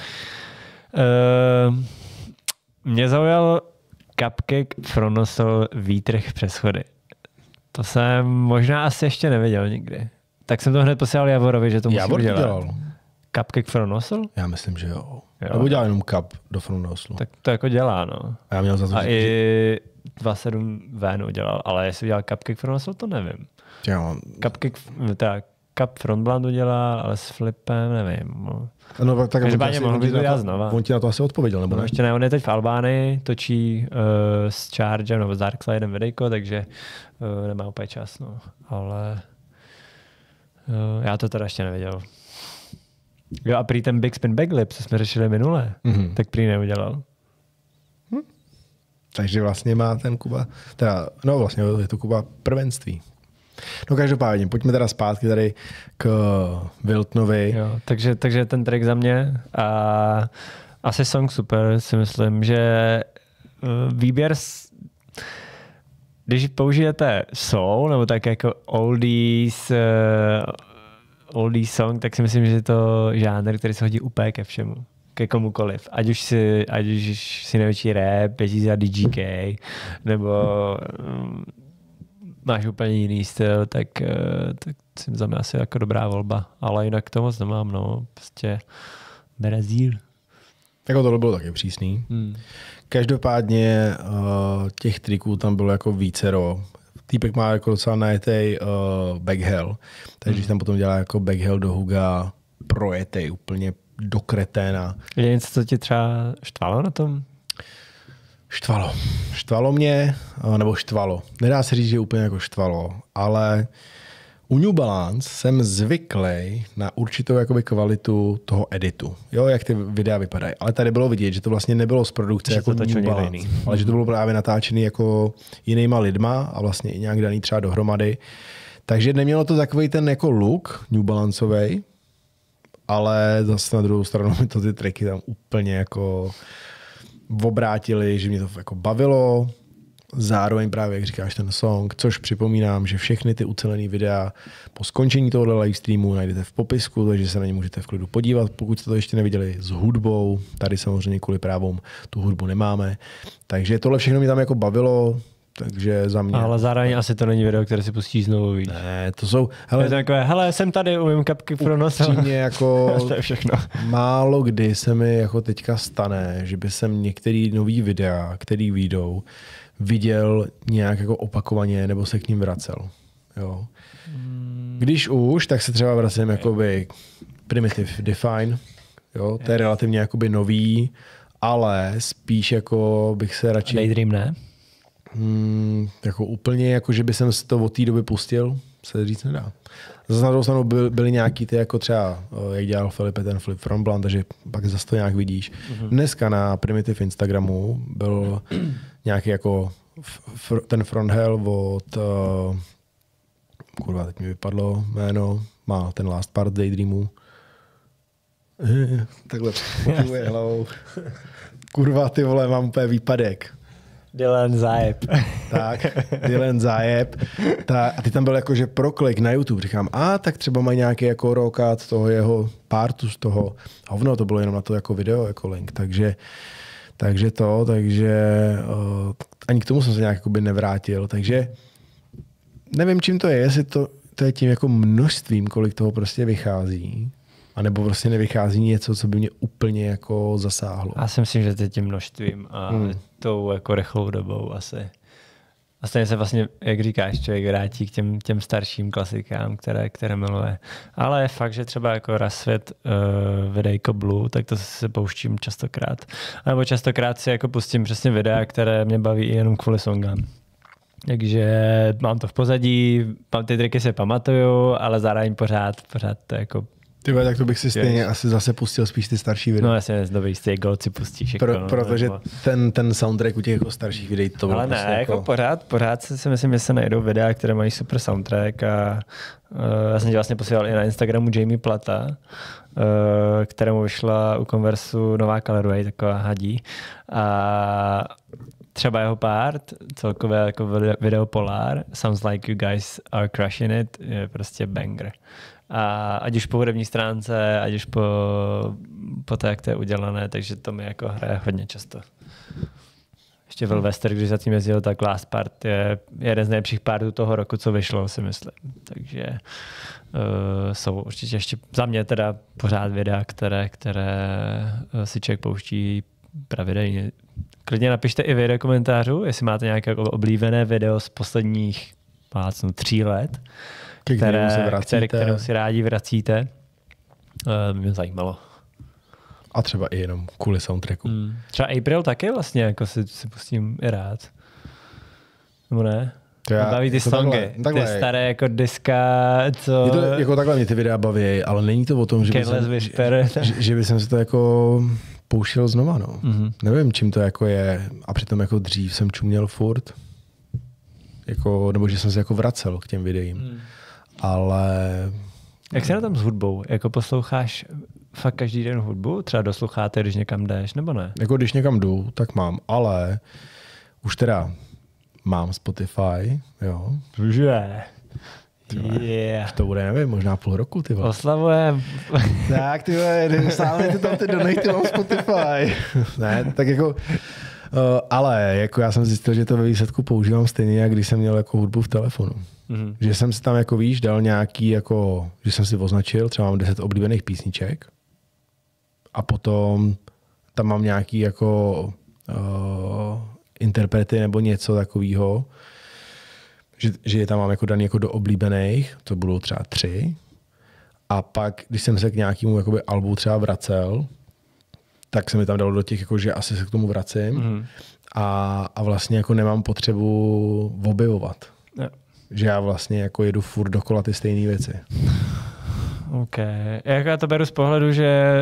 Uh, mě zaujal Cupcake Fronosol výtrh přes schody. To jsem možná asi ještě neviděl nikdy. Tak jsem to hned posílal Javorovi, že to musím Javor dělat. Dělal. Cupcake Fronosol? Já myslím, že jo. jo. Nebo dělal jenom cup do Fronosolu. Tak to jako dělá, no. A, já měl za to, a že... i dvacet sedm Vénu dělal, ale jestli dělal Cupcake Fronosol, to nevím. Já mám... Cupcake, tak Cup Frontblandu dělá, ale s flipem nevím. No. No, tak Každopádně mohl by to dělat znova. On ti na to asi odpověděl, nebo no, ne? Ještě ne, on je teď v Albánii, točí uh, s Chargem nebo s Darkslidem videjko, takže uh, nemá úplně čas, no. Ale uh, já to teda ještě neviděl. Jo a prý ten Big Spin Backflip, co jsme řešili minule, mm-hmm. tak prý neudělal. Hm. Takže vlastně má ten Kuba, teda, no vlastně je to Kuba prvenství. No každopádně, pojďme teda zpátky tady k Wiltonovi. Jo, takže, takže ten track za mě a asi song super, si myslím, že výběr, když použijete soul nebo tak jako oldies, oldies song, tak si myslím, že je to žánr, který se hodí úplně ke všemu. Ke komukoliv. Ať už si, ať už si největší rap, jezdí za D G K, nebo um, máš úplně jiný styl, tak, tak si za mě asi jako dobrá volba. Ale jinak to moc nemám, no. Prostě Brazíl. Jako tohle bylo taky přísný. Hmm. Každopádně uh, těch triků tam bylo jako vícero. Týpek má jako docela najetej uh, backhell, takže hmm. když tam potom dělá jako backhell do huga, projetej úplně do kreténa. Je něco, co ti třeba štvalo na tom? Štvalo. Štvalo mě, nebo štvalo. Nedá se říct, že úplně jako štvalo, ale u New Balance jsem zvyklý na určitou jakoby kvalitu toho editu, jo, jak ty videa vypadají. Ale tady bylo vidět, že to vlastně nebylo z produkce že jako New Balance, jiný. Ale že to bylo právě natáčený jako jinýma lidma a vlastně i nějak daný třeba dohromady. Takže nemělo to takový ten jako look New Balanceovej, ale zase na druhou stranu mi to ty tracky tam úplně jako obrátili, že mě to jako bavilo. Zároveň právě, jak říkáš, ten song, což připomínám, že všechny ty ucelený videa po skončení tohoto livestreamu najdete v popisku, takže se na ně můžete v klidu podívat, pokud jste to ještě neviděli s hudbou. Tady samozřejmě kvůli právům tu hudbu nemáme. Takže tohle všechno mě tam jako bavilo, takže za mě. Ale zároveň asi to není video, které si pustíš znovu, víš. Ne, to jsou... Hele, je to takové, hele, jsem tady, umím kapky pro nos. Jako to je všechno. Málo kdy se mi jako teďka stane, že by jsem některý nový videa, který vyjdou, viděl nějak jako opakovaně nebo se k ním vracel. Jo. Když už, tak se třeba vracím jakoby Primitive Define. Jo. To je relativně jakoby nový, ale spíš jako bych se radši... Daydream ne? Hmm, jako úplně, jako že by jsem si to od té doby pustil, se říct nedá. Zase na druhou stranu byly, byly nějaký ty, jako třeba, jak dělal Filipe ten Flip from Blunt, takže pak zase to nějak vidíš. Mm-hmm. Dneska na Primitive Instagramu byl nějaký jako fr- ten fronthell od, uh, kurva, teď mi vypadlo jméno, má ten last part Daydreamu. Takhle pokuje hlavou. Kurva, ty vole, mám úplně výpadek. Dylan Zajeb. Tak, Dylan Zajeb. Ta, a ty tam byl jakože proklik na YouTube. Říkám, a tak třeba mají nějaký jako rokat toho jeho partu z toho. A hovno, to bylo jenom na to jako video, jako link. Takže, takže to, takže uh, ani k tomu jsem se nějak jakoby nevrátil. Takže nevím, čím to je, jestli to, to je tím jako množstvím, kolik toho prostě vychází. A nebo prostě nevychází něco, co by mě úplně jako zasáhlo. Já si myslím, že to je tím množstvím a hmm. tou jako rychlou dobou asi. A stejně se vlastně, jak říkáš, člověk vrátí k těm, těm starším klasikám, které, které miluje. Ale je fakt, že třeba jako Rasvět uh, videjko Blue, tak to se pouštím častokrát. A nebo častokrát si jako pustím přesně videa, které mě baví i jenom kvůli songám. Takže mám to v pozadí, ty triky si pamatuju, ale zároveň pořád, pořád to jako Tyba, tak to bych si stejně Jež. asi zase pustil spíš ty starší videa. No jasně, dobrý, z těch Gold si pustíš. Jako, Pro, protože nebo... ten, ten soundtrack u těch jako starších videí to bylo. Ale ne, jako... jako pořád, pořád si myslím, že se najdou videa, které mají super soundtrack a uh, já jsem tě vlastně posílal i na Instagramu Jamie Plata, uh, kterému vyšla u Conversu nová Colorway, taková hadí. A třeba jeho part, celkové jako video Polar, Sounds Like You Guys Are Crushing It, je prostě banger. A ať už po hudební stránce, ať už po, po to, jak to je udělané, takže to mi jako hraje hodně často. Ještě Will Wester, když za tím jezdil, tak Last Part je jeden z nejlepších partů toho roku, co vyšlo, si myslím. Takže uh, jsou určitě ještě za mě teda pořád videa, které, které si člověk pouští pravidelně. Klidně napište i vy do komentářů, jestli máte nějaké jako oblíbené video z posledních plácnu, tří let, které, které, kterou si rádi vracíte. Uh, mě zajímalo. A třeba i jenom kvůli soundtracku. Hmm. Třeba April taky vlastně jako si, si pustím i rád. Nebo ne? Já, baví ty songy, takhle, takhle. Ty staré jako diska, co... Je to, jako takhle mě ty videa baví, ale není to o tom, že by, jsem, že, že, že by jsem si to jako pouštěl znova. No. Mm-hmm. Nevím, čím to jako je. A přitom jako dřív jsem čuměl furt. Jako, nebo že jsem se jako vracel k těm videím. Mm. Ale... Jak se na tom s hudbou? Jako posloucháš fakt každý den hudbu? Třeba dosloucháte, když někam jdeš, nebo ne? Jako když někam jdu, tak mám, ale už teda mám Spotify, jo. Že? Yeah. To bude, nevím, možná půl roku, ty vole. Oslavujem. Tak, ty vole, stále ty tam ty donejty mám Spotify. Ne, tak jako, uh, ale jako já jsem zjistil, že to ve výsledku používám stejně, jak když jsem měl jako hudbu v telefonu. Mm-hmm. Že jsem si tam jako víš, dal nějaký jako, že jsem si označil, třeba mám deset oblíbených písniček a potom tam mám nějaký jako uh, interprety nebo něco takového, že, že je tam mám jako daný jako do oblíbených, to budou třeba tři. A pak, když jsem se k nějakému jakoby albu třeba vracel, tak se mi tam dalo do těch, jako, že asi se k tomu vracím. Mm. A, a vlastně jako nemám potřebu objevovat. Yeah. že já vlastně jako jedu furt dokola ty stejné věci. OK. Jak já to beru z pohledu, že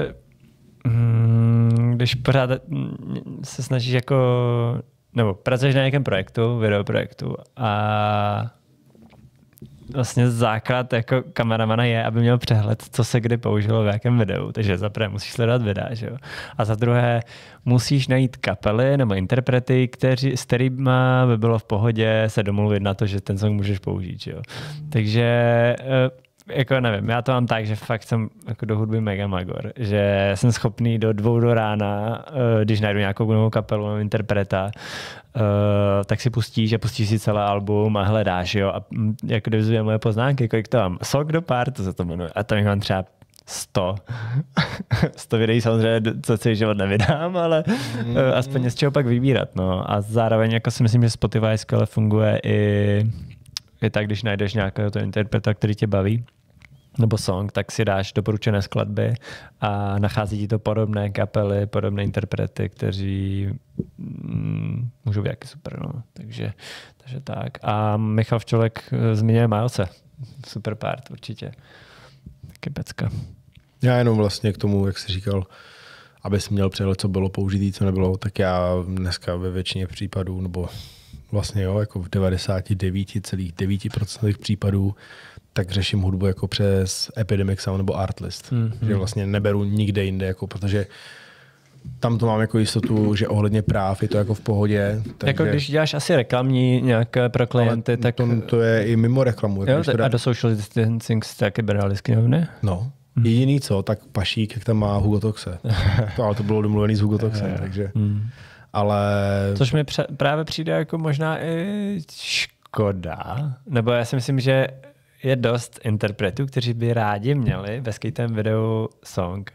mm, když pořád se snažíš jako, nebo pracuješ na nějakém projektu, videoprojektu a vlastně základ jako kameramana je, aby měl přehled, co se kdy použilo v jakém videu. Takže za prvé musíš sledovat videa, že jo? A za druhé musíš najít kapely nebo interprety, kteří, s kterými by bylo v pohodě se domluvit na to, že ten song můžeš použít, že jo? Takže jako nevím, já to mám tak, že fakt jsem jako do hudby mega magor, že jsem schopný do dvou do rána, když najdu nějakou novou kapelu nebo interpreta, tak si pustíš a pustíš si celé album a hledáš, jo, a jako devizuje moje poznámky, kolik to mám, Song do pár, to se to jmenuje, a to mám třeba sto. sto videí samozřejmě, co celý život nevydám, ale mm. aspoň z čeho pak vybírat, no. A zároveň jako si myslím, že Spotify skvěle funguje i je tak, když najdeš nějakého toho interpreta, který tě baví, nebo song, tak si dáš doporučené skladby a nachází ti to podobné kapely, podobné interprety, kteří mm, můžou být jaký super. No. Takže, takže tak. A Michal Včolek zmiňuje Milese. Super part určitě. Taky pecka. Já jenom vlastně k tomu, jak jsi říkal, abys měl přehled, co bylo použitý, co nebylo, tak já dneska ve většině případů, nebo vlastně jo, jako v devadesát devět celá devět procent případů, tak řeším hudbu jako přes Epidemic Sound nebo Artlist. Mm-hmm. Že vlastně neberu nikde jinde, jako, protože tam to mám jako jistotu, že ohledně práv je to jako v pohodě. Takže... Jako když děláš asi reklamní nějaké pro klienty, tak... To, to je i mimo reklamu. Jo, jako a do social distancing jste taky brali knihovny? No. Mm. Jediný co, tak Pašík, jak tam má Hugo Toxe. to, ale to bylo domluvený s Hugo Toxem, takže... Mm. Ale... Což mi pře- právě přijde jako možná i škoda. Nebo já si myslím, že je dost interpretů, kteří by rádi měli ve skejtovém videu song.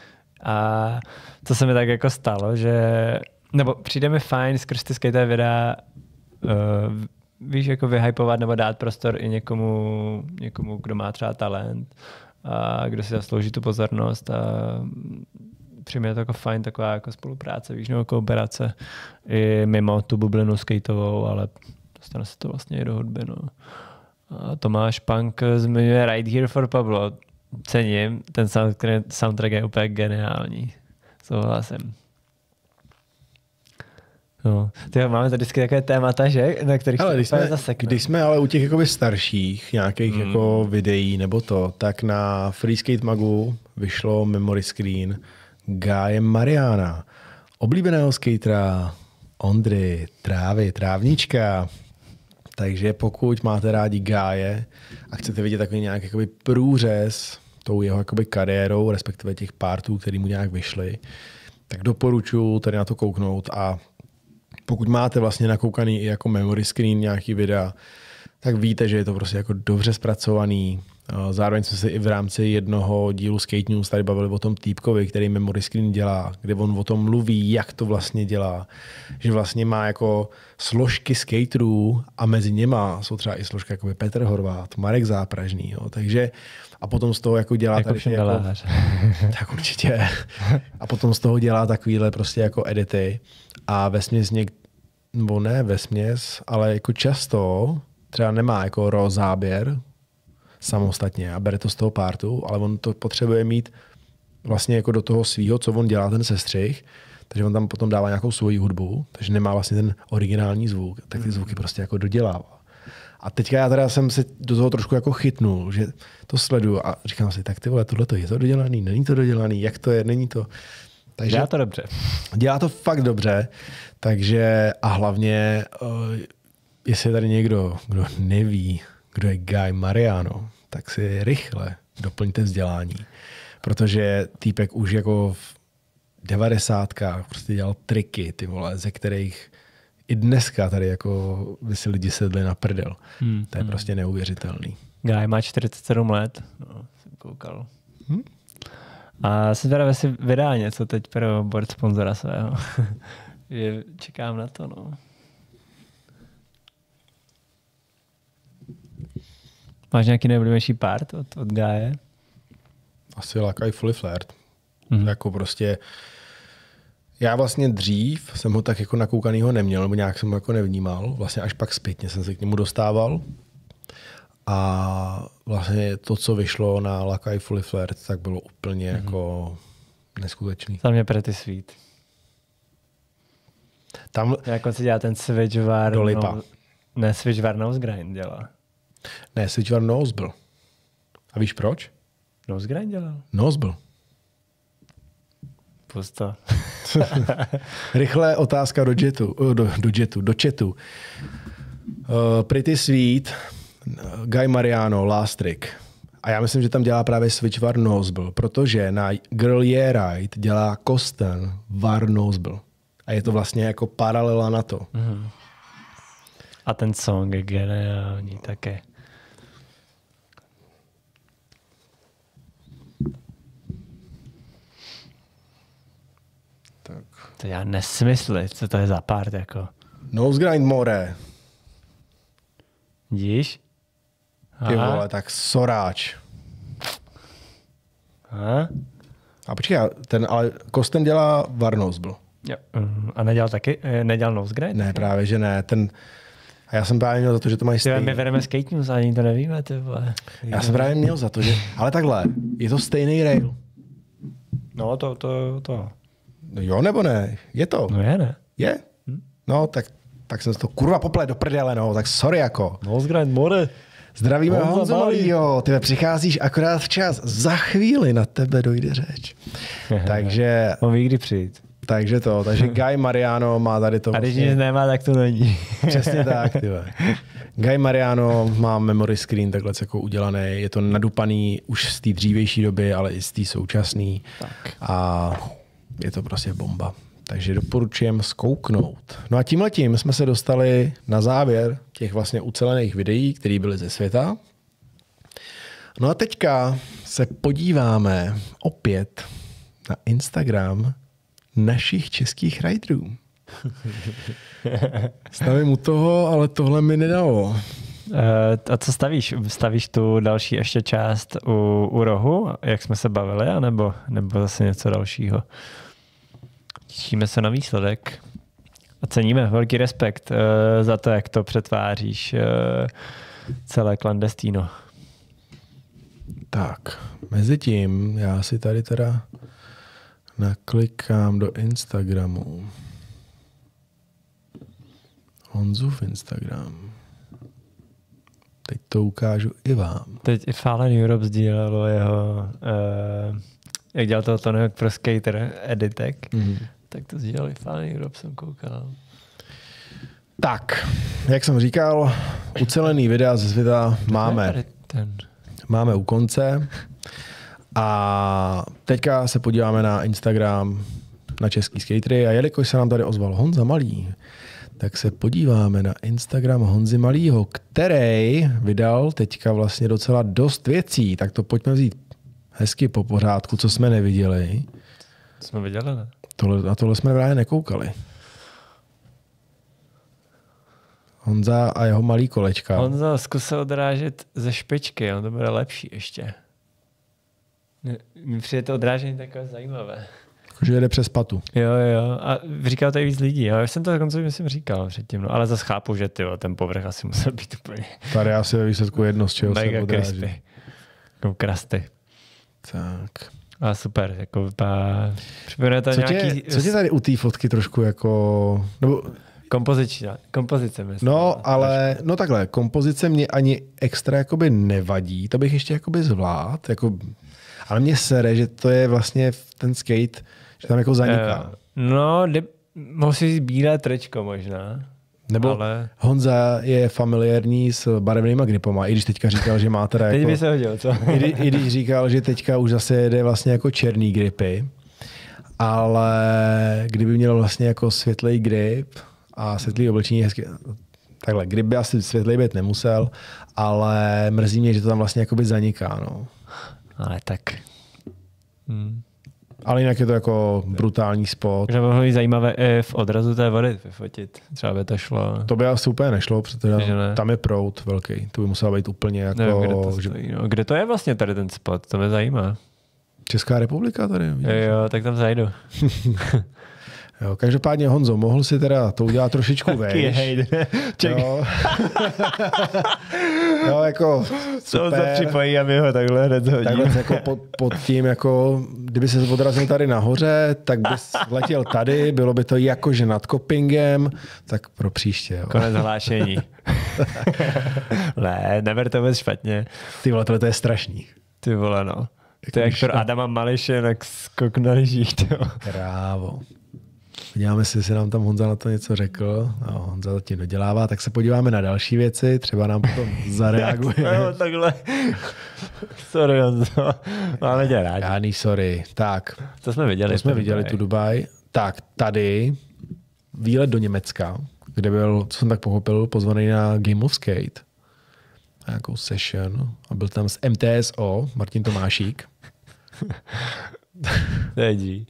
A co se mi tak jako stalo, že... Nebo přijde mi fajn skrz ty skateové videa uh, víš, jako vyhypovat nebo dát prostor i někomu, někomu, kdo má třeba talent a kdo si zaslouží tu pozornost a přijme to jako fajn taková jako spolupráce, víš, nebo kooperace i mimo tu bublinu skateovou, ale dostane se to vlastně i do hudby, no. A Tomáš Punk zmiňuje Right Here for Pablo. Cením, ten soundtrack je úplně geniální. Souhlasím. No. Tyjo, máme tady vždycky takové témata, že? Na kterých ale když jsme, zasekne. Když jsme ale u těch jakoby starších nějakých mm. jako videí nebo to, tak na Free Skate Magu vyšlo memory screen Guye Mariana, oblíbeného skatera Ondry, Trávy, Trávnička. Takže pokud máte rádi Guye a chcete vidět takový nějaký jakoby průřez tou jeho jakoby kariérou, respektive těch partů, který mu nějak vyšly, tak doporučuji tady na to kouknout a pokud máte vlastně nakoukaný i jako memory screen nějaký videa, tak víte, že je to prostě jako dobře zpracovaný. Zároveň jsme se i v rámci jednoho dílu Skate News tady bavili o tom týpkovi, který memory screen dělá, kde on o tom mluví, jak to vlastně dělá. Že vlastně má jako složky skaterů a mezi něma jsou třeba i složky jako Petr Horvát, Marek Zápražný. Jo. Takže a potom z toho jako dělá jako tady jako, tak určitě. A potom z toho dělá takovýhle prostě jako edity a vesměs něk, nebo ne vesměs, ale jako často třeba nemá jako raw záběr samostatně a bere to z toho partu, ale on to potřebuje mít vlastně jako do toho svýho, co on dělá ten sestřih, takže on tam potom dává nějakou svoji hudbu, takže nemá vlastně ten originální zvuk, tak ty zvuky prostě jako dodělává. A teďka já teda jsem se do toho trošku jako chytnul, že to sleduju a říkám si, tak ty vole, tohleto je to dodělaný, není to dodělaný, jak to je, není to. Takže dělá to dobře. Dělá to fakt dobře, takže a hlavně, uh, jestli je tady někdo, kdo neví, kdo je Guye Mariano, tak si rychle doplňte vzdělání, protože týpek už jako v devadesátkách prostě dělal triky, ty vole, ze kterých i dneska tady jako by si lidi sedli na prdel. Hmm, to je hmm. prostě neuvěřitelný. Guy má čtyřicet sedm let, no, jsem koukal. Hmm? A jsem teda si vydá něco teď pro board sponzora svého. Čekám na to, no. Máš nějaký nejoblíbenější part od, od Guye? Asi Lakaj Fully Flared. Mm-hmm. Jako prostě já vlastně dřív jsem ho tak jako nakoukanýho neměl, nebo nějak jsem ho jako nevnímal. Vlastně až pak zpětně jsem se k němu dostával. A vlastně to, co vyšlo na Lakaj Fully Flirt, tak bylo úplně mm-hmm. jako neskutečný. Za mě Pretty Sweet. Tam... Jak on si dělá ten switch var... Do lipa. No, ne, switch var nose grind dělá. Ne, switch var nose byl. A víš proč? Nose grind dělal? Nose byl. Pusto. Rychle otázka do jetu, do, do jetu, do chatu. Uh, Pretty Sweet, Guy Mariano, Last Trick. A já myslím, že tam dělá právě switch var Nosebl, protože na Girl Yeah Right dělá Kosten var Nosebl. A je to vlastně jako paralela na to. Mm. A ten song je geniální také. Tak. To já nesmysly, co to je za part jako. Nose grind more. Vidíš? Ty vole, tak soráč. Aha. A počkej, ten, ale Kosten dělá var Nosebl. Jo. A nedělal taky? Nedělal nose grind? Ne, právě, že ne. Ten, a já jsem právě měl za to, že to mají stejný. My vedeme skate news, ani to nevíme. Ty vole. Já jsem právě měl za to, že... Ale takhle, je to stejný rail. No, to, to, to. No jo, nebo ne? Je to. No je, ne? Je? Hm? No, tak, tak jsem to kurva poplet do prdele, no. Tak sorry jako. Nose grind more. Zdravíme Honzo Malýho. Ty přicházíš akorát včas. Za chvíli na tebe dojde řeč. Takže... On ví, kdy přijít. Takže to, takže Guy Mariano má tady to. A když vlastně... nic nemá, tak to není. Přesně tak, tyhle. Guy Mariano má memory screen takhle jako udělaný, je to nadupaný už z té dřívější doby, ale i z té současné. A je to prostě bomba. Takže doporučujem zkouknout. No a tímhletím jsme se dostali na závěr těch vlastně ucelených videí, které byly ze světa. No a teďka se podíváme opět na Instagram našich českých riderů. Stavím u toho, ale tohle mi nedalo. Uh, a co stavíš? Stavíš tu další ještě část u, u rohu, jak jsme se bavili, anebo, nebo zase něco dalšího? Těšíme se na výsledek. A ceníme velký respekt uh, za to, jak to přetváříš uh, celé Clandestino. Tak, mezi tím já si tady teda naklikám do Instagramu. Honzův Instagram. Teď to ukážu i vám. Teď i Fallen Europe sdílelo jeho, uh, jak dělal toho Tonyho pro skater editek, mm. tak to sdílel i Fallen Europe, jsem koukal. Tak, jak jsem říkal, ucelený videa ze světa máme. Máme u konce. A teďka se podíváme na Instagram na český skatery a jelikož se nám tady ozval Honza Malý, tak se podíváme na Instagram Honzy Malýho, který vydal teďka vlastně docela dost věcí. Tak to pojďme vzít hezky po pořádku, co jsme neviděli. Co jsme viděli, ne? Tohle, na tohle jsme právě nekoukali. Honza a jeho malý kolečka. Honza zkusil odrážet ze špičky, on to bude lepší ještě. Mně přijde to odrážení takové zajímavé. Že jede přes patu. Jo, jo. A říkal to i víc lidí. Já jsem to dokonce myslím říkal předtím. No. Ale zase chápu, že tyjo, ten povrch asi musel být úplně... Tady asi ve výsledku jedno, z čeho se odráží. Mega crispy. Jako krasty. Tak. A super. Jako vypadá... Připomíná to co nějaký... Tě, co tě tady u té fotky trošku jako... Nebo... Kompozice, kompozice myslím. No, ale, no takhle, kompozice mě ani extra jakoby nevadí, to bych ještě jakoby zvlád, jako, ale mě sere, že to je vlastně ten skate, že tam jako zaniká. Uh, no, de, mohl si říct bílé tričko možná. Nebo ale... Honza je familiární s barevnýma gripama, i když teďka říkal, že má teda jako... Teď by se hodil, co? I, I když říkal, že teďka už zase jede vlastně jako černý gripy, ale kdyby měl vlastně jako světlej grip, a světlý oblečení hezky. Takhle, grip by asi světlý být nemusel, ale mrzí mě, že to tam vlastně jakoby zaniká. No. Ale tak. Hmm. Ale jinak je to jako brutální spot. Že mohlo být zajímavé i v odrazu té vody vyfotit. Třeba by to šlo. To by asi úplně nešlo, protože tam je proud velký. To by muselo být úplně jako... Nevím, kde, to stojí, no. Kde to je vlastně tady ten spot? To mě zajímá. Česká republika tady. Jo, jo, tak tam zajdu. Jo, každopádně Honzo, mohl si teda to udělat trošičku vejš. jo. jo, jako super. To se připojí a my ho takhle hned hodíme. Takhle jako pod, pod tím, jako, kdyby se odrazil tady nahoře, tak bys letěl tady, bylo by to jakože nad Kopingem, tak pro příště. Jo. Konec hlášení. ne, neber to vůbec špatně. Ty vole, tohle to je strašný. Ty vole, no. To je jak pro Adama Mališe, jak skok na lyžích. Krávo. Podíváme si, jestli nám tam Honza na to něco řekl. No, Honza to tím dodělává, tak se podíváme na další věci, třeba nám potom zareaguje. no, takhle. Sorry, Honzo. Máme tě rádi. Žádný sorry. Tak. To jsme viděli. To jsme viděli tu Dubaj. Tak, tady výlet do Německa, kde byl, co jsem tak pochopil, pozvaný na Game of Skate. Nějakou session. A byl tam z M T S O, Martin Tomášík. Nedí.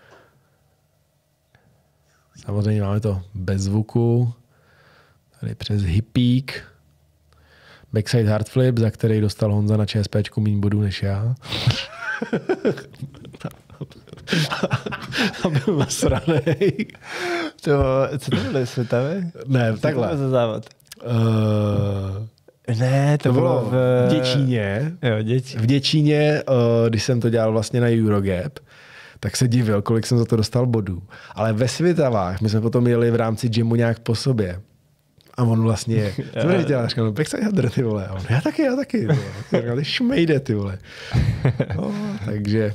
Samozřejmě máme to bez zvuku. Tady přes hippík. Backside hardflip, za který dostal Honza na ČSPčku méně bodů než já. A byl nasranej. To, co to bylo, světavě? Ne, co takhle. To bylo za závod? Uh, ne, to, to bylo bylo v Děčíně. Jo, Děčín. V Děčíně, uh, když jsem to dělal vlastně na Eurogap, tak se divil, kolik jsem za to dostal bodů. Ale ve Svitavách my jsme potom jeli v rámci gymu nějak po sobě. A on vlastně, co budeš dělat? Říkal, backside hadr, ty vole. A on, já taky, já taky. Říkal, ty šmejde, ty vole. No, takže,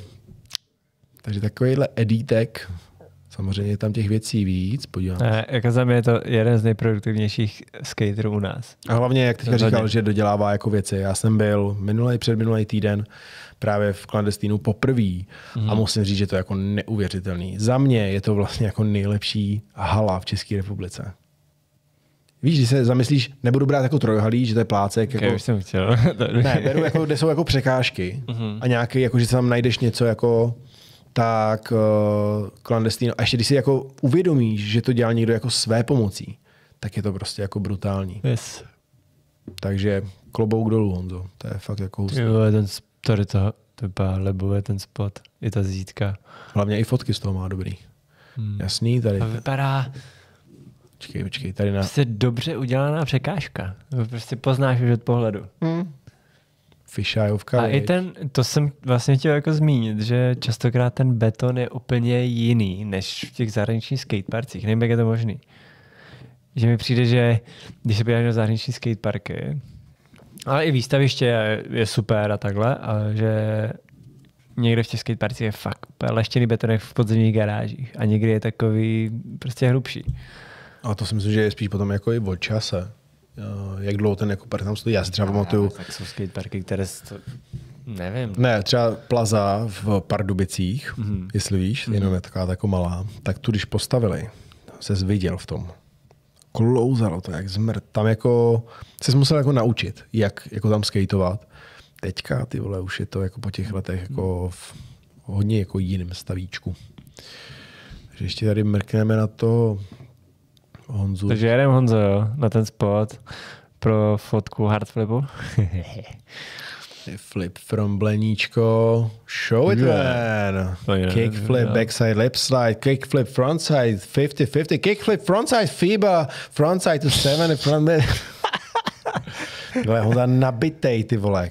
takže takovýhle edítek. Samozřejmě je tam těch věcí víc, podívám. Ne, jako za mě je to jeden z nejproduktivnějších skaterů u nás. A hlavně, jak teďka říkal, že dodělává jako věci. Já jsem byl minulý, předminulý týden právě v klandestínu poprvý mm. a musím říct, že to je jako neuvěřitelný. Za mě je to vlastně jako nejlepší hala v České republice. Víš, když se zamyslíš, nebudu brát jako trojhalí, že to je plácek. Jako, já už jsem chtěl. ne, beru jako, kde jsou jako překážky mm. a nějaký, jako, že tam najdeš něco jako tak uh, klandestíno. A ještě když si jako uvědomíš, že to dělá někdo jako své pomocí, tak je to prostě jako brutální. Yes. Takže klobouk dolů, Honzo. To je fakt jako hustý. Jo, ten tady to, to vypadá lebuje ten spot. I ta zítka. Hlavně i fotky z toho má dobrý. Hmm. Jasný, tady. A vypadá... Počkej, počkej, tady na... Prostě dobře udělaná překážka. Prostě poznáš už od pohledu. Hmm. Fishajovka. A i ten, to jsem vlastně chtěl jako zmínit, že častokrát ten beton je úplně jiný, než v těch zahraničních skateparcích. Nevím, jak je to možný. Že mi přijde, že když se podíváš na zahraniční skateparky, ale i výstaviště je, je super a takhle, ale že někde v těch skateparcích je fakt leštěný beton jak v podzemních garážích a někdy je takový prostě hrubší. A to si myslím, že je spíš potom jako i od čase. Jak dlouho ten jako park tam stojí. Já si třeba pamatuju. Tak jsou skateparky, které to... nevím. Ne, třeba Plaza v Pardubicích, mm-hmm. jestli víš, mm-hmm. jenom je taková jako malá, tak tu když postavili, ses viděl v tom. Klouzalo to jak zmrt. Tam jako ses musel jako naučit, jak jako tam skateovat. Teďka, ty vole, už je to jako po těch letech jako v hodně jako jiném stavíčku. Takže ještě tady mrkneme na to Honzu. Takže jedem Honzo, jo, na ten spot pro fotku hardflipu. Flip from bleníčko. Show it, yeah. man. Kickflip, yeah. Backside lip slide, kickflip frontside, fifty fifty, kickflip frontside, FIBA, frontside to seven, front Tohle Honza nabitej, ty vole.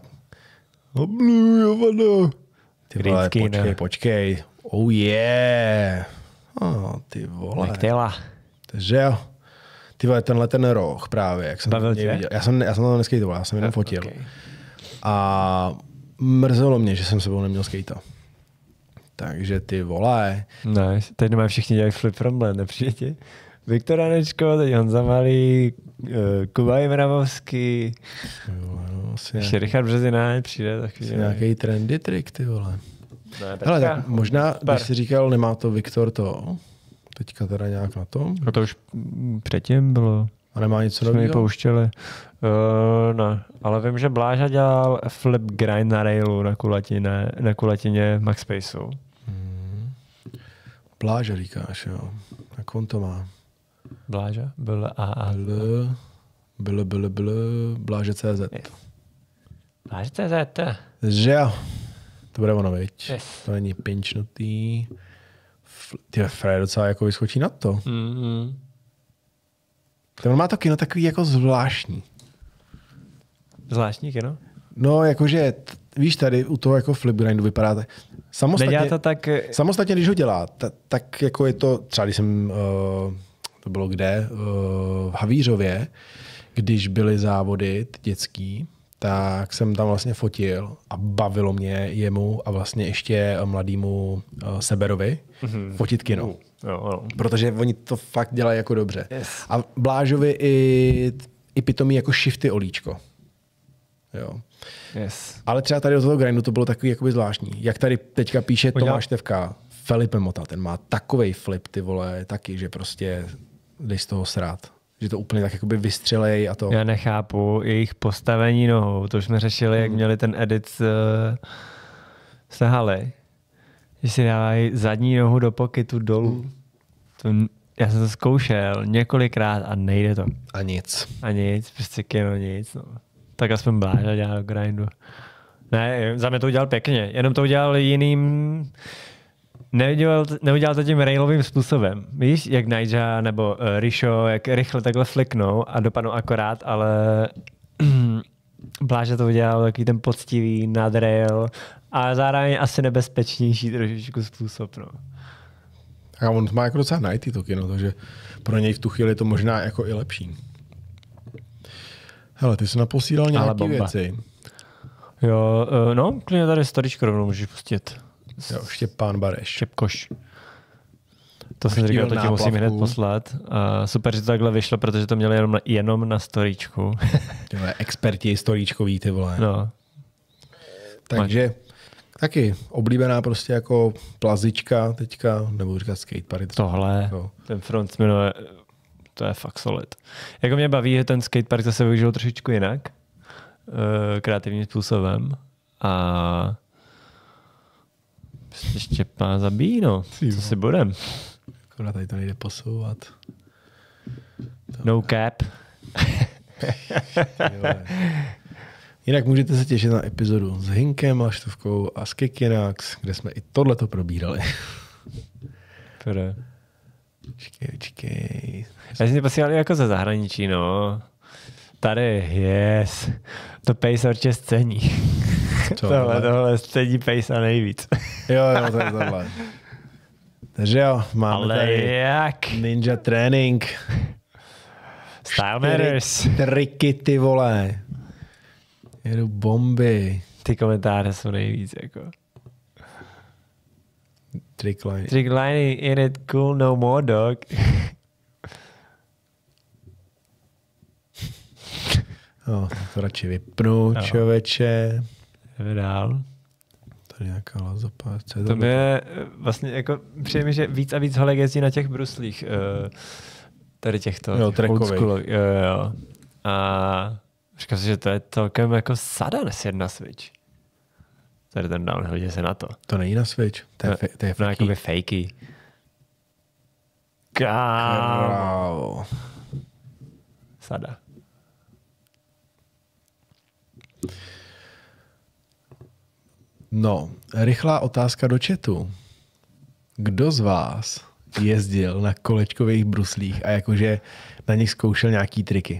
Ty vole, počkej, počkej. Oh yeah. Oh, ty vole. Nechtěla. Takže jo. Ty vole, tenhle ten roh právě, jak jsem Bavil to viděl. Já jsem, já jsem to neskejtoval, já jsem jenom fotil. Okay. A mrzelo mě, že jsem sebou neměl skejta. Takže ty vole. Nice. Teď doma všichni dělají flip from land, nepřijde ti? Viktor Anečko, teď Honza Malý, Kuba Jimravovský, no, ještě Richard Březina přijde. Tak nějaký trendy trik, ty vole. Ne, hele, tak možná, Super. Když jsi říkal, nemá to Viktor to, teďka teda nějak na tom. No to už předtím bylo. A nemá něco nového? Jsme ji pouštěli. Uh, ne, ale vím, že Bláža dělal flip grind na railu na kulatině, na kulatině Max Spaceu. Hmm. Bláža říkáš, jo. Jak on to má? Bláža? Byl a a. Byl, byl, byl, Bláže tečka cé zet. Yes. Bláže tečka cé zet. Že jo. To bude ono, viď? Yes. To není pinčnutý. ty Fred docela jako vyskočí na to. Mm-hmm. To má to kino takový jako zvláštní. Zvláštní kino? No, jakože, víš, tady u toho jako Flip Grindu vypadá tak. Samostatně, Nedělá to tak... samostatně, když ho dělá, tak, tak jako je to, třeba když jsem, uh, to bylo kde, uh, v Havířově, když byly závody dětský, tak jsem tam vlastně fotil a bavilo mě jemu a vlastně ještě mladýmu uh, Seberovi mm-hmm. fotit kino. Uh, jo, jo. Protože oni to fakt dělají jako dobře. Yes. A Blážovi i, i pitomý jako shifty olíčko. Jo. Yes. Ale třeba tady od toho grindu to bylo takový jakoby zvláštní. Jak tady teďka píše Udělal... Tomáš Tevka, Felipe Mota, ten má takovej flip, ty vole, taky, že prostě jdeš z toho srát. Že to úplně tak jakoby vystřelej a to. Já nechápu jejich postavení nohou. To už jsme řešili, jak měli ten edit z, z haly. Že si dávají zadní nohu do pokytu dolů. Hmm. To, já jsem to zkoušel několikrát a nejde to. A nic. A nic, prostě kino nic. No. Tak aspoň Bláža dělal do grindu. Ne, za mě to udělal pěkně. Jenom to udělal jiným... Neudělal, neudělal to tím railovým způsobem. Víš, jak Nigel nebo uh, Risho, jak rychle takhle fliknou a dopadnou akorát, ale Bláža to udělal takový ten poctivý nad rail a zároveň asi nebezpečnější trošičku způsob. No. A on má jako docela najty to kino, takže pro něj v tu chvíli je to možná jako i lepší. Hele, ty jsi naposílal nějaké věci. Jo, uh, no, klidně tady storičko rovnou můžeš pustit. Jo, Štěpán Bareš. Štěpkoš. To jsem říkal, to ti musím hned poslat. A super, že to takhle vyšlo, protože to měli jenom na, jenom na storíčku. Tyhle experti storíčkoví, ty vole. No. Takže taky oblíbená prostě jako plazička teďka, nebo říkat skatepark. Tohle, no. Ten front se jmenuje, to je fakt solid. Jako mě baví, že ten skatepark zase využil trošičku jinak, kreativním způsobem. A Štěpán zabíjí, no. Co si budem? Akorát tady to nejde posouvat. To... No cap. Jinak můžete se těšit na epizodu s Hinkem, Laštovkou a s Kikinax, kde jsme i tohleto probírali. Půjde. Čekej, čekej. Já jsem tě posílal jako ze zahraničí, no. Tady, yes. To Pace určitě scéní. Co, tohle, tohle scéní Pace a nejvíc. Jo, jo, to je tohle. Takže jo, máme ale tady jak? Ninja Training. Style matters. Triky, ty vole. Jedu bomby. Ty komentáře jsou nejvíc, jako. Trick line. Trick line in it cool no more, dog. No, to radši vypnu, no. Člověče. Jdeme dál. Tady nějaká lazopa. To, to by je vlastně jako přijde mi, že víc a víc holek jezdí na těch bruslích. Uh, tady těchto. Jo, trackových. Jo, jo, jo. A říkám si, že to je celkem jako sada nes na Switch. Tady ten downhill, jde se na to. To není na Switch. To je, no, to je no, jakoby fakey. Kámo. Sada. No, rychlá otázka do chatu. Kdo z vás jezdil na kolečkových bruslích a jakože na nich zkoušel nějaký triky?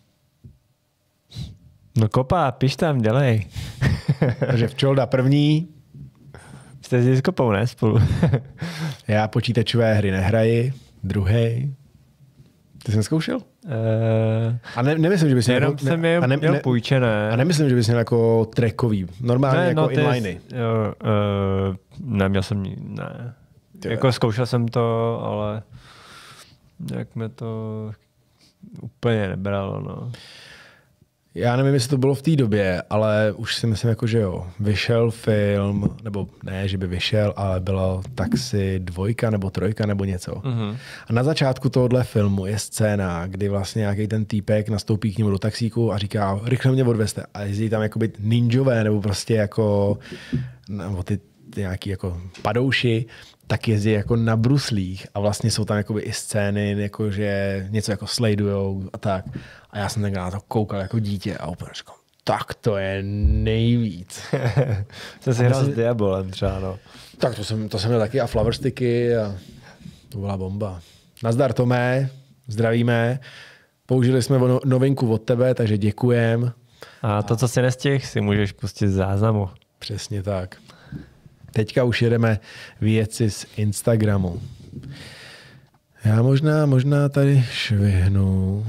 No kopa, piš tam, dělej. Takže Včolda první. Jste jezdili s kopou, ne? Spolu. Já počítačové hry nehraji. Druhý. Ty jsi nezkoušel? Uh, a ne, nemyslím, že bys měl, jako, ne, a ne, měl ne, půjčené. A nemyslím, že bys měl jako trackový. Normálně ne, jako no, inliny. Jo, uh, neměl jsem, ne. Tyve. Jako zkoušel jsem to, ale nějak mě to úplně nebralo, no. Já nevím, jestli to bylo v té době, ale už si myslím, jako, že jo, vyšel film, nebo ne, že by vyšel, ale byla Taxi dvojka nebo trojka nebo něco. Mm-hmm. A na začátku tohohle filmu je scéna, kdy vlastně nějaký ten týpek nastoupí k němu do taxíku a říká, rychle mě odvezte. A jezdí tam jakoby ninjové nebo prostě jako, nebo ty, ty nějaký jako padouši, tak jezdí jako na bruslích a vlastně jsou tam jakoby i scény, jako že něco jako slajdujou a tak. A já jsem tenkrát na to koukal jako dítě a úplně říkám, Tak to je nejvíc. Jsem si hrál s Diabolem třeba, no. Tak to jsem, to jsem měl taky a Flowersticky a to byla bomba. Nazdar Tomé, zdravíme. Použili jsme novinku od tebe, takže děkujem. A to, co si nestihl, si můžeš pustit z záznamu. Přesně tak. Teďka už jedeme věci z Instagramu. Já možná, možná tady švihnu.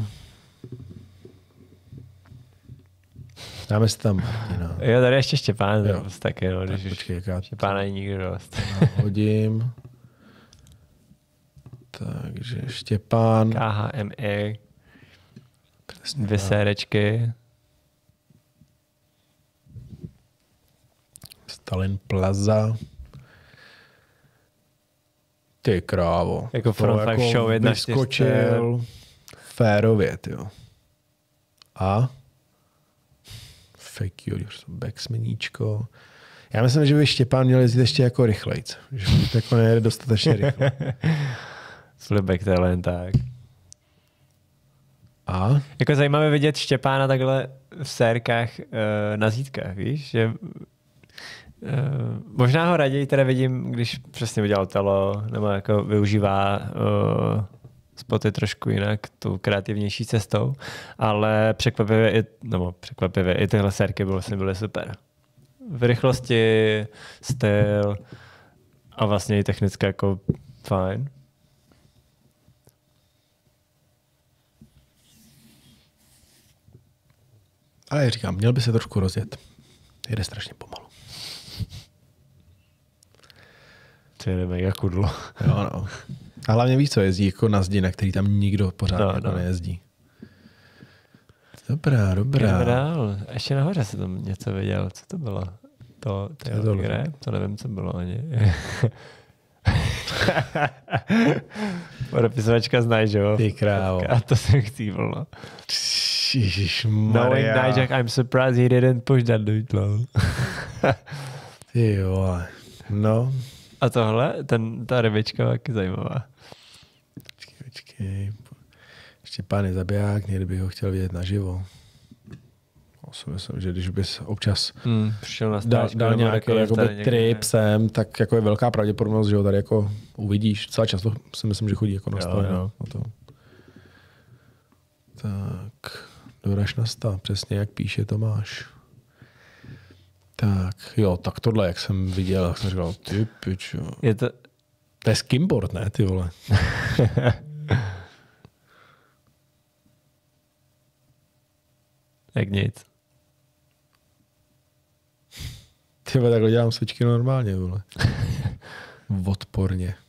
Dáme si tam Martina. Jo, tady ještě Štěpán. Jo. Taky, no, tak počkej, jaká Štěpán není nikdo dost. Hodím. Takže Štěpán. K H M E. Dvě sérečky. Stalin Plaza. Ty krávo. Jako Front Five jako Show jedna vyskočil férově, jo. A fake you, backsmeníčko. Já myslím, že by Štěpán měl jezdit ještě jako rychlejc. Že to jako nejde dostatečně rychle. Slibek talent, tak. A? Jako zajímavé vidět Štěpána takhle v sérkách uh, na zítkách, víš? Že, uh, možná ho raději teda vidím, když přesně udělal telo, nebo jako využívá uh, spoty trošku jinak, tou kreativnější cestou, ale překvapivě i, nebo překvapivě i tyhle sérky vlastně byly super. V rychlosti, styl a vlastně i technicky jako fajn. Ale jak říkám, měl by se trošku rozjet. Jede strašně pomalu. To je mega kudlo. Jo, no. A hlavně víš, co jezdí jako na zdi, na který tam nikdo pořád no, jako no. nejezdí. Dobrá, dobrá. Jdeme dál. Ještě nahoře jsem tam něco viděl. Co to bylo? To, to, je to, hře? To nevím, co bylo ani. Podepisovačka znáš, jo? Ty krávo. A to jsem chcíval, no. Ježišmarja. Knowing Dijak, I'm surprised he didn't push that dude, no. Ty jo. No. A tohle, ten, ta rybička je taky zajímavá. Počkej, počkej. Štěpán je zabiják, někdy bych ho chtěl vidět naživo. Myslím, že když bys občas hmm, dal, dal nějaký trip sem, tak jako je velká pravděpodobnost, že ho tady jako uvidíš. Celá často si myslím, že chodí jako na stavě. No. Tak, doraž na stav, přesně jak píše Tomáš. Tak, jo, tak tohle, jak jsem viděl, jak jsem říkal, ty pičo. Je to... To je skimboard, ne, ty vole. Jak nic. Ty vole, takhle dělám svičky normálně, vole. Odporně.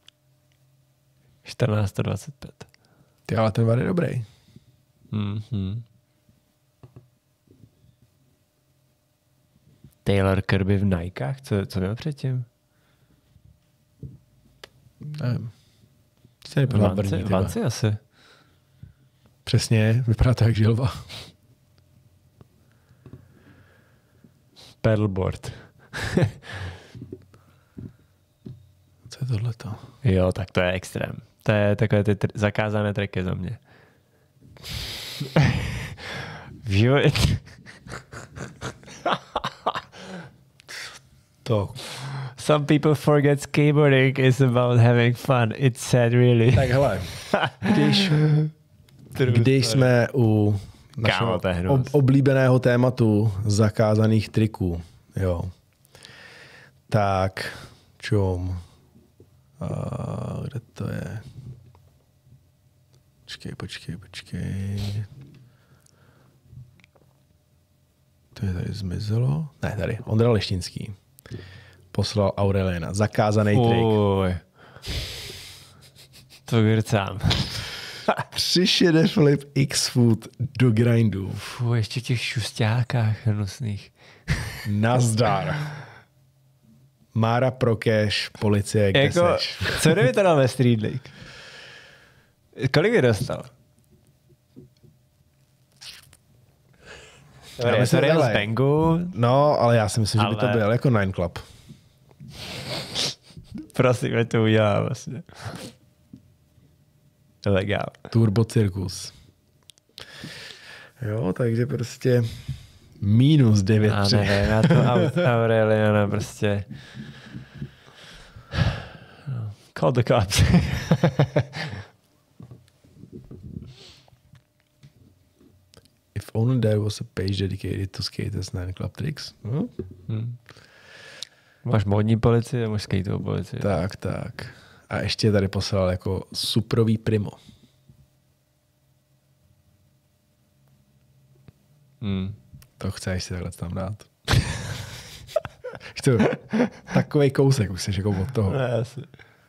čtrnáct dvacet pět. Ty, ale ten var je dobrý. Mm-hmm. Taylor Kirby v Nikách? Co, co měl předtím? Nevím. Vanci, Vanci asi. Přesně, vypadá to jak žilva. Paddleboard. Co je tohleto? Jo, tak to je extrém. To je takové ty tr- zakázané triky za mě. V životě... To. Some people forget skateboarding is about having fun. It's sad, really. Tak hele, když, když jsme u našeho ob, oblíbeného tématu zakázaných triků, jo, tak čum, a kde to je? Počkej, počkej, počkej. To je tady zmizelo? Ne, tady, Ondra Leštinský. Poslal Aureliana. Zakázaný trik. Uj. To grcám. Tři šedé flip X-foot do grindu. Fuh, ještě v těch šustákách hnusných. Nazdar. Mára Prokeš, policie, kde jako, seš? Co kdyby to dal ve Street League? Kolik by dostal? Já myslím, to z Bengu. No, ale já si myslím, ale... že by to byl jako Nine Club. Prosím, ať to udělá vlastně. Legál. Turbo Cirkus. Jo, takže prostě Minus devět tři. Já nevím, já to Aureliana prostě... Call the cops. If only there was a page dedicated to skaters nine club tricks. Hm? Hmm. Máš modní policii a máš skateovou policii. Tak, tak. A ještě tady poslal jako suprový primo. Hmm. To chceš si takhle tam dát. Chci takovej kousek, už jsi jako od toho. No, asi.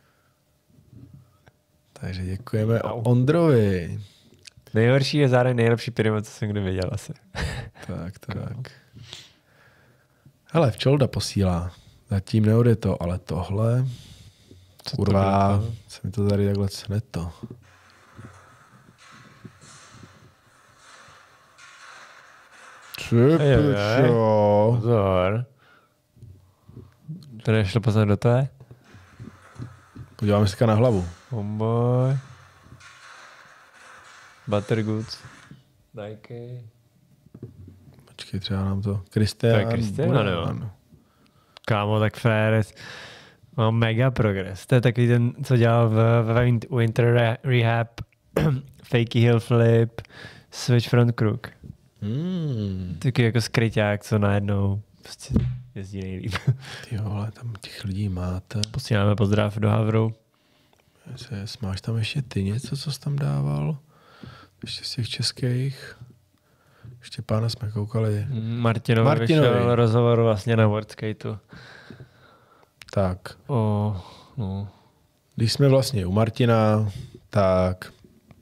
Takže děkujeme Ondrovi. Nejhorší je zároveň nejlepší primo, co jsem kdy viděl asi. Tak, tak. Hele, Včolda posílá. Zatím neode to, ale tohle... Co kurva, to se mi to tady takhle cne to. Čepičo. Pozor. To nešlo poznat do té? Podíváme se na hlavu. Homeboy. Buttergoods. Nike. Počkej, třeba nám to... Kristián. To je Kristián, jo. Kámo, tak fér. Mám mega progres. To je takový ten, co dělal v, v Winter Rehab, Fakey Hill Flip, Switch Front Crook. Hmm. Taky jako skryťák, co najednou prostě jezdí nejlíp. Ty vole, tam těch lidí máte. Posíláme pozdrav do Havru. Máš tam ještě ty něco, co jsi tam dával? Ještě z těch českých? Ještě pána jsme koukali. Martinovi, Martinovi. vyšel rozhovor vlastně na Worldskateu. Tak. Oh, no. Když jsme vlastně u Martina, tak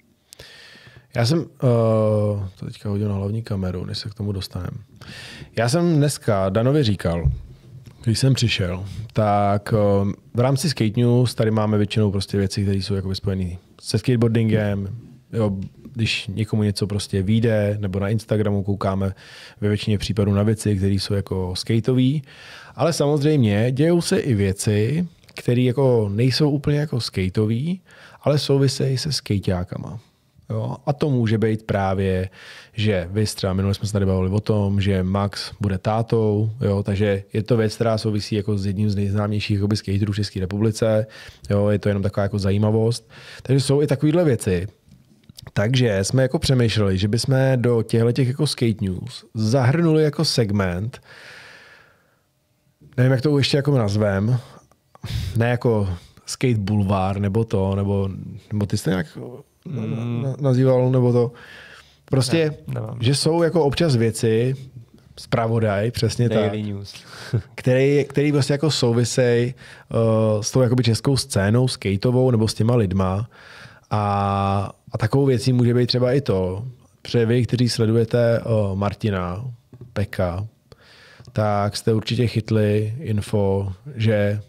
já jsem, uh, to teďka hodil na hlavní kameru, než se k tomu dostaneme. Já jsem dneska Danovi říkal, když jsem přišel, tak uh, v rámci Skate News tady máme většinou prostě věci, které jsou jakoby spojené se skateboardingem. Jo, když někomu něco prostě vyjde, nebo na Instagramu koukáme ve většině případů na věci, které jsou jako skateové. Ale samozřejmě dějou se i věci, které jako nejsou úplně jako skateové, ale souvisejí se skejťákama. Jo? A to může být právě, že vy třeba minule jsme se tady bavili o tom, že Max bude tátou, jo? Takže je to věc, která souvisí jako s jedním z nejznámějších skaterů v České republice. Jo? Je to jenom taková jako zajímavost. Takže jsou i takovéhle věci. Takže jsme jako přemýšleli, že bychom do těchto jako skate news zahrnuli jako segment, nevím, jak to ještě jako nazvem, ne jako skate bulvár, nebo to, nebo, nebo ty jste nějak mm. nazýval, nebo to. Prostě, ne, že jsou jako občas věci, zpravodaj, přesně Daily tak, news. který, který vlastně jako souvisej uh, s tou jakoby českou scénou, skateovou, nebo s těma lidma. A, a takovou věcí může být třeba i to, protože vy, kteří sledujete uh, Martina, Peka, tak jste určitě chytli info, že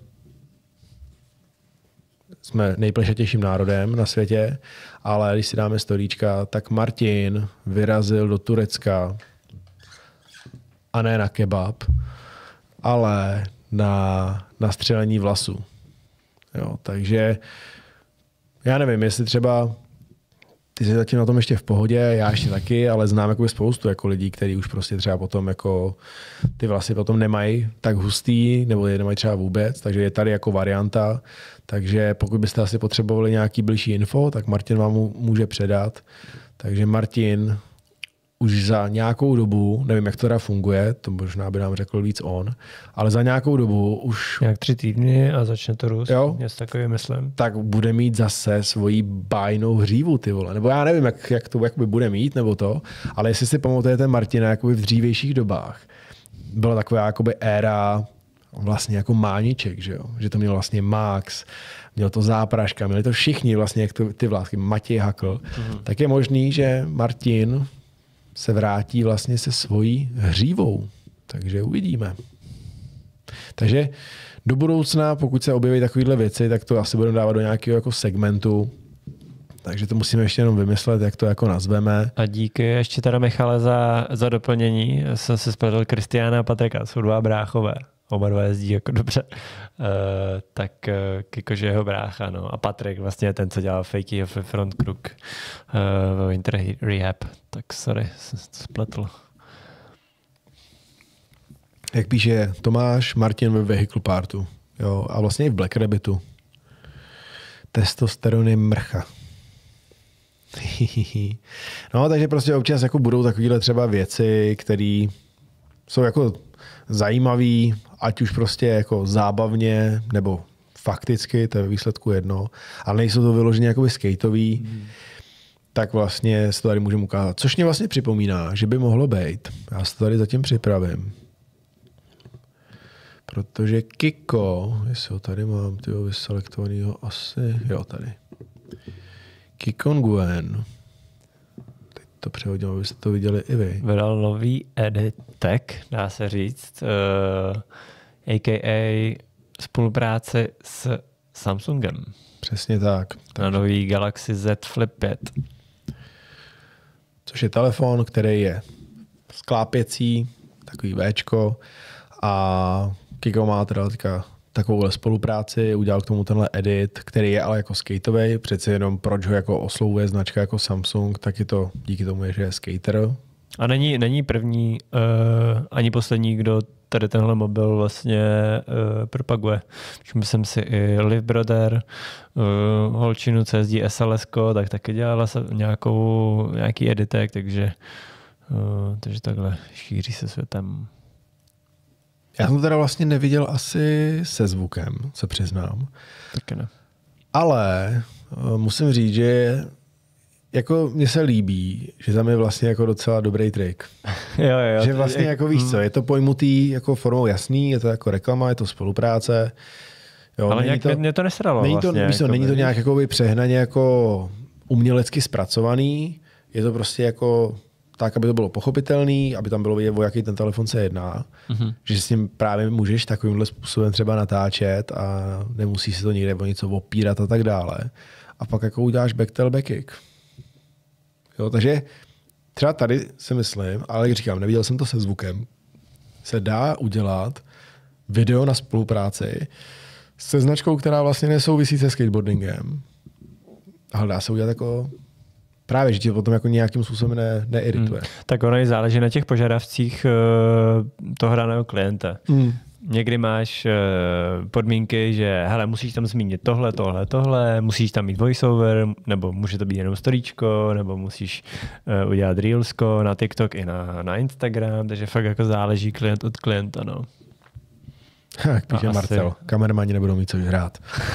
jsme nejplešatějším národem na světě, ale když si dáme storíčka, tak Martin vyrazil do Turecka a ne na kebab, ale na, na střelení vlasu. Jo, takže já nevím, jestli třeba ty jsi zatím na tom ještě v pohodě, já ještě taky, ale znám jakoby spoustu jako lidí, kteří už prostě třeba potom jako ty vlasy potom nemají tak hustý, nebo je nemají třeba vůbec, takže je tady jako varianta. Takže pokud byste asi potřebovali nějaký blížší info, tak Martin vám může předat. Takže Martin už za nějakou dobu, nevím, jak to teda funguje, to možná by nám řekl víc on, ale za nějakou dobu už... Jak tři týdny a začne to růst, jo? Něco takový myslím. Tak bude mít zase svoji bájnou hřívu, ty vole. Nebo já nevím, jak, jak to jakoby bude mít, nebo to, ale jestli si pamatujete Martina jakoby v dřívějších dobách, byla taková jakoby éra vlastně jako mániček, že jo? Že to měl vlastně Max, měl to Zápraška, měli to všichni vlastně, jak to, ty vlásky, Matěj Hakl. Mm-hmm. Tak je možný, že Martin se vrátí vlastně se svojí hřívou. Takže uvidíme. Takže do budoucna, pokud se objeví takovéhle věci, tak to asi budeme dávat do nějakého jako segmentu. Takže to musíme ještě jenom vymyslet, jak to jako nazveme. A díky ještě teda Michale za, za doplnění. Jsem se spletl Kristiána a Patrika, jsou dva bráchové. Oba dva jezdí jako dobře. Uh, tak uh, Kikož je jeho brácha, no. A Patrik vlastně je ten, co dělal Fakey Front Crook uh, v Winter Rehab. Tak sorry, jsem to spletl. Jak píše Tomáš Martin ve Vehicle Partu. Jo, a vlastně i v Black Rabbitu. Testosterony mrcha. No, takže prostě občas jako budou takovéhle třeba věci, které jsou jako zajímavé, ať už prostě jako zábavně, nebo fakticky, to je ve výsledku jedno, ale nejsou to vyloženě jakoby skateový, hmm. tak vlastně se to tady můžeme ukázat. Což mě vlastně připomíná, že by mohlo být, já se to tady zatím připravím, protože Kiko, jestli ho tady mám, tyho vyselektovanýho asi, jo tady. Kiko Nguyen. Teď to přehodím, abyste to viděli i vy. Vydal nový editek, dá se říct, uh, a k a spolupráci s Samsungem. Přesně tak. Na nový Galaxy Z Flip pět. Což je telefon, který je sklápěcí, takový Včko, a Kiko má teda teďka takovouhle spolupráci, udělal k tomu tenhle edit, který je ale jako skateový, přece jenom proč ho jako oslovuje značka jako Samsung, tak je to díky tomu, že je skater. A není, není první uh, ani poslední, kdo tady tenhle mobil vlastně uh, propaguje. Všiml jsem si i Liv Brother, uh, holčinu, co jezdí S L S ko, tak taky dělala nějakou, nějaký editek, takže, uh, takže takhle šíří se světem. Já jsem to teda vlastně neviděl asi se zvukem, se přiznám. Taky ne. Ale uh, musím říct, že jako mně se líbí, že tam je vlastně jako docela dobrý trik. jo, jo, že vlastně je, jako víš co, je to pojmutý jako formou jasný, je to jako reklama, je to spolupráce. Jo, ale nějak to, mě to nesralo není vlastně. To, víš co, jako není to nějak jako přehnaně jako umělecky zpracovaný, je to prostě jako tak, aby to bylo pochopitelný, aby tam bylo vidět, o jaký ten telefon se jedná. Mm-hmm. Že s ním právě můžeš takovýmhle způsobem třeba natáčet a nemusíš si to někde o něco opírat a tak dále. A pak jako uděláš backtail backkick. Jo, takže třeba tady si myslím, ale jak říkám, neviděl jsem to se zvukem, se dá udělat video na spolupráci se značkou, která vlastně nesouvisí se skateboardingem. Ale dá se udělat jako právě, že tě potom jako nějakým způsobem ne, neirituje. Hmm. Tak ono i záleží na těch požadavcích uh, toho daného klienta. Hmm. Někdy máš uh, podmínky, že hele, musíš tam zmínit tohle, tohle, tohle, musíš tam mít voiceover, nebo může to být jenom storíčko, nebo musíš uh, udělat reelsko na TikTok i na, na Instagram, takže fakt jako záleží klient od klienta, no. Jak píše no, Marcel, asi... kameramani nebudou mít co hrát.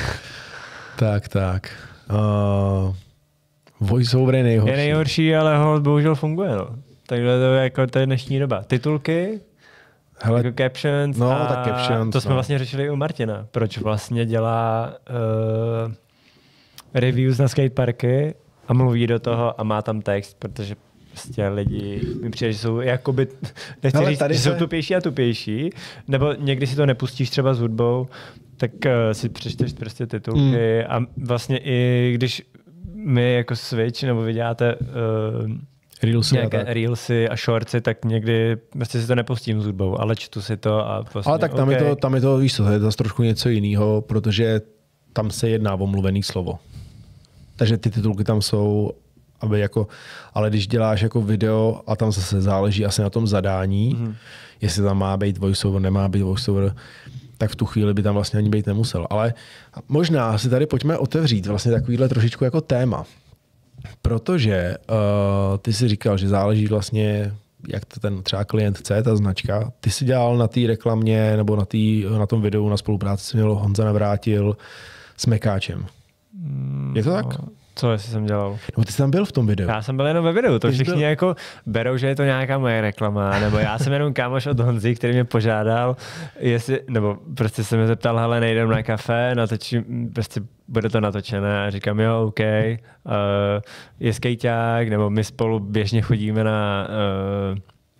tak, tak. Uh, voiceover je nejhorší. Je nejhorší, ale ho bohužel funguje, no. Takhle to je jako to je dnešní doba. Titulky, hele, jako captions, no, a tak captions, to jsme no. vlastně řešili u Martina. Proč vlastně dělá uh, reviews na skateparky a mluví do toho a má tam text, protože prostě lidi mi přijde, že jsou jakoby, nechci hele, říct, že se... jsou tupější a tupější, nebo někdy si to nepustíš třeba s hudbou, tak uh, si přečteš prostě titulky hmm. a vlastně i když my jako Switch nebo vy děláte uh, Reelsy nějaké a reelsy a shortsy, tak někdy vlastně si to nepustím s hudbou, ale čtu si to a vlastně, ale tak tam, okay. je to, tam je to, víš co, to je to trošku něco jiného, protože tam se jedná o mluvený slovo. Takže ty titulky tam jsou, aby jako, ale když děláš jako video a tam zase záleží asi na tom zadání, mm-hmm. jestli tam má být voiceover, nemá být voiceover, tak v tu chvíli by tam vlastně ani být nemusel. Ale možná si tady pojďme otevřít vlastně takovýhle trošičku jako téma. Protože uh, ty si říkal, že záleží vlastně, jak to ten třeba klient chce, ta značka. Ty si dělal na té reklamě nebo na, tý, na tom videu na spolupráci si měl Honza Navrátil s Mekáčem. Je to tak? No, co jestli jsem dělal? No ty jsi tam byl v tom videu. Já jsem byl jenom ve videu, to ty všichni byl... jako berou, že je to nějaká moje reklama, nebo já jsem jenom kámoš od Honzy, který mě požádal, jestli, nebo prostě se mě zeptal, hele, nejdem na kafe, natočím, prostě bude to natočené a říkám, jo, OK, uh, je skejťák, nebo my spolu běžně chodíme na uh,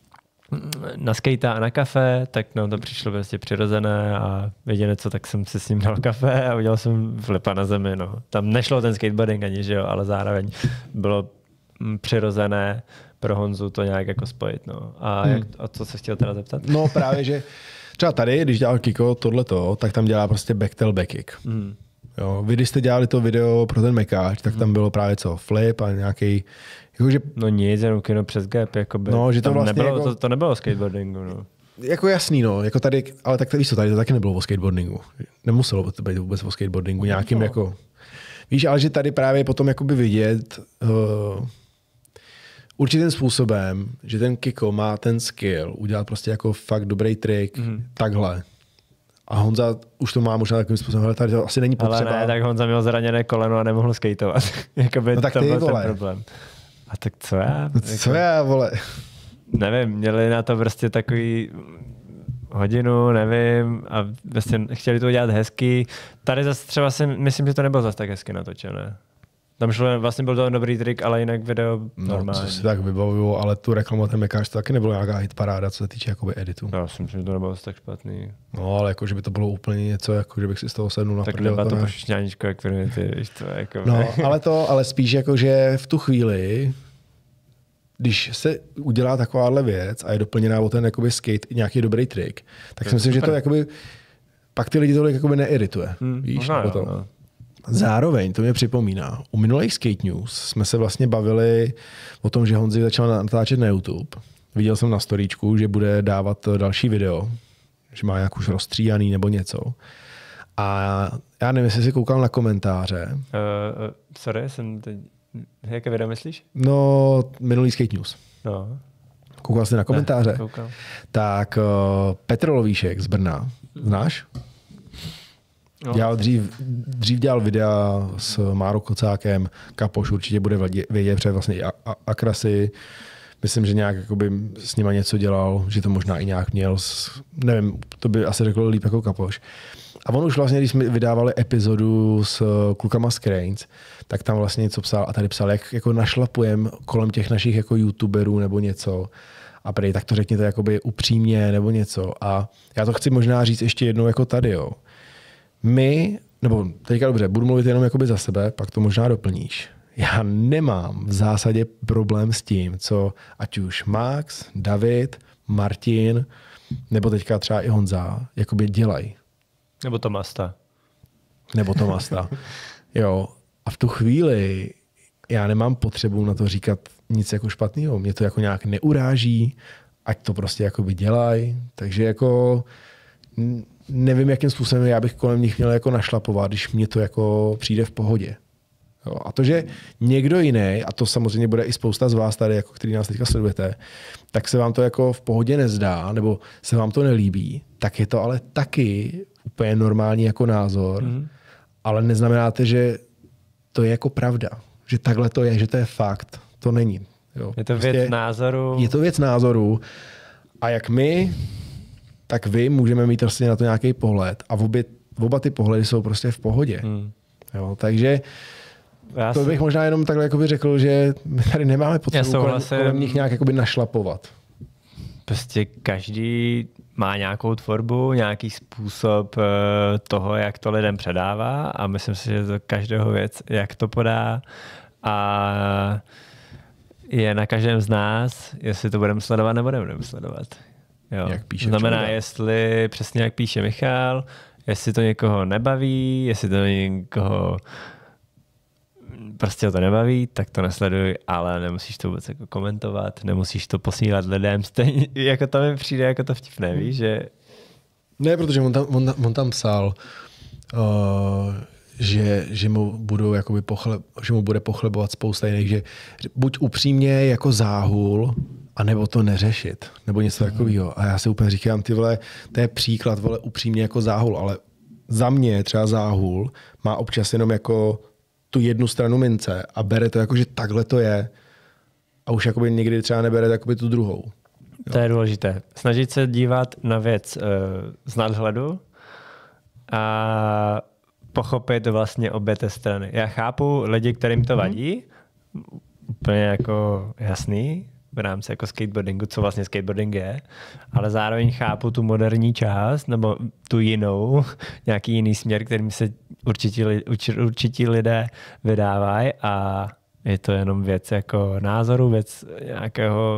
na skejta a na kafe, tak nám to přišlo prostě přirozené a jediné co, tak jsem si s ním dal kafe a udělal jsem flipa na zemi. No. Tam nešlo ten skateboarding ani, že jo, ale zároveň bylo přirozené pro Honzu to nějak jako spojit. No. A, hmm. jak, a co se chtěl teda zeptat? No právě, že třeba tady, když dělal Kiko tohleto, tak tam dělá prostě backtail backkick. Hmm. Jo, vy když jste dělali to video pro ten Mekáč, tak tam bylo právě co, flip a nějaký jakože... No nic, jenom kino přes gap, jakoby. No, že to tam vlastně nebylo, jako... to, to nebylo skateboardingu, no. jako jasný, no, jako tady, ale tak víš co, tady to taky nebylo o skateboardingu. Nemuselo to být vůbec o skateboardingu, nějakým no. jako, víš, ale že tady právě potom jakoby vidět uh, určitým způsobem, že ten Kiko má ten skill udělat prostě jako fakt dobrý trik, mm. takhle. A Honza už to má možná takovým způsobem, ale tady to asi není potřeba. Ale ne, tak Honza měl zraněné koleno a nemohl skateovat. Jakoby no tak to ty, byl vole. ten problém. A tak co já? No co jako, já, vole? Nevím, měli na to prostě takový hodinu, nevím, a vlastně chtěli to udělat hezky. Tady zase třeba si, myslím, že to nebylo zase tak hezky natočené. Tam šlo, vlastně byl to dobrý trik, ale jinak video normálně. No, co si tak vybavuju, ale tu reklamu ten Mekáč to taky nebylo nějaká hitparáda, co se týče jakoby editu. Já si myslím, že to nebylo tak špatný. No, ale jako, že by to bylo úplně něco, jako, že bych si z toho sednul na tak prdel. Tak to pošťáníčko, jak firmy, ty, víš to, jako... No, ale to, ale spíš jako, že v tu chvíli, když se udělá takováhle věc a je doplněná o ten jakoby skate, nějaký dobrý trik, tak to si myslím, super. Že to jakoby, pak ty lidi tolik jakoby neirituje. Hmm, víš, možná, to. No. Zároveň, to mě připomíná, u minulých Skate News jsme se vlastně bavili o tom, že Honzi začal natáčet na YouTube. Viděl jsem na storíčku, že bude dávat další video, že má nějak už rozstříhaný nebo něco. A já nevím, jestli jsi koukal na komentáře. Uh, uh, sorry, jsem teď... Jaké video myslíš? No, minulý Skate News. No. Koukal jsi na komentáře? Ne, koukal. Tak uh, Petr Lovíšek z Brna, znáš? No. Dělal dřív, dřív dělal videa s Márou Kocákem, Kapoš určitě bude vědět, protože vlastně i Akrasy, myslím, že nějak jakoby s nima něco dělal, že to možná i nějak měl, s, nevím, to by asi řekl líp jako Kapoš. A on už vlastně, když jsme vydávali epizodu s klukama z Cranes, tak tam vlastně něco psal a tady psal, jak jako našlapujem kolem těch našich jako youtuberů nebo něco. A prej, tak to řekněte jakoby upřímně nebo něco. A já to chci možná říct ještě jednou jako tady, jo. My, nebo teďka dobře, budu mluvit jenom jakoby za sebe, pak to možná doplníš. Já nemám v zásadě problém s tím, co ať už Max, David, Martin, nebo teďka třeba i Honza, jakoby dělají. Nebo Tomasta. Nebo Tomasta. Jo. A v tu chvíli já nemám potřebu na to říkat nic jako špatného. Mě to jako nějak neuráží, ať to prostě jakoby dělají. Takže jako nevím, jakým způsobem já bych kolem nich měl jako našlapovat, když mě to jako přijde v pohodě. Jo. A to, že někdo jiný, a to samozřejmě bude i spousta z vás tady, jako který nás teďka sledujete, tak se vám to jako v pohodě nezdá, nebo se vám to nelíbí, tak je to ale taky úplně normální jako názor, mm. ale neznamenáte, že to je jako pravda. Že takhle to je, že to je fakt. To není. Jo. Je to prostě věc názoru. Je to věc názoru. A jak my, tak vy můžeme mít prostě na to nějaký pohled. A obě, oba ty pohledy jsou prostě v pohodě. Mm. Jo, takže Já to bych jsem... možná jenom takhle jakoby řekl, že my tady nemáme potřebu kolem, kolem nich nějak jakoby našlapovat. Prostě každý má nějakou tvorbu, nějaký způsob toho, jak to lidem předává a myslím si, že to každého věc, jak to podá a je na každém z nás, jestli to budeme sledovat nebo nebudeme sledovat. Jo. Jak píše Znamená, člověk. jestli přesně jak píše Michal, jestli to někoho nebaví, jestli to někoho prostě to nebaví, tak to nesleduj, ale nemusíš to vůbec jako komentovat, nemusíš to posílat lidem. Stejně, jako to mi přijde jako to vtipné, víš, že... Ne, protože on tam, on, on tam psal, uh, že, že mu budou jakoby pochle, že mu bude pochlebovat spousta jiných, že buď upřímně jako záhul, anebo to neřešit, nebo něco takového. A já si úplně říkám, ty vole, to je příklad, vole, upřímně jako záhul, ale za mě třeba záhul má občas jenom jako tu jednu stranu mince a bere to jako, že takhle to je a už jakoby někdy třeba nebere jakoby tu druhou. Jo. To je důležité. Snažit se dívat na věc uh, z nadhledu a pochopit vlastně obě té strany. Já chápu lidi, kterým to vadí, mm. úplně jako jasný v rámci jako skateboardingu, co vlastně skateboarding je, ale zároveň chápu tu moderní část nebo tu jinou, nějaký jiný směr, kterým se určití, určití lidé vydávají a je to jenom věc jako názoru, věc nějakého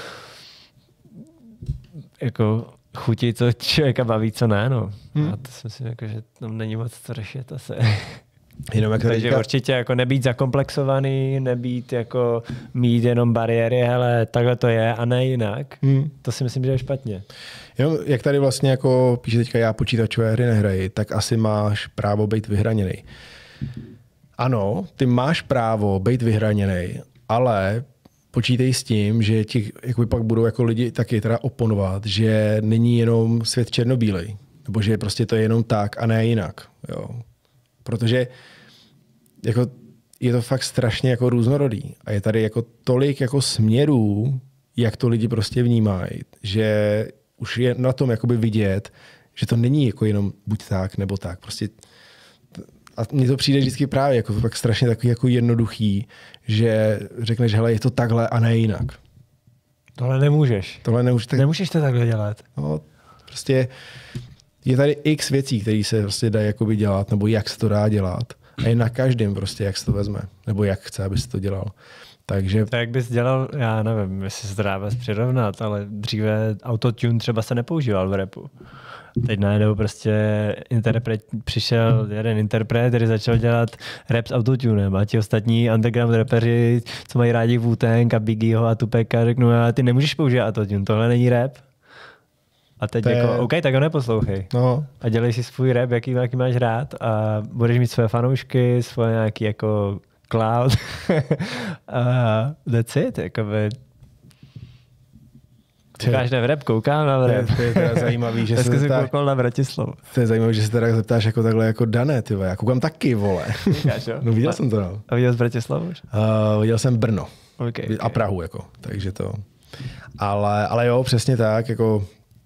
jako chutí, co člověka baví, co ne. No. Hmm. A to si myslím, jako, že tam není moc co řešit asi. Jenom jak Takže říká... určitě jako nebýt zakomplexovaný, nebýt jako mít jenom bariéry, hele, takhle to je a ne jinak. Hmm. To si myslím, že je špatně. Jenom jak tady vlastně jako píše teďka, já počítačové hry nehraji, tak asi máš právo být vyhraněný. Ano, ty máš právo být vyhraněný, ale počítej s tím, že ti jako pak budou jako lidi taky teda oponovat, že není jenom svět černobílej, nebo že prostě to je jenom tak a ne jinak. Jo. Protože jako je to fakt strašně jako různorodý a je tady jako tolik jako směrů, jak to lidi prostě vnímají, že už je na tom jakoby vidět, že to není jako jenom buď tak nebo tak. Prostě a mně to přijde vždycky právě jako fakt strašně takový jako jednoduchý, že řekneš, hele, je to takhle a ne jinak. Tohle nemůžeš. Tohle nemůžeš. Tak... Nemůžeš to takhle dělat. No, prostě je tady x věcí, které se prostě dají jakoby dělat, nebo jak se to dá dělat. A je na každém prostě, jak se to vezme. Nebo jak chce, aby se to dělal. Takže... To jak bys dělal, já nevím, jestli se to dá přirovnat, ale dříve autotune třeba se nepoužíval v rapu. Teď najednou prostě interpret, přišel jeden interpret, který začal dělat rap s autotunem a ti ostatní underground rapeři, co mají rádi Wu-Tang a Biggieho a Tupeka, řeknou, a ty nemůžeš používat autotune, tohle není rap. A teď to jako, je... OK, tak ho neposlouchej. No. A dělej si svůj rap, jaký, jaký máš rád a budeš mít své fanoušky, svoje nějaký jako cloud. A that's it, jakoby. Koukáš na rap, koukám na rap. To je teda zajímavý, že se zeptáš... koukal na Bratislavu. To je zajímavý, že se teda zeptáš jako takhle jako Dané, ty vole. Já koukám taky, vole. Koukáš, jo? No viděl jsem to, no. A viděl jsi Bratislavu už? Uh, viděl jsem Brno. Okay, okay. A Prahu, jako. Takže to... Ale, ale jo, přesně tak, jako...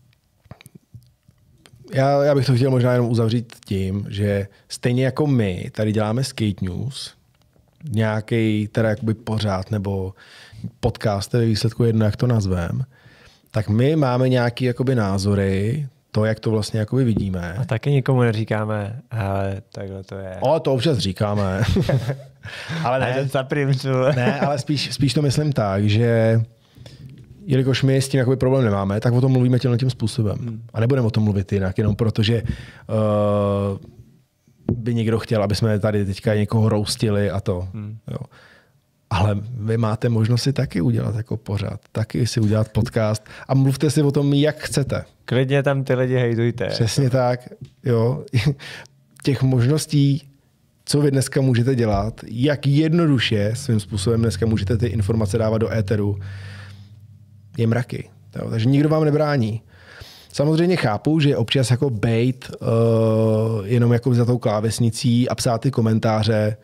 Já, já bych to chtěl možná jenom uzavřít tím, že stejně jako my tady děláme Skate News, nějaký teda jakoby pořád nebo podcast, ve výsledku jedno, jak to nazvem, tak my máme nějaké jakoby názory, to, jak to vlastně jakoby vidíme. A taky nikomu neříkáme, ale takhle to je. O, to občas říkáme. ale ne, ne, ale spíš, spíš to myslím tak, že jelikož my s tím jakoby problém nemáme, tak o tom mluvíme tímhle tím způsobem. Hmm. A nebudeme o tom mluvit jinak, jenom protože uh, by někdo chtěl, aby jsme tady teďka někoho roustili a to. Hmm. Jo. Ale vy máte možnost si taky udělat jako pořád. Taky si udělat podcast a mluvte si o tom, jak chcete. Klidně tam ty lidi hejtujte. Přesně tak. Jo. Těch možností, co vy dneska můžete dělat, jak jednoduše svým způsobem dneska můžete ty informace dávat do éteru, je mraky. Jo. Takže nikdo vám nebrání. Samozřejmě chápu, že občas jako bejt uh, jenom jako za tou klávesnicí a psát ty komentáře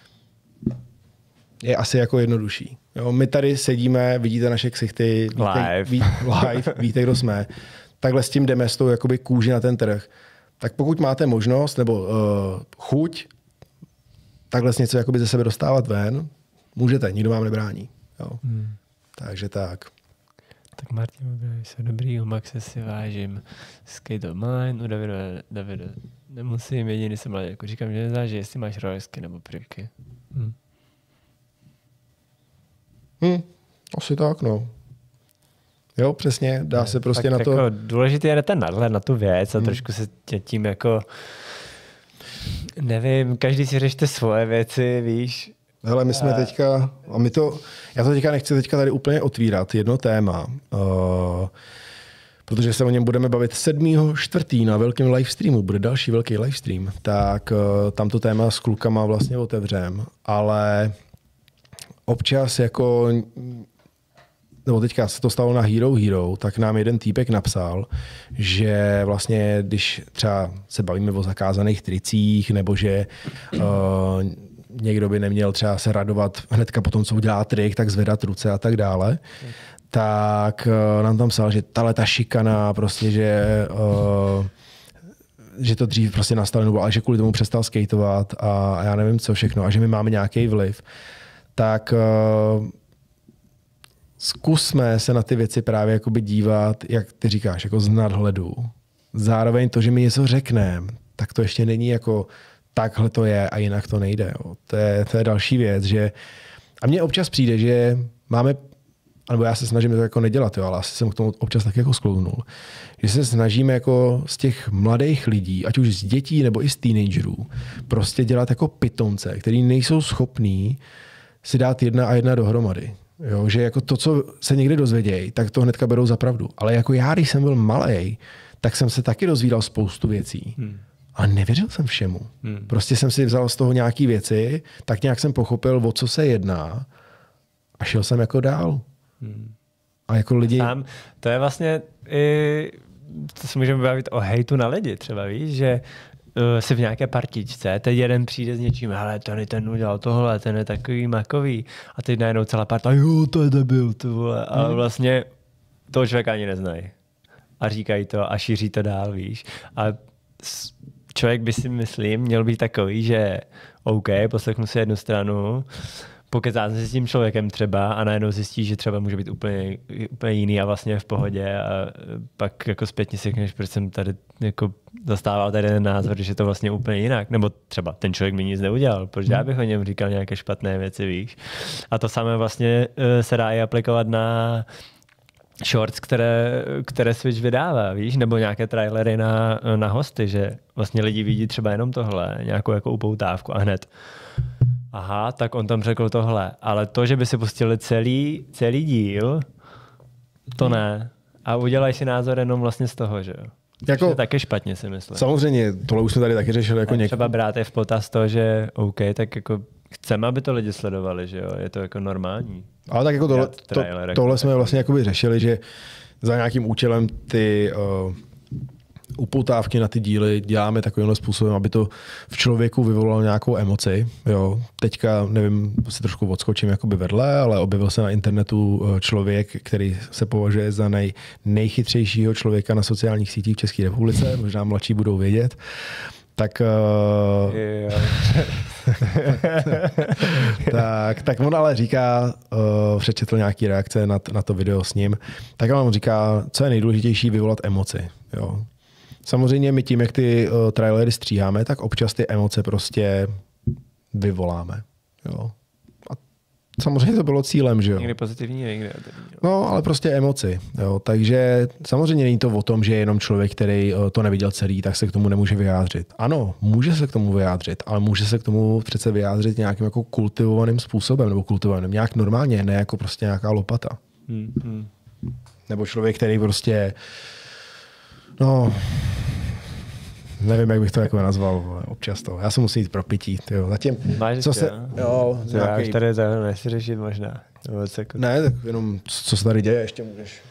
je asi jako jednodušší. Jo, my tady sedíme, vidíte naše ksichty, víte, live. Ví, live, víte, kdo jsme. Takhle s tím jdeme s tou jakoby kůži na ten trh. Tak pokud máte možnost nebo uh, chuť takhle něco jakoby ze sebe dostávat ven, můžete, nikdo vám nebrání. Jo. Hmm. Takže tak. Tak Martin, jsou dobrý, u Maxe si vážím. Skate online, u Davida, Davida nemusím, jediný jsem mladý. Jako říkám, že nezáleží, jestli máš rolesky nebo privky. Hmm. Hmm, asi tak, no. Jo, přesně, dá ne, se prostě na to... Jako důležitý je ten nadhled na tu věc a hmm. trošku se tím jako... Nevím, každý si řešte svoje věci, víš. Hele, my jsme teďka... A my to, já to teďka nechci teďka tady úplně otvírat, jedno téma. Uh, protože se o něm budeme bavit sedmého čtvrtého na velkém livestreamu. Bude další velký livestream. Tak uh, tam to téma s klukama vlastně otevřem. Ale... Občas jako, nebo teďka se to stalo na Hero Hero, tak nám jeden týpek napsal, že vlastně, když třeba se bavíme o zakázaných tricích, nebo že uh, někdo by neměl třeba se radovat hnedka po tom, co udělá trik, tak zvedat ruce a tak dále, tak uh, nám tam psal, že tahle ta šikana, prostě, že, uh, že to dřív prostě nastalo, ale že kvůli tomu přestal skateovat a, a já nevím co všechno, a že my máme nějaký vliv. Tak uh, zkusme se na ty věci právě jakoby dívat, jak ty říkáš, jako z nadhledu. Zároveň to, že mi něco řekneme, tak to ještě není jako takhle to je a jinak to nejde. Jo. To je, to je další věc, že a mně občas přijde, že máme nebo já se snažím to jako nedělat, jo, ale asi jsem k tomu občas tak jako sklounul, že se snažíme jako z těch mladých lidí, ať už z dětí nebo i z teenagerů, prostě dělat jako pitomce, který nejsou schopní si dát jedna a jedna dohromady. Jo, že jako to, co se někdy dozvědějí, tak to hnedka berou za pravdu. Ale jako já, když jsem byl malej, tak jsem se taky dozvídal spoustu věcí. Hmm. Ale nevěřil jsem všemu. Hmm. Prostě jsem si vzal z toho nějaký věci, tak nějak jsem pochopil, o co se jedná a šel jsem jako dál. Hmm. A jako lidi... Sám, to je vlastně i, to se můžeme bavit o hejtu na lidi třeba, víš, že uh, si v nějaké partičce, teď jeden přijde s něčím, hele, ten, ten udělal tohle, ten je takový makový a teď najednou celá parta, jo, to je debil, to vole. A hmm. vlastně toho člověka ani neznají. A říkají to a šíří to dál, víš. A člověk by si, myslím, měl být takový, že OK, poslechnu si jednu stranu, pokecám se s tím člověkem třeba a najednou zjistí, že třeba může být úplně, úplně jiný a vlastně je v pohodě a pak jako zpětně si řekneš, proč jsem tady jako zastával tady ten názor, že je to vlastně úplně jinak. Nebo třeba ten člověk mi nic neudělal, proč já bych o něm říkal nějaké špatné věci, víš. A to samé vlastně se dá i aplikovat na shorts, které, které Switch vydává, víš, nebo nějaké trailery na, na hosty, že vlastně lidi vidí třeba jenom tohle, nějakou jako upoutávku a hned aha, tak on tam řekl tohle, ale to, že by si pustili celý, celý díl, to ne. A udělají si názor jenom vlastně z toho, že jo. Jako, je taky špatně, si myslím. Samozřejmě, tohle už jsme tady taky řešili. Jako něk... Třeba brát je v potaz to, že OK, tak jako chceme, aby to lidi sledovali, že jo, je to jako normální. Ale tak jako tohle, to, tohle jsme vlastně jakoby řešili, že za nějakým účelem ty uh, upoutávky na ty díly děláme takovýmhle způsobem, aby to v člověku vyvolalo nějakou emoci. Jo. Teďka, nevím, si trošku odskočím jakoby vedle, ale objevil se na internetu člověk, který se považuje za nej, nejchytřejšího člověka na sociálních sítích v České republice, možná mladší budou vědět. Tak, uh, tak, tak on ale říká, uh, přečetl nějaký reakce na, na to video s ním, tak on říká, co je nejdůležitější, vyvolat emoci. Jo. Samozřejmě my tím, jak ty uh, trailery stříháme, tak občas ty emoce prostě vyvoláme. Jo. A samozřejmě to bylo cílem, že jo. Někdy pozitivní, někdy negativní. No, ale prostě emoci. Jo. Takže samozřejmě není to o tom, že jenom člověk, který uh, to neviděl celý, tak se k tomu nemůže vyjádřit. Ano, může se k tomu vyjádřit, ale může se k tomu přece vyjádřit nějakým jako kultivovaným způsobem, nebo kultivovaným, nějak normálně, ne jako prostě nějaká lopata. Hmm, hmm. Nebo člověk, který prostě no, nevím, jak bych to jako nazval, občas to. Já se musím jít pro pití, tyjo. Zatím, máš co se, jo, jo nějaký... Já už tady to nechci řešit možná. Jako... Ne, tak jenom, co se tady děje, ještě můžeš.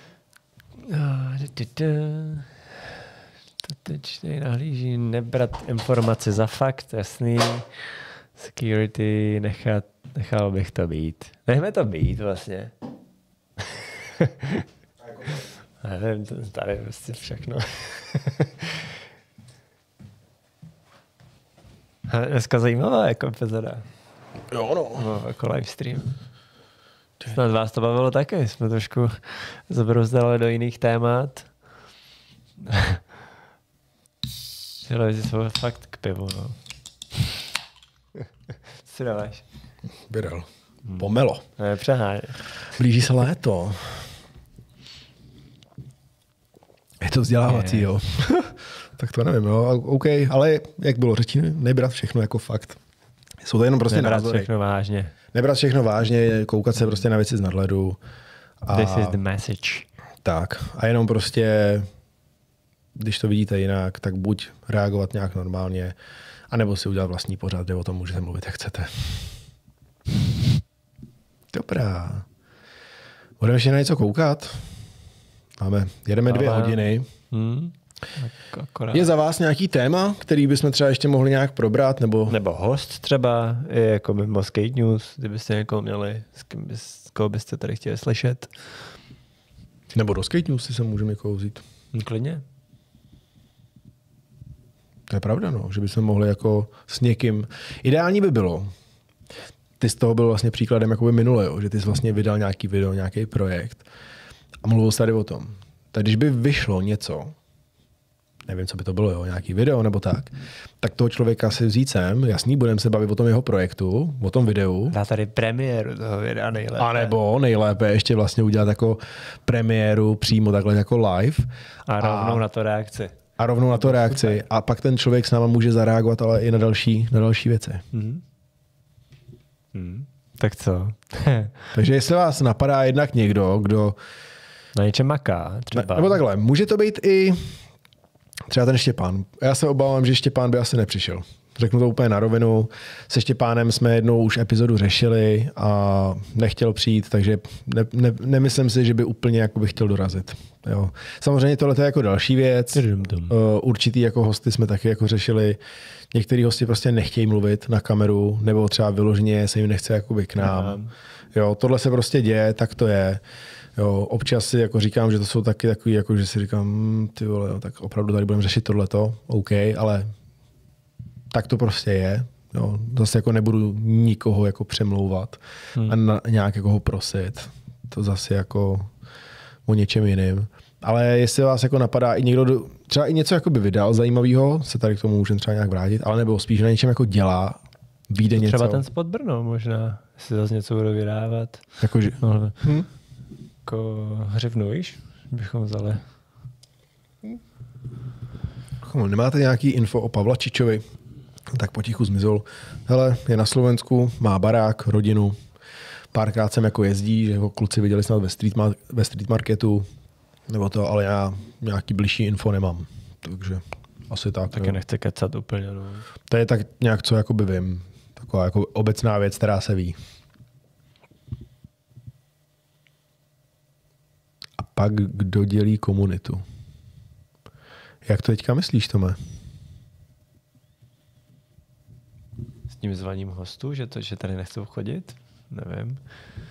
To teď nahlíží, nebrat informace za fakt, jasný. Security, nechat, nechal bych to být. Nechme to být vlastně. Nevím, tady je prostě všechno. Dneska zajímavá jako epizoda. Jo, no. no. Jako livestream. Snad vás to bavilo taky. Jsme trošku zabrouzdali do jiných témat. Televizi jsou fakt k pivu, no. Co si dáváš? Birel. Pomelo. Ne, přeháň. Blíží se léto. Je to vzdělávací, jo. Tak to nevím, jo. OK, ale jak bylo řečeno, nebrat všechno jako fakt. Jsou to jenom prostě nebrat názory. Nebrat všechno vážně. Nebrat všechno vážně, koukat se prostě na věci z nadhledu. A this is the message. Tak. A jenom prostě, když to vidíte jinak, tak buď reagovat nějak normálně, anebo si udělat vlastní pořad, kde o tom můžete mluvit, jak chcete. Dobrá. Budeme ještě na něco koukat? Máme, jedeme dvě Ale... hodiny. Hmm. Je za vás nějaký téma, který bychom třeba ještě mohli nějak probrat? Nebo, nebo host třeba, jako mimo Skate News, kdybyste někoho měli, s kým bys, koho byste tady chtěli slyšet. Nebo do Skate News si se můžeme někoho vzít. Klidně. To je pravda, no, že bychom mohli jako s někým. Ideální by bylo, ty z toho byl vlastně příkladem jakoby minule, jo, že ty jsi vlastně vydal nějaký video, nějaký projekt a mluvil jsi tady o tom. Tak když by vyšlo něco, nevím, co by to bylo, jo, nějaký video nebo tak, tak toho člověka si vzít sem, jasný, budeme se bavit o tom jeho projektu, o tom videu. Dá tady premiéru toho videa nejlépe. A nebo nejlépe ještě vlastně udělat jako premiéru přímo takhle jako live. A rovnou a, na to reakci. A rovnou na to reakci. A pak ten člověk s náma může zareagovat, ale i na další, na další věci. Hmm. Hmm. Tak co? Takže jestli vás napadá jednak někdo, kdo na něčem maká třeba. Nebo takhle, může to být i třeba ten Štěpán. Já se obávám, že Štěpán by asi nepřišel. Řeknu to úplně na rovinu. Se Štěpánem jsme jednou už epizodu řešili a nechtěl přijít, takže ne, ne, nemyslím si, že by úplně jako by chtěl dorazit. Jo. Samozřejmě tohle je jako další věc. Určitý jako hosty jsme taky jako řešili. Některý hosti prostě nechtějí mluvit na kameru, nebo třeba vyloženě se jim nechce jakoby k nám. Jo, tohle se prostě děje, tak to je. Jo, občas si jako říkám, že to jsou taky takový, jako, že si říkám, hm, ty vole, no, tak opravdu tady budeme řešit tohleto, OK, ale tak to prostě je. Jo, zase jako nebudu nikoho jako přemlouvat hmm. a na, nějak jako ho prosit. To zase jako o něčem jiným. Ale jestli vás jako napadá i někdo, třeba i něco jako by vydal zajímavého, se tady k tomu můžeme třeba nějak vrátit, ale nebo spíš na něčem jako dělá, vyjde něco. Třeba ten Spot Brno možná, jestli zase něco bude vydávat. Jakože? No, hm? Jako hřivnu, víš? Bychom vzali. Nemáte nějaký info o Pavla Čičovi? Tak potichu zmizel. Hele, je na Slovensku, má barák, rodinu. Párkrát sem jako jezdí, že ho kluci viděli snad ve street, mar- ve street marketu. Nebo to, ale já nějaký bližší info nemám. Takže asi tak. Taky nechci kecat úplně. No. To je tak nějak, co jakoby vím. Taková jako obecná věc, která se ví. A pak kdo dělí komunitu? Jak to teďka myslíš, Tome? S tím zvaním hostů, že, to, že tady nechcou chodit? Nevím.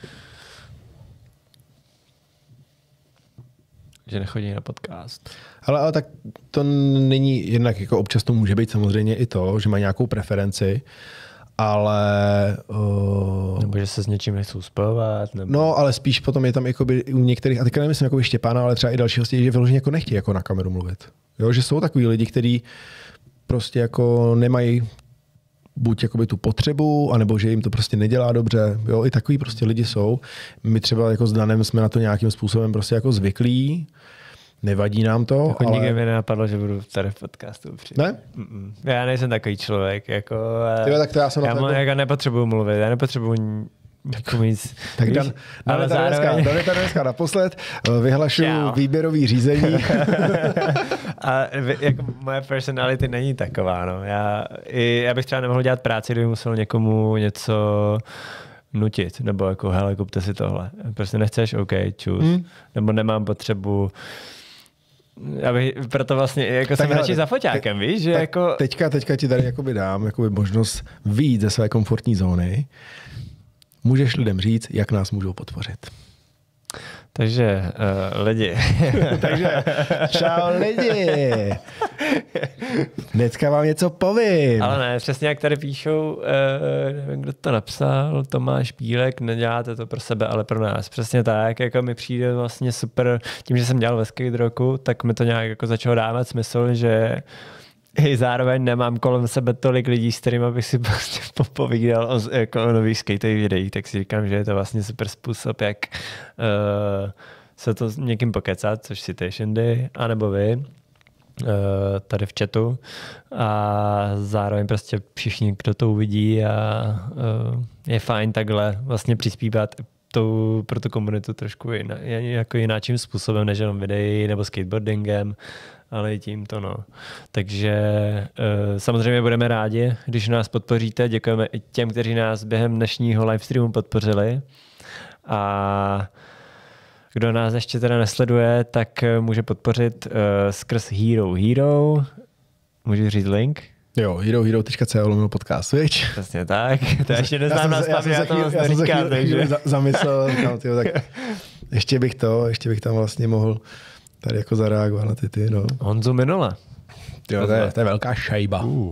Že nechodí na podcast. Ale, ale tak to není jednak, jako občas to může být samozřejmě i to, že má nějakou preferenci, ale... Uh... Nebo že se s něčím nechcou spojovat. Nebo... No, ale spíš potom je tam jakoby, u některých, a teďka nemyslím jakoby Štěpána, ale třeba i další hosti, že vyloženě jako nechtějí jako na kameru mluvit. Jo, že jsou takový lidi, kteří prostě jako nemají buď jakoby tu potřebu, anebo že jim to prostě nedělá dobře. Jo, i takový prostě lidi jsou. My třeba jako s Danem jsme na to nějakým způsobem prostě jako zvyklí. Nevadí nám to, jako ale... nikdy mi nenapadlo, že budu tady v podcastu přijít. Ne? Mm-mm. Já nejsem takový člověk. Jako, Tyhle, tak to já jsem já, na to jako... jako... nepotřebuju mluvit, já nepotřebuji jako nic. Tak Dan, dáme tady zároveň... dneska, dneska naposled, vyhlašuju výběrový řízení. A jako moje personality není taková. No. Já, i, já bych třeba nemohl dělat práci, kdyby musel někomu něco nutit, nebo jako hele, kupte si tohle. Prostě nechceš, OK, čus. Hmm. Nebo nemám potřebu. Abych, proto vlastně jako tak jsem radši za foťákem, víš? Že jako... teďka, teďka ti tady jakoby dám jakoby možnost vyjít ze své komfortní zóny. Můžeš lidem říct, jak nás můžou podpořit. Takže uh, lidi. Takže čau lidi. Dneska vám něco povím. Ale ne, přesně jak tady píšou, uh, nevím, kdo to napsal, Tomáš Bílek, neděláte to pro sebe, ale pro nás. Přesně tak, jako mi přijde vlastně super, tím, že jsem dělal ve skate roku, tak mi to nějak jako začalo dávat smysl, že i zároveň nemám kolem sebe tolik lidí, s kterými bych si prostě popovídal o, jako o nových skateových videích, tak si říkám, že je to vlastně super způsob, jak uh, se to s někým pokecat, což si Day, anebo vy, uh, tady v chatu. A zároveň prostě všichni, kdo to uvidí a uh, je fajn takhle vlastně přispívat tou, pro tu komunitu trošku jiná, jako jináčím způsobem, než jenom videí nebo skateboardingem, ale i tímto, no. Takže e, samozřejmě budeme rádi, když nás podpoříte. Děkujeme i těm, kteří nás během dnešního livestreamu podpořili. A kdo nás ještě teda nesleduje, tak může podpořit e, skrz Hero Hero. Můžu říct link? Jo, herohero tečka co lomeno podcast, viď? Přesně tak. To ještě neznám na spamě, já, já to já jsem říkám, takže... zamyslel, říkám, tyjo, tak ještě bych to, ještě bych tam vlastně mohl tady jako zareagovat na ty ty, no. Honzu Minula. Jo, to je, to je velká šajba. Uh.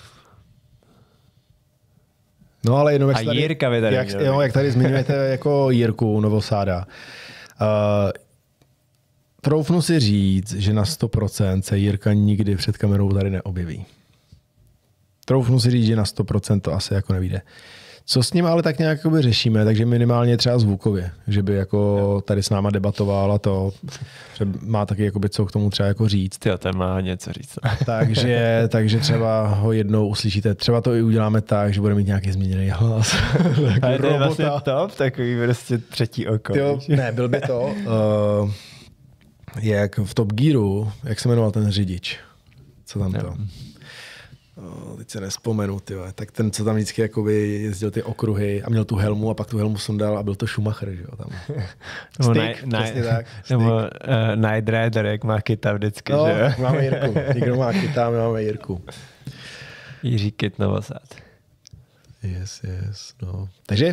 No ale jenom, jak a tady, Jirka vy tady jak, jo, jak tady zmiňujete jako Jirku Novosáda. Uh, troufnu si říct, že na sto procent se Jirka nikdy před kamerou tady neobjeví. Troufnu si říct, že na sto procent to asi jako nevíde. Co s ním ale tak nějak řešíme, takže minimálně třeba zvukově, že by jako tady s náma debatoval a to, že má taky jakoby co k tomu třeba jako říct. Jo, ten má něco říct. takže, takže třeba ho jednou uslyšíte, třeba to i uděláme tak, že bude mít nějaký změněný hlas. Ale to je vlastně top, takový prostě třetí oko. Jo, ne, byl by to, uh, jak v Top Gearu, jak se jmenoval ten řidič, co tam to? Jo. Oh, teď se nespomenu, tyjo. Tak ten, co tam vždycky jakoby jezdil ty okruhy a měl tu helmu a pak tu helmu sundal a byl to Schumacher, že jo, tam. Stick, nebo přesně tak. Nebo uh, Night Rider, jak má kyta vždycky, no, že jo. máme Jirku. Někdo má kyta, my máme Jirku. Jiří Kyt Novosad. Yes, yes, no. Takže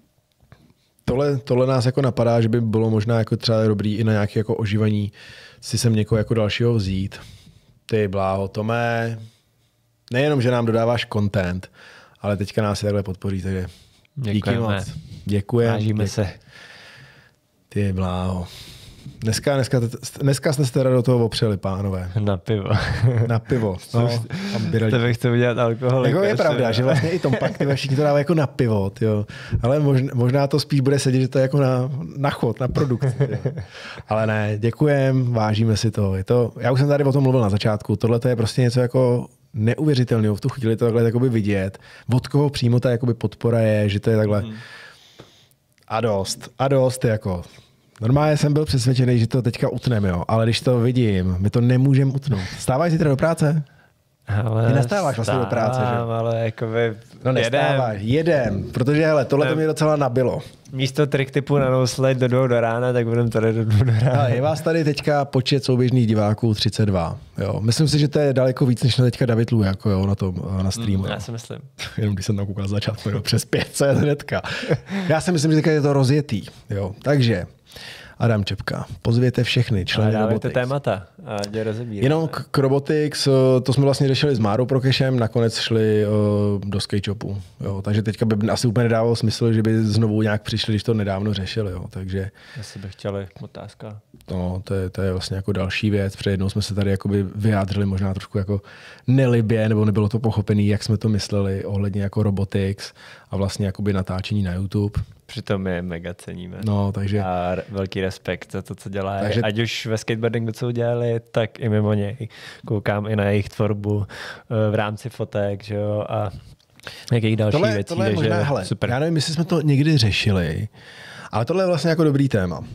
tohle, tohle nás jako napadá, že by bylo možná jako třeba dobrý i na nějaké jako oživení si sem někoho jako dalšího vzít. Ty bláho, Tomé, nejenom, že nám dodáváš content, ale teďka nás takhle podpoří, takže díky moc. Děkujeme. Vážíme děk... se. Ty bláho. Dneska, dneska, dneska jste se teda do toho opřeli, pánové. Na pivo. Na pivo. No, to bych chtěl udělat alkohol. Jako je pravda, že vlastně i Tom pak ty všichni to dávají jako na pivo, tyjo. Ale možná, možná to spíš bude sedět, že to je jako na, na chod, na produkci. Ale ne, děkujem, vážíme si to. Je to. Já už jsem tady o tom mluvil na začátku. Tohle to je prostě něco jako neuvěřitelného. V tu chvíli to takhle jakoby vidět. Od koho přímo ta jakoby podpora je, že to je takhle. Hmm. A dost. A dost jako. Normálně jsem byl přesvědčený, že to teďka utneme, jo. Ale když to vidím, my to nemůžeme utnout. Stáváš zítra do práce? Ale Ty nestáváš vlastně do práce, že? Ale jakoby no nestáváš, jedem, protože hele, tohle to mě docela nabilo. Místo trik typu na Noslide do dvou do rána, tak budeme tady do dvou do rána. Ale je vás tady teďka počet souběžných diváků třicet dva. Jo. Myslím si, že to je daleko víc, než na teďka David Lu, jako jo, na tom, na streamu. Mm, já si myslím. Jenom když jsem tam koukal začátku, jo, přes pět set hnedka. Já si myslím, že teďka je to rozjetý. Jo. Takže Adam Čepka, pozvěte všechny členy Robotics. Témata a rozebírat. Jenom k, k Robotics, to jsme vlastně řešili s Márou Prokešem, nakonec šli uh, do skate shopu. Jo, takže teďka by asi úplně nedávalo smysl, že by znovu nějak přišli, když to nedávno řešili. Jo, takže, asi by chtěli otázka. No, to je, to je vlastně jako další věc. Před jednou jsme se tady jakoby vyjádřili možná trošku jako nelibě, nebo nebylo to pochopený, jak jsme to mysleli ohledně jako Robotics a vlastně jakoby natáčení na YouTube. Přitom je mega ceníme. No, takže... A velký respekt za to, co dělá. Takže... Ať už ve skateboardingu, co udělali, tak i mimo něj. Koukám i na jejich tvorbu v rámci fotek, že jo, a jakých dalších tohle, věcí. Tohle je možná, hele, super. Já nevím, jestli jsme to někdy řešili, ale tohle je vlastně jako dobrý téma.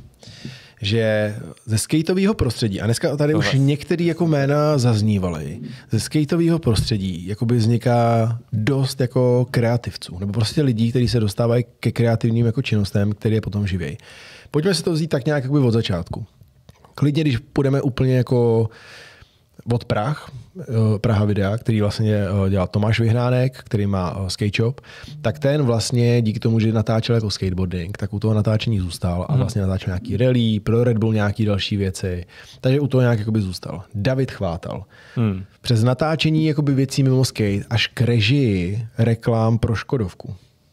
Že ze skateového prostředí, a dneska tady už některé jako jména zaznívaly, ze skateového prostředí jakoby vzniká dost jako kreativců, nebo prostě lidí, kteří se dostávají ke kreativním jako činnostem, které je potom živějí. Pojďme si to vzít tak nějak jakoby od začátku. Klidně, když půjdeme úplně jako od Prah, Praha videa, který vlastně dělal Tomáš Vyhnánek, který má skate shop, tak ten vlastně díky tomu, že natáčel jako skateboarding, tak u toho natáčení zůstal a vlastně natáčel nějaký rally, pro Red Bull nějaký další věci, takže u toho nějak jakoby zůstal. David Chvátal. Hmm. Přes natáčení jakoby věcí mimo skate až k režii reklám pro Škodovku.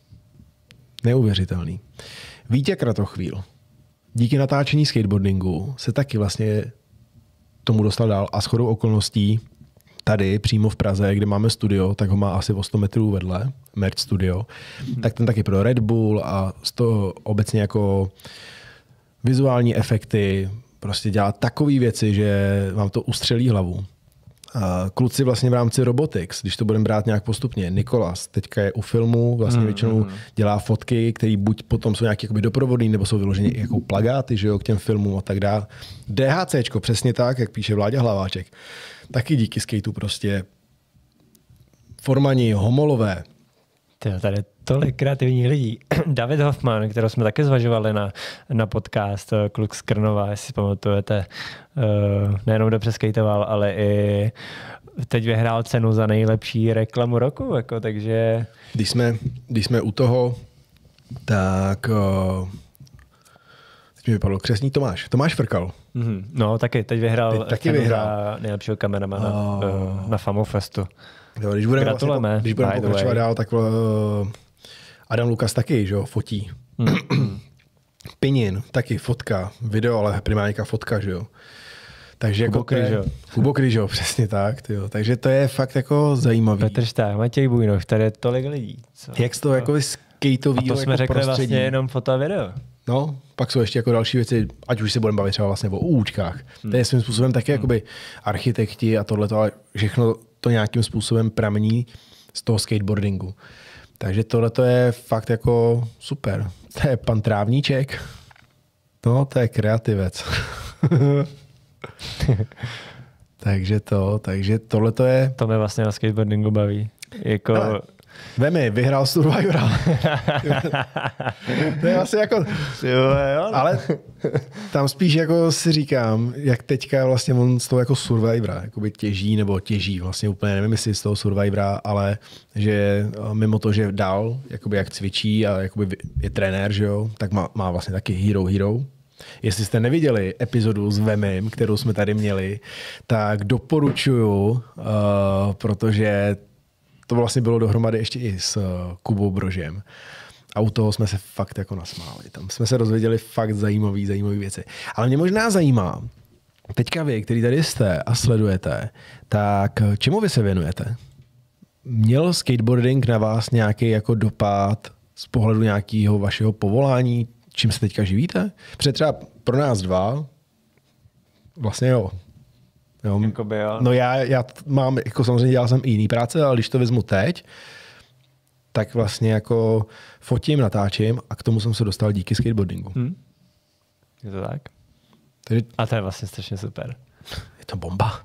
Neuvěřitelný. Vítě Kratochvíl. Díky natáčení skateboardingu se taky vlastně tomu dostal dál a shodou okolností tady přímo v Praze, kde máme studio, tak ho má asi o sto metrů vedle, Merch Studio, mm-hmm. tak ten taky pro Red Bull a z toho obecně jako vizuální efekty, prostě dělá takové věci, že vám to ustřelí hlavu. A kluci vlastně v rámci Robotics, když to budeme brát nějak postupně, Nikolas teďka je u filmu, vlastně mm, většinou mm. dělá fotky, které buď potom jsou nějaké doprovodné, nebo jsou vyloženě jako plagáty, že jo, k těm filmům a tak dále. DHCčko, přesně tak, jak píše Vláďa Hlaváček, taky díky skateu prostě Formani, Homolové. Tyjo, tady je tolik kreativních lidí. David Hoffman, kterou jsme taky zvažovali na, na podcast, kluk z Krnova, jestli si pamatujete, uh, nejenom dobře skejtoval, ale i teď vyhrál cenu za nejlepší reklamu roku, jako, takže... Když jsme, když jsme u toho, tak uh, teď mi vypadlo křestní Tomáš. Tomáš Frkal. Mm-hmm. No, taky. Teď vyhrál teď taky cenu vyhrál. za nejlepšího kameramana oh. uh, na Famu Festu. Jo, když budeme Gratulujeme. Vlastně, když budeme pokračovat dál, tak uh, Adam Lukas taky, že jo, fotí. Hmm. Pinin, taky fotka, video, ale primárně fotka, že jo. Takže jako Kryžo. Kubo Kryžo, přesně tak. Tyjo. Takže to je fakt jako zajímavý. Petr Šták, Matěj Bujnov, tady je tolik lidí. Co? Jak z toho jako skateovýho A to jsme jako řekli prostředí. vlastně jenom foto a video. No, pak jsou ještě jako další věci, ať už se budeme bavit třeba vlastně o účkách. Hmm. To je svým způsobem taky hmm. jakoby architekti a tohleto, ale všechno to nějakým způsobem pramení z toho skateboardingu. Takže tohleto je fakt jako super. To je pan Trávníček. No, to je kreativec. takže to, takže tohleto je... To mě vlastně na skateboardingu baví. Jako... Hele, vemi, vyhrál Survivora. To je asi jako... Jo, jo. Ale tam spíš jako si říkám, jak teďka vlastně on z toho jako Survivora jakoby těží, nebo těží vlastně úplně, nevím jestli z toho Survivora, ale že mimo to, že dál, jakoby jak cvičí a jakoby je trenér, že jo, tak má, má vlastně taky Hero Hero. Jestli jste neviděli epizodu s Vemem, kterou jsme tady měli, tak doporučuju, uh, protože to vlastně bylo dohromady ještě i s uh, Kubou Brožem. A u toho jsme se fakt jako nasmáli. Tam jsme se dozvěděli fakt zajímavé, zajímavé věci. Ale mě možná zajímá, teďka vy, který tady jste a sledujete, tak čemu vy se věnujete? Měl skateboarding na vás nějaký jako dopad z pohledu nějakého vašeho povolání? Čím se teďka živíte? Protože třeba pro nás dva vlastně jo. jo. Jakoby jo. No já, já mám, jako samozřejmě dělal jsem i jiný práce, ale když to vezmu teď, tak vlastně jako fotím, natáčím a k tomu jsem se dostal díky skateboardingu. Hmm. Je to tak? Takže A to je vlastně strašně super. je to bomba.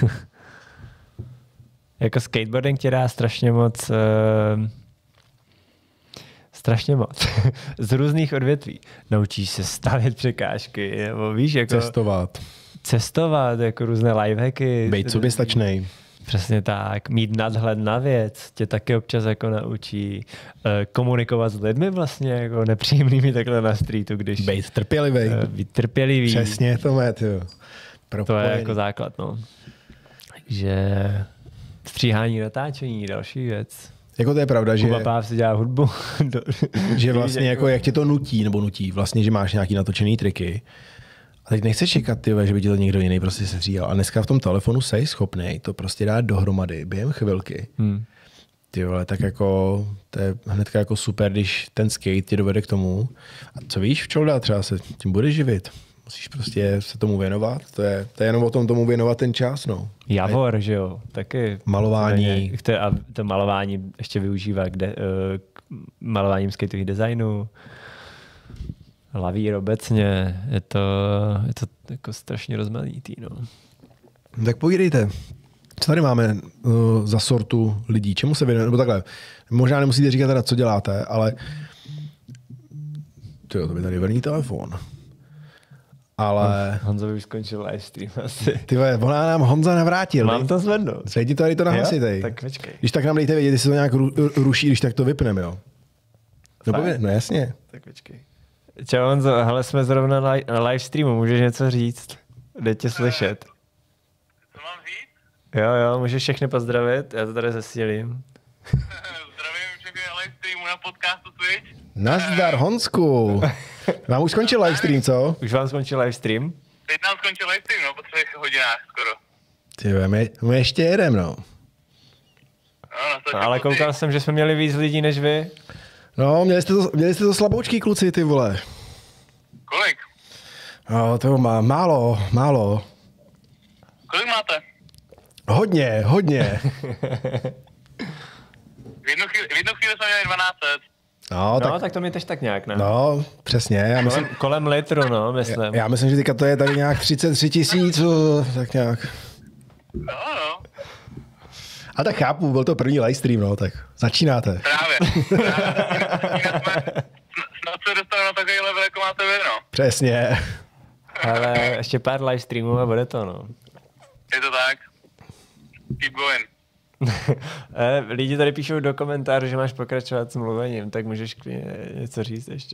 Jako skateboarding ti dá strašně moc... Uh, strašně moc. Z různých odvětví. Naučíš se stavět překážky, nebo víš, jako... Cestovat. Cestovat, jako různé lifehacky. Bejt soběstačnej. Přesně tak. Mít nadhled na věc tě taky občas jako naučí. E, komunikovat s lidmi vlastně jako nepříjemnými takhle na streetu, když... Bejt trpělivý. E, být trpělivý. Přesně to má, jo. To je jako základ, no. Takže stříhání, natáčení, další věc. Jako to je pravda, že... Kuba Páv si dělá hudbu. že vlastně jako jak tě to nutí, nebo nutí, vlastně, že máš nějaký natočený triky. A teď nechceš čekat, tyhle, že by ti to někdo jiný prostě sestříhal. A dneska v tom telefonu jsi schopnej to prostě dát dohromady během chvilky. Hmm. Ty vole, tak jako to je hnedka jako super, když ten skate tě dovede k tomu. A co víš, v čem dá, třeba se tím budeš živit. Musíš prostě se tomu věnovat. To je, to je jenom o tom tomu věnovat ten čas, no. Javor, že jo, taky. Malování. A to malování ještě využívá kde, uh, malováním skateových designů. Lavír obecně. Je to, je to jako strašně rozmanitý, no. Tak povídejte. Co tady máme uh, za sortu lidí? Čemu se věnujete? Nebo takhle. Možná nemusíte říkat teda, co děláte, ale tyjo, to by tady vrní telefon. Ale... Honza by už skončil livestream asi. Ty vole, ona nám Honza navrátil. Mám to zvednout. Sejdi to tady to nahlasitej. Tak počkej. Když tak nám dejte vědět, jestli to nějak ruší, když tak to vypneme, jo. No, pověd, no jasně. Tak počkej. Čau Honzo, hele, jsme zrovna na, li- na livestreamu, můžeš něco říct? Jde tě slyšet. Co mám říct? Jo, jo, můžeš všechny pozdravit, já to tady zesílím. Zdravím všechny na livestreamu na podcastu Twitch. Nazdar, Honzku. Vám už skončil livestream, co? Už vám skončil livestream? Teď nám skončil livestream, no, po třech hodinách skoro. Ty my, my ještě jedem, no. No, no ale koukal jsem, že jsme měli víc lidí než vy. No, měli jste to, měli jste to slaboučký kluci, ty vole. Kolik? No, to má málo, málo. Kolik máte? Hodně, hodně. V jednu chvíli, v jednu chvíli jsme měli dvanáct set. No, no tak, tak to mi tež tak nějak, ne? no, přesně. Já myslím, kolem, kolem litru, no, myslím. já, já myslím, že teďka to je tady nějak třicet tři tisíc, tak nějak. No, no. A tak chápu, byl to první livestream, no, tak začínáte. Právě. Právě. Snad se dostanu na takový level, jako máte vy, no. Přesně. Ale ještě pár livestreamů a bude to, no. Je to tak. Keep going. Lidi tady píšou do komentářů, že máš pokračovat s mluvením, tak můžeš něco říct ještě.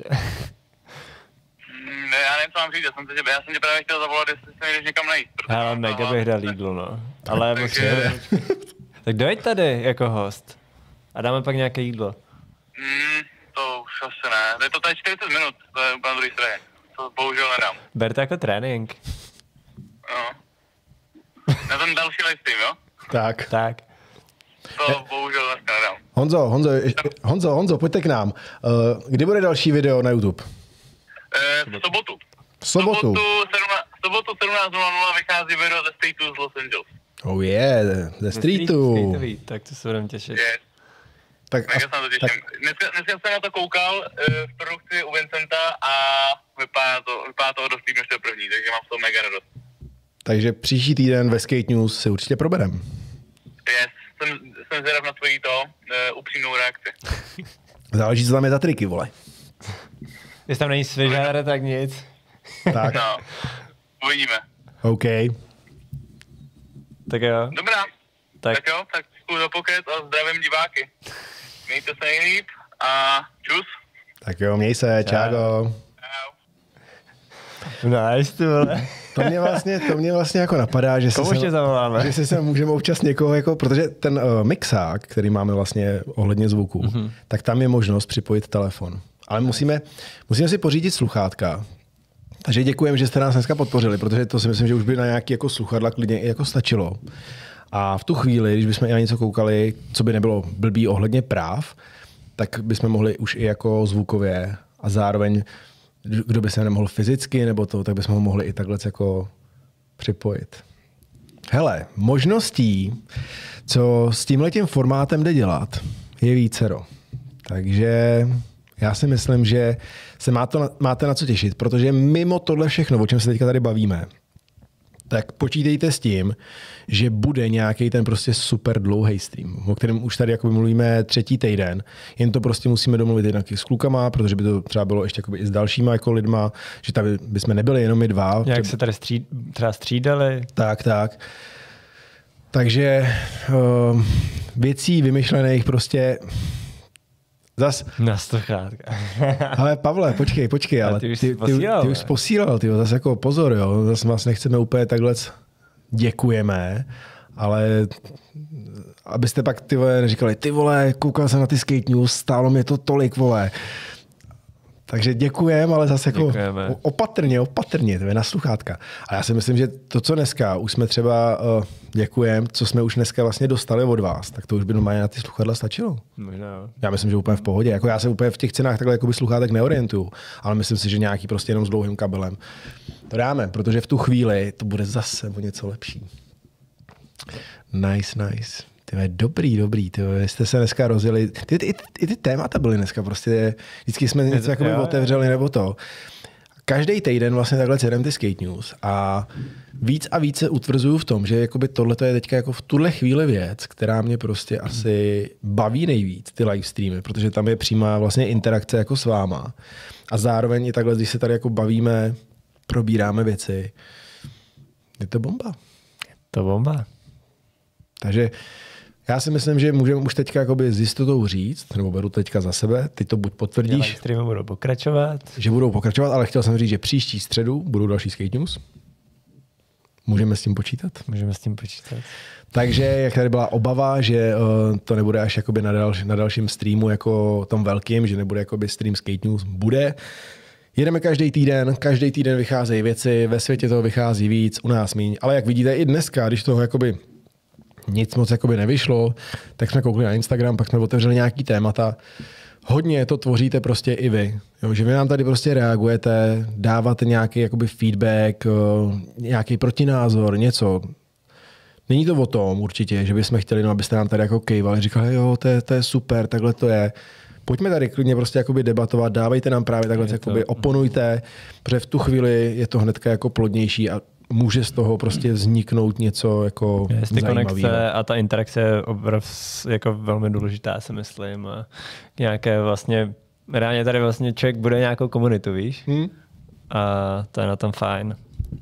Ne, já nevím, co mám říct, já jsem, tě, já jsem tě právě chtěl zavolat, jestli se jdeš někam najít. Ale mega bych dal jídlo, no. Ale musíme... Tak dojď tady jako host a dáme pak nějaké jídlo. Mm, to už asi ne. Je to tady čtyřicet minut, to je úplně na druhé straně. To bohužel nedám. Ber to jako trénink. No. Na ten další livestream, jo? Tak. Tak. To bohužel dneska nedám. Honzo, Honzo, Honzo, Honzo, pojďte k nám. Uh, kdy bude další video na YouTube? E, v sobotu. V sobotu? sobotu sedmnáct nula nula vychází video ze Streetu z Los Angeles. Oh yeah, ze streetu. Streetový, tak to se budeme těšit. Yes. Tak, Mega se na to těším. Dneska, dneska jsem na to koukal e, v produkci u Vincenta a vypadá to, vypadá to dost líp než to první, takže mám z toho mega radost. takže příští týden ve Skate News si určitě proberem. Yes. Jsem, jsem zvědav na tvojí to, e, upřímnou reakci. Záleží, co tam je za triky, vole. Jestli tam není svěžára, tak nic. Tak, No, uvidíme. OK. Tak jo. Dobrá, Tak, tak jo, tak děkuji za pokec a zdravím diváky. Mějte se nejlíp a čus. Tak jo, měj se, čágo. Čau. nice, ty vole. To mě vlastně, to mě vlastně jako napadá, že si Komu ještě se, zavoláme? že si se můžeme občas někoho, jako, protože ten uh, mixák, který máme vlastně ohledně zvuku, mm-hmm. tak tam je možnost připojit telefon. Ale musíme, musíme si pořídit sluchátka. Takže děkujeme, že jste nás dneska podpořili, protože to si myslím, že už by na nějaký jako sluchadla klidně i jako stačilo. A v tu chvíli, když bychom i na něco koukali, co by nebylo blbý ohledně práv, tak bychom mohli už i jako zvukově a zároveň, kdo by se nemohl fyzicky nebo to, tak bychom ho mohli i takhle jako připojit. Hele, možností, co s tímhletím formátem jde dělat, je vícero. Takže já si myslím, že se má to, máte na co těšit, protože mimo tohle všechno, o čem se teďka tady bavíme, tak počítejte s tím, že bude nějaký ten prostě super dlouhý stream, o kterém už tady jakoby mluvíme třetí týden. Jen to prostě musíme domluvit jednak s klukama, protože by to třeba bylo ještě jakoby i s dalšíma jako lidma, že tady bychom nebyli jenom my dva. Jak se tady stří, třeba střídali. Tak, tak. Takže uh, věcí vymyšlených prostě zas... Na sluchátka. Ale Pavle, počkej, počkej, ale ty už ty, jsi posílal, ty, ty už jsi posílal, ty, zase jako pozor, jo, zase vás nechceme úplně takhle děkujeme, ale abyste pak ty vole neříkali, ty vole, koukal jsem na ty Skate News, stálo mě to tolik, vole. Takže děkujeme, ale zase jako děkujeme. opatrně, opatrně, to je na sluchátka. A já si myslím, že to, co dneska už jsme třeba uh, děkujeme, co jsme už dneska vlastně dostali od vás, tak to už by normálně na ty sluchadla stačilo. Možná jo. Já myslím, že úplně v pohodě. Jako já se úplně v těch cenách takhle jakoby sluchátek neorientuju, ale myslím si, že nějaký prostě jenom s dlouhým kabelem. To dáme, protože v tu chvíli to bude zase o něco lepší. Nice, nice. Tyhle, dobrý, dobrý. Tyhle, jste se dneska rozjeli. Ty, ty, ty, ty témata byly dneska prostě. Vždycky jsme něco jakoby otevřeli nebo to. Každý týden vlastně takhle cerem ty Skate News a víc a víc se utvrzuju v tom, že tohle je teďka jako v tuhle chvíli věc, která mě prostě asi baví nejvíc, ty live streamy, protože tam je přímá vlastně interakce jako s váma. A zároveň i takhle, když se tady jako bavíme, probíráme věci, je to bomba. Je to bomba. Takže já si myslím, že můžeme už teďka jakoby s jistotou říct, nebo beru teďka za sebe, ty to buď potvrdíš, že streamy budou pokračovat. Že budou pokračovat, ale chtěl jsem říct, že příští středu budou další Skate News. Můžeme s tím počítat? Můžeme s tím počítat. Takže jak tady byla obava, že uh, to nebude až jakoby na, dal, na dalším streamu jako tom velkým, že nebude jakoby stream Skate News, bude. Jedeme každý týden, každý týden vycházejí věci, ve světě toho vychází víc, u nás míň. Ale jak vidíte i dneska, když toho jakoby nic moc jakoby nevyšlo, tak jsme koukli na Instagram, pak jsme otevřeli nějaký témata. Hodně to tvoříte prostě i vy. Jo, že vy nám tady prostě reagujete, dáváte nějaký jakoby feedback, nějaký protinázor, něco. Není to o tom určitě, že bychom chtěli, no, abyste nám tady jako kejvali, říkali, jo, to je, to je super, takhle to je. Pojďme tady klidně prostě jakoby debatovat, dávejte nám právě takhle, jakoby oponujte, protože v tu chvíli je to hnedka jako plodnější a může z toho prostě vzniknout něco jako Jestli zajímavého. konekce a ta interakce je obrov, jako velmi důležitá, si myslím. A nějaké vlastně, reálně tady vlastně člověk bude nějakou komunitu, víš? Hmm. A to je na tom fajn.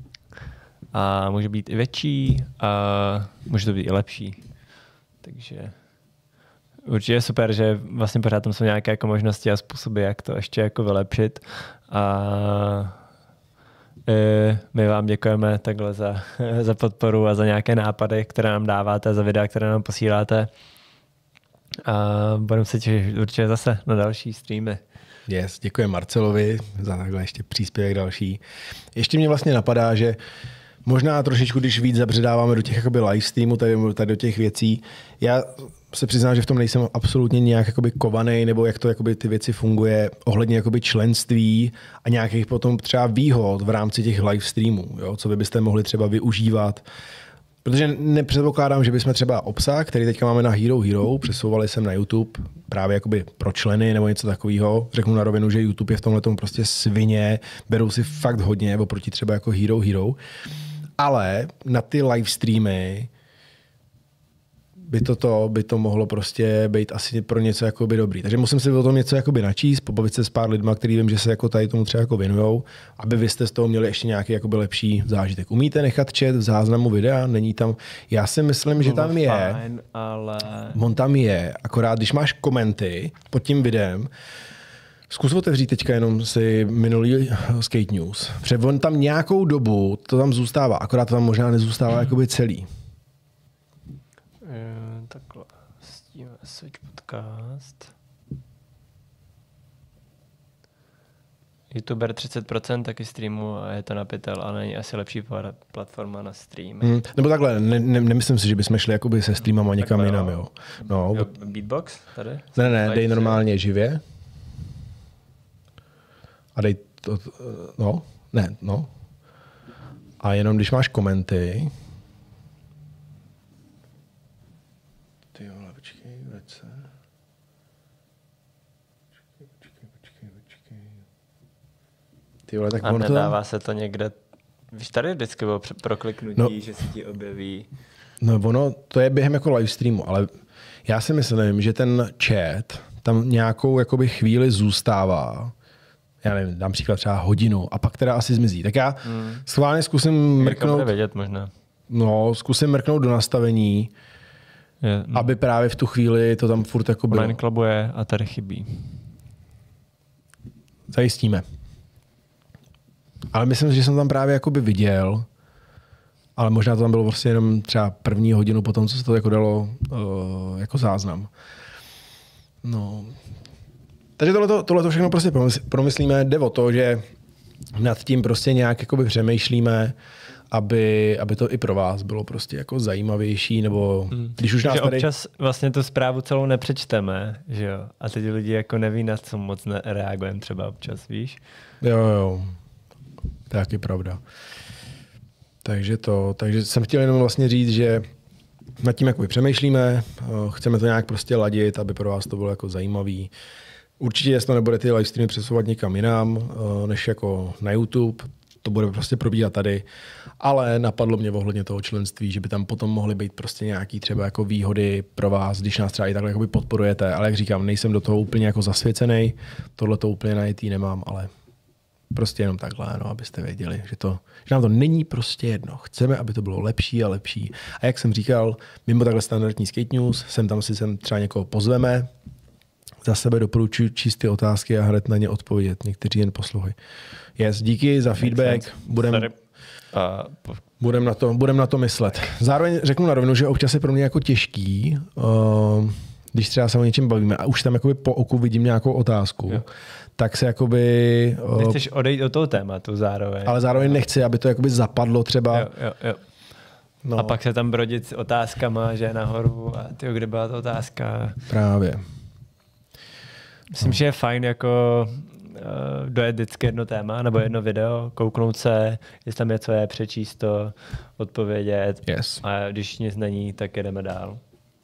A může být i větší a může to být i lepší. Takže určitě je super, že vlastně pořád tam jsou nějaké jako možnosti a způsoby, jak to ještě jako vylepšit. A my vám děkujeme takhle za, za podporu a za nějaké nápady, které nám dáváte, za videa, které nám posíláte. A budeme se těšit určitě zase na další streamy. Yes, děkuji Marcelovi za takhle ještě příspěvek další. Ještě mě vlastně napadá, že možná trošičku, když víc zabředáváme do těch jakoby live streamů, tady, tady do těch věcí, já se přiznám, že v tom nejsem absolutně nějak jakoby kovaný, nebo jak to jakoby ty věci funguje ohledně jakoby členství a nějakých potom třeba výhod v rámci těch live streamů, jo? Co vy byste mohli třeba využívat. Protože nepředpokládám, že bychom třeba obsah, který teďka máme na Hero Hero, přesouvali jsem na YouTube právě jakoby pro členy nebo něco takového. Řeknu na rovinu, že YouTube je v tomhle tomu prostě svině, berou si fakt hodně oproti třeba jako Hero Hero. Ale na ty live streamy by to, to, by to mohlo prostě být asi pro něco jakoby dobrý. Takže musím si o tom něco jakoby načíst, pobavit se s pár lidma, který vím, že se jako tady tomu třeba jako věnujou, aby vy jste z toho měli ještě nějaký jakoby lepší zážitek. Umíte nechat chat v záznamu videa? Není tam? Já si myslím, že tam je. Fajn, ale... On tam je, akorát když máš komenty pod tím videem, zkus otevřít teďka jenom si minulý Skate News. Protože on tam nějakou dobu to tam zůstává, akorát to tam možná nezůstává jakoby celý. Takhle, Steam Message Podcast. YouTuber třicet procent taky streamu a je to na pytel, ale není asi lepší platforma na stream. Hmm, nebo takhle, ne, ne, nemyslím si, že bychom šli jakoby se streamama někam takhle, jinam. Jo. No. Jo, Beatbox tady? Ne, ne, dej normálně živě. A dej to, no, ne, no. A jenom když máš komenty, ty vole, počkej, vrať se. Počkej, počkej, počkej, počkej. Ty vole, tak a ono nedává to... se to někde, víš, tady vždycky bylo prokliknutí, no, že se ti objeví. No ono, to je během jako live streamu, ale já si myslím, že ten chat tam nějakou jakoby chvíli zůstává. Já nevím, dám příklad třeba hodinu a pak teda asi zmizí. Tak já hmm. schválně zkusím mrknout... bude vědět možná. No, zkusím mrknout do nastavení, je, no. aby právě v tu chvíli to tam furt jako bylo. Online Clubu je a tady chybí. Zajistíme. Ale myslím, že jsem tam právě jakoby viděl, ale možná to tam bylo vlastně jenom třeba první hodinu potom, co se to jako dalo uh, jako záznam. No... Takže tohleto, tohleto všechno prostě promyslíme. Jde o to, že nad tím prostě nějak jakoby přemýšlíme, aby, aby to i pro vás bylo prostě jako zajímavější, nebo hmm. když už nás tady... občas vlastně tu zprávu celou nepřečteme, že jo? A teď lidi jako neví, na co moc reagujeme třeba občas, víš? Jo, jo. To je taky pravda. Takže to, takže jsem chtěl jenom vlastně říct, že nad tím jakoby přemýšlíme, chceme to nějak prostě ladit, aby pro vás to bylo jako zajímavý. Určitě, jestli to nebude ty live streamy přesouvat někam jinam, než jako na YouTube, to bude prostě probíhat tady, ale napadlo mě ohledně toho členství, že by tam potom mohly být prostě nějaký třeba jako výhody pro vás, když nás třeba i takhle jakoby podporujete, ale jak říkám, nejsem do toho úplně jako zasvěcený, tohle to úplně na I T nemám, ale prostě jenom takhle, no, abyste věděli, že, to, že nám to není prostě jedno. Chceme, aby to bylo lepší a lepší. A jak jsem říkal, mimo takhle standardní Skate News, sem tam si sem třeba někoho pozveme. Za sebe doporučuji číst ty otázky a hned na ně odpovědět. Někteří jen poslouchají. Yes, díky za feedback. Budeme budem na, to, budem na to myslet. Zároveň řeknu na rovinu, že občas je pro mě jako těžký, uh, když třeba se o něčem bavíme a už tam jakoby po oku vidím nějakou otázku, jo. tak se jakoby... Uh, Nechceš odejít od toho tématu zároveň. Ale zároveň nechci, aby to jakoby zapadlo třeba... Jo, jo, jo. No. A pak se tam brodit s otázkama, že nahoru a tyjo, kde byla ta otázka. Právě. Myslím, no. že je fajn jako uh, dojet vždycky jedno téma nebo jedno video, kouknout se, jestli tam něco je, přečíst to, odpovědět. Yes. A když nic není, tak jedeme dál.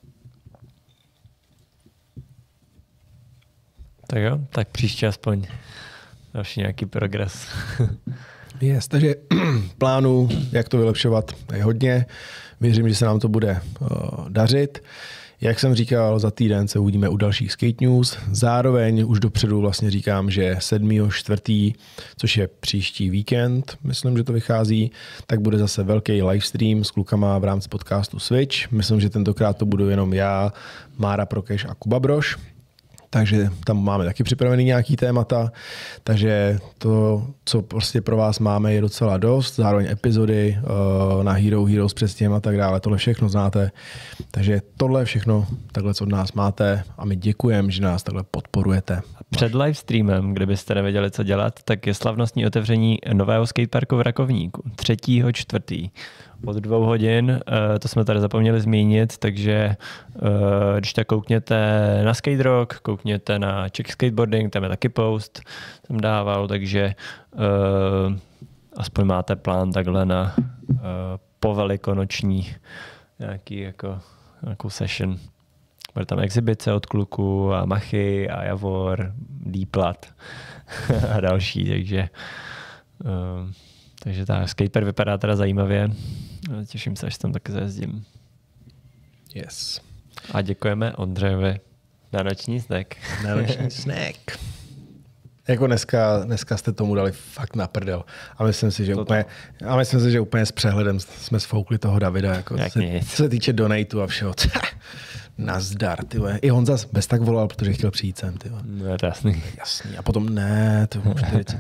Tak jo, tak příště aspoň další nějaký progres. Yes, takže plánů, jak to vylepšovat, je hodně. Věřím, že se nám to bude uh, dařit. Jak jsem říkal, za týden se uvidíme u dalších Skate News. Zároveň už dopředu vlastně říkám, že sedmého čtvrtého, což je příští víkend, myslím, že to vychází, tak bude zase velký livestream s klukama v rámci podcastu Switch. Myslím, že tentokrát to budu jenom já, Mára Prokeš a Kuba Brož. takže tam máme taky připravený nějaký témata, takže to, co prostě pro vás máme, je docela dost, zároveň epizody uh, na Hero Heroes přes těm a tak dále, tohle všechno znáte, takže tohle všechno takhle, co od nás máte a my děkujeme, že nás takhle podporujete. Před live streamem, kdybyste nevěděli, co dělat, tak je slavnostní otevření nového skateparku v Rakovníku, třetího čtvrtý od dvou hodin, to jsme tady zapomněli zmínit, takže když tak koukněte na Skate Rock, koukněte na Czech Skateboarding, tam je taky post, jsem dával, takže uh, aspoň máte plán takhle na uh, povelikonoční nějaký jako, nějakou session. Bude tam exibice od kluků a Machy a Javor, Dplat a další, takže uh, takže ta skatepark vypadá teda zajímavě. Těším se, až tam taky zajezdím. Yes. A děkujeme Ondřejovi na noční snack. Na noční snack. Jako dneska, dneska jste tomu dali fakt na prdel. A myslím si, že to úplně, a myslím si, že úplně s přehledem jsme sfoukli toho Davida. Jako se, co se týče donatu a všeho. Nazdar, ty vole. I Honza bez tak volal, protože chtěl přijít sem, ty vole. No, to jasný. Jasný. A potom ne, to už teď.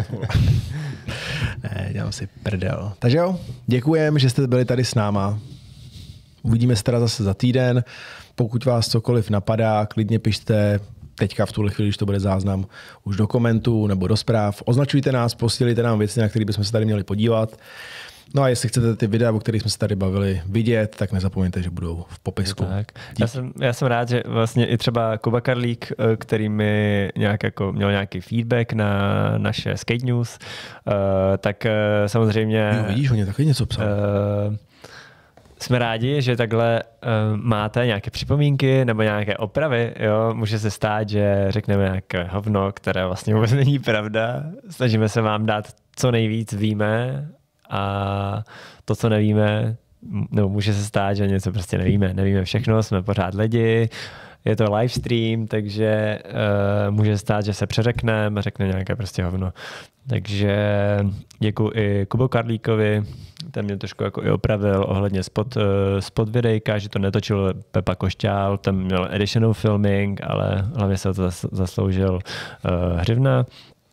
Ne, dělám si prdel. Takže jo, děkujem, že jste byli tady s náma. Uvidíme se teda zase za týden. Pokud vás cokoliv napadá, klidně pište teďka v tuhle chvíli, když to bude záznam, už do komentů nebo do zpráv. Označujte nás, posílejte nám věci, na které bychom se tady měli podívat. No a jestli chcete ty videa, o kterých jsme se tady bavili, vidět, tak nezapomeňte, že budou v popisku. Tak. Já, jsem, já jsem rád, že vlastně i třeba Kuba Karlík, který mi nějak jako, měl nějaký feedback na naše Skate News, uh, tak uh, samozřejmě... Jo, vidíš, on je taky něco psal. Uh, jsme rádi, že takhle uh, máte nějaké připomínky nebo nějaké opravy. Jo? Může se stát, že řekneme nějaké hovno, které vlastně vůbec není pravda. Snažíme se vám dát co nejvíc víme a to, co nevíme, no, může se stát, že něco prostě nevíme. Nevíme všechno, jsme pořád lidi, je to live stream, takže uh, může stát, že se přeřekneme, řekne nějaké prostě hovno. Takže děkuji i Kubo Karlíkovi, ten mě trošku jako i opravil ohledně spot, spot videjka, že to netočil Pepa Košťál, ten měl additional filming, ale hlavně se to zasloužil uh, Hřivna.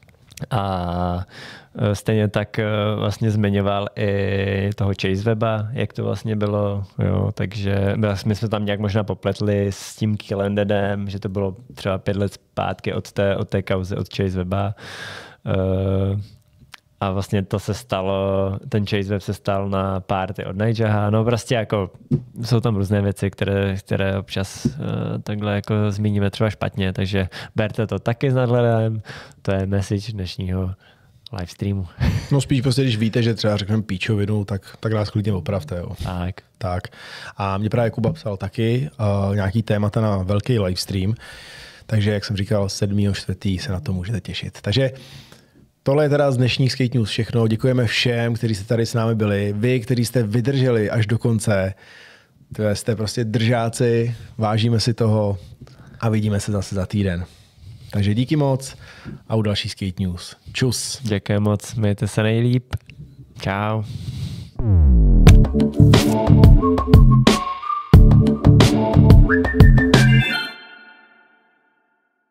A stejně tak vlastně zmiňoval i toho Chaseweba, jak to vlastně bylo, jo, takže my jsme tam nějak možná popletli s tím Killandedem, že to bylo třeba pět let zpátky od té, od té kauzy od Chaseweba. Uh, a vlastně to se stalo, ten Chaseweb se stal na party od Nijaha, no prostě jako jsou tam různé věci, které, které občas uh, takhle jako zmíníme třeba špatně, takže berte to taky s nadhledem, to je message dnešního live streamu. No spíš prostě, když víte, že třeba řekneme píčovinu, tak, tak nás klidně opravte. Jo. Tak. tak. A mě právě Kuba psal taky uh, nějaký témata na velký live stream, takže jak jsem říkal, sedmého čtvrtého se na to můžete těšit. Takže tohle je teda z dnešních Skate News všechno. Děkujeme všem, kteří jste tady s námi byli. Vy, kteří jste vydrželi až do konce, to jste prostě držáci, vážíme si toho a vidíme se zase za týden. Takže díky moc a u další Skate News. Čus. Děkuji moc, mějte se nejlíp. Čau.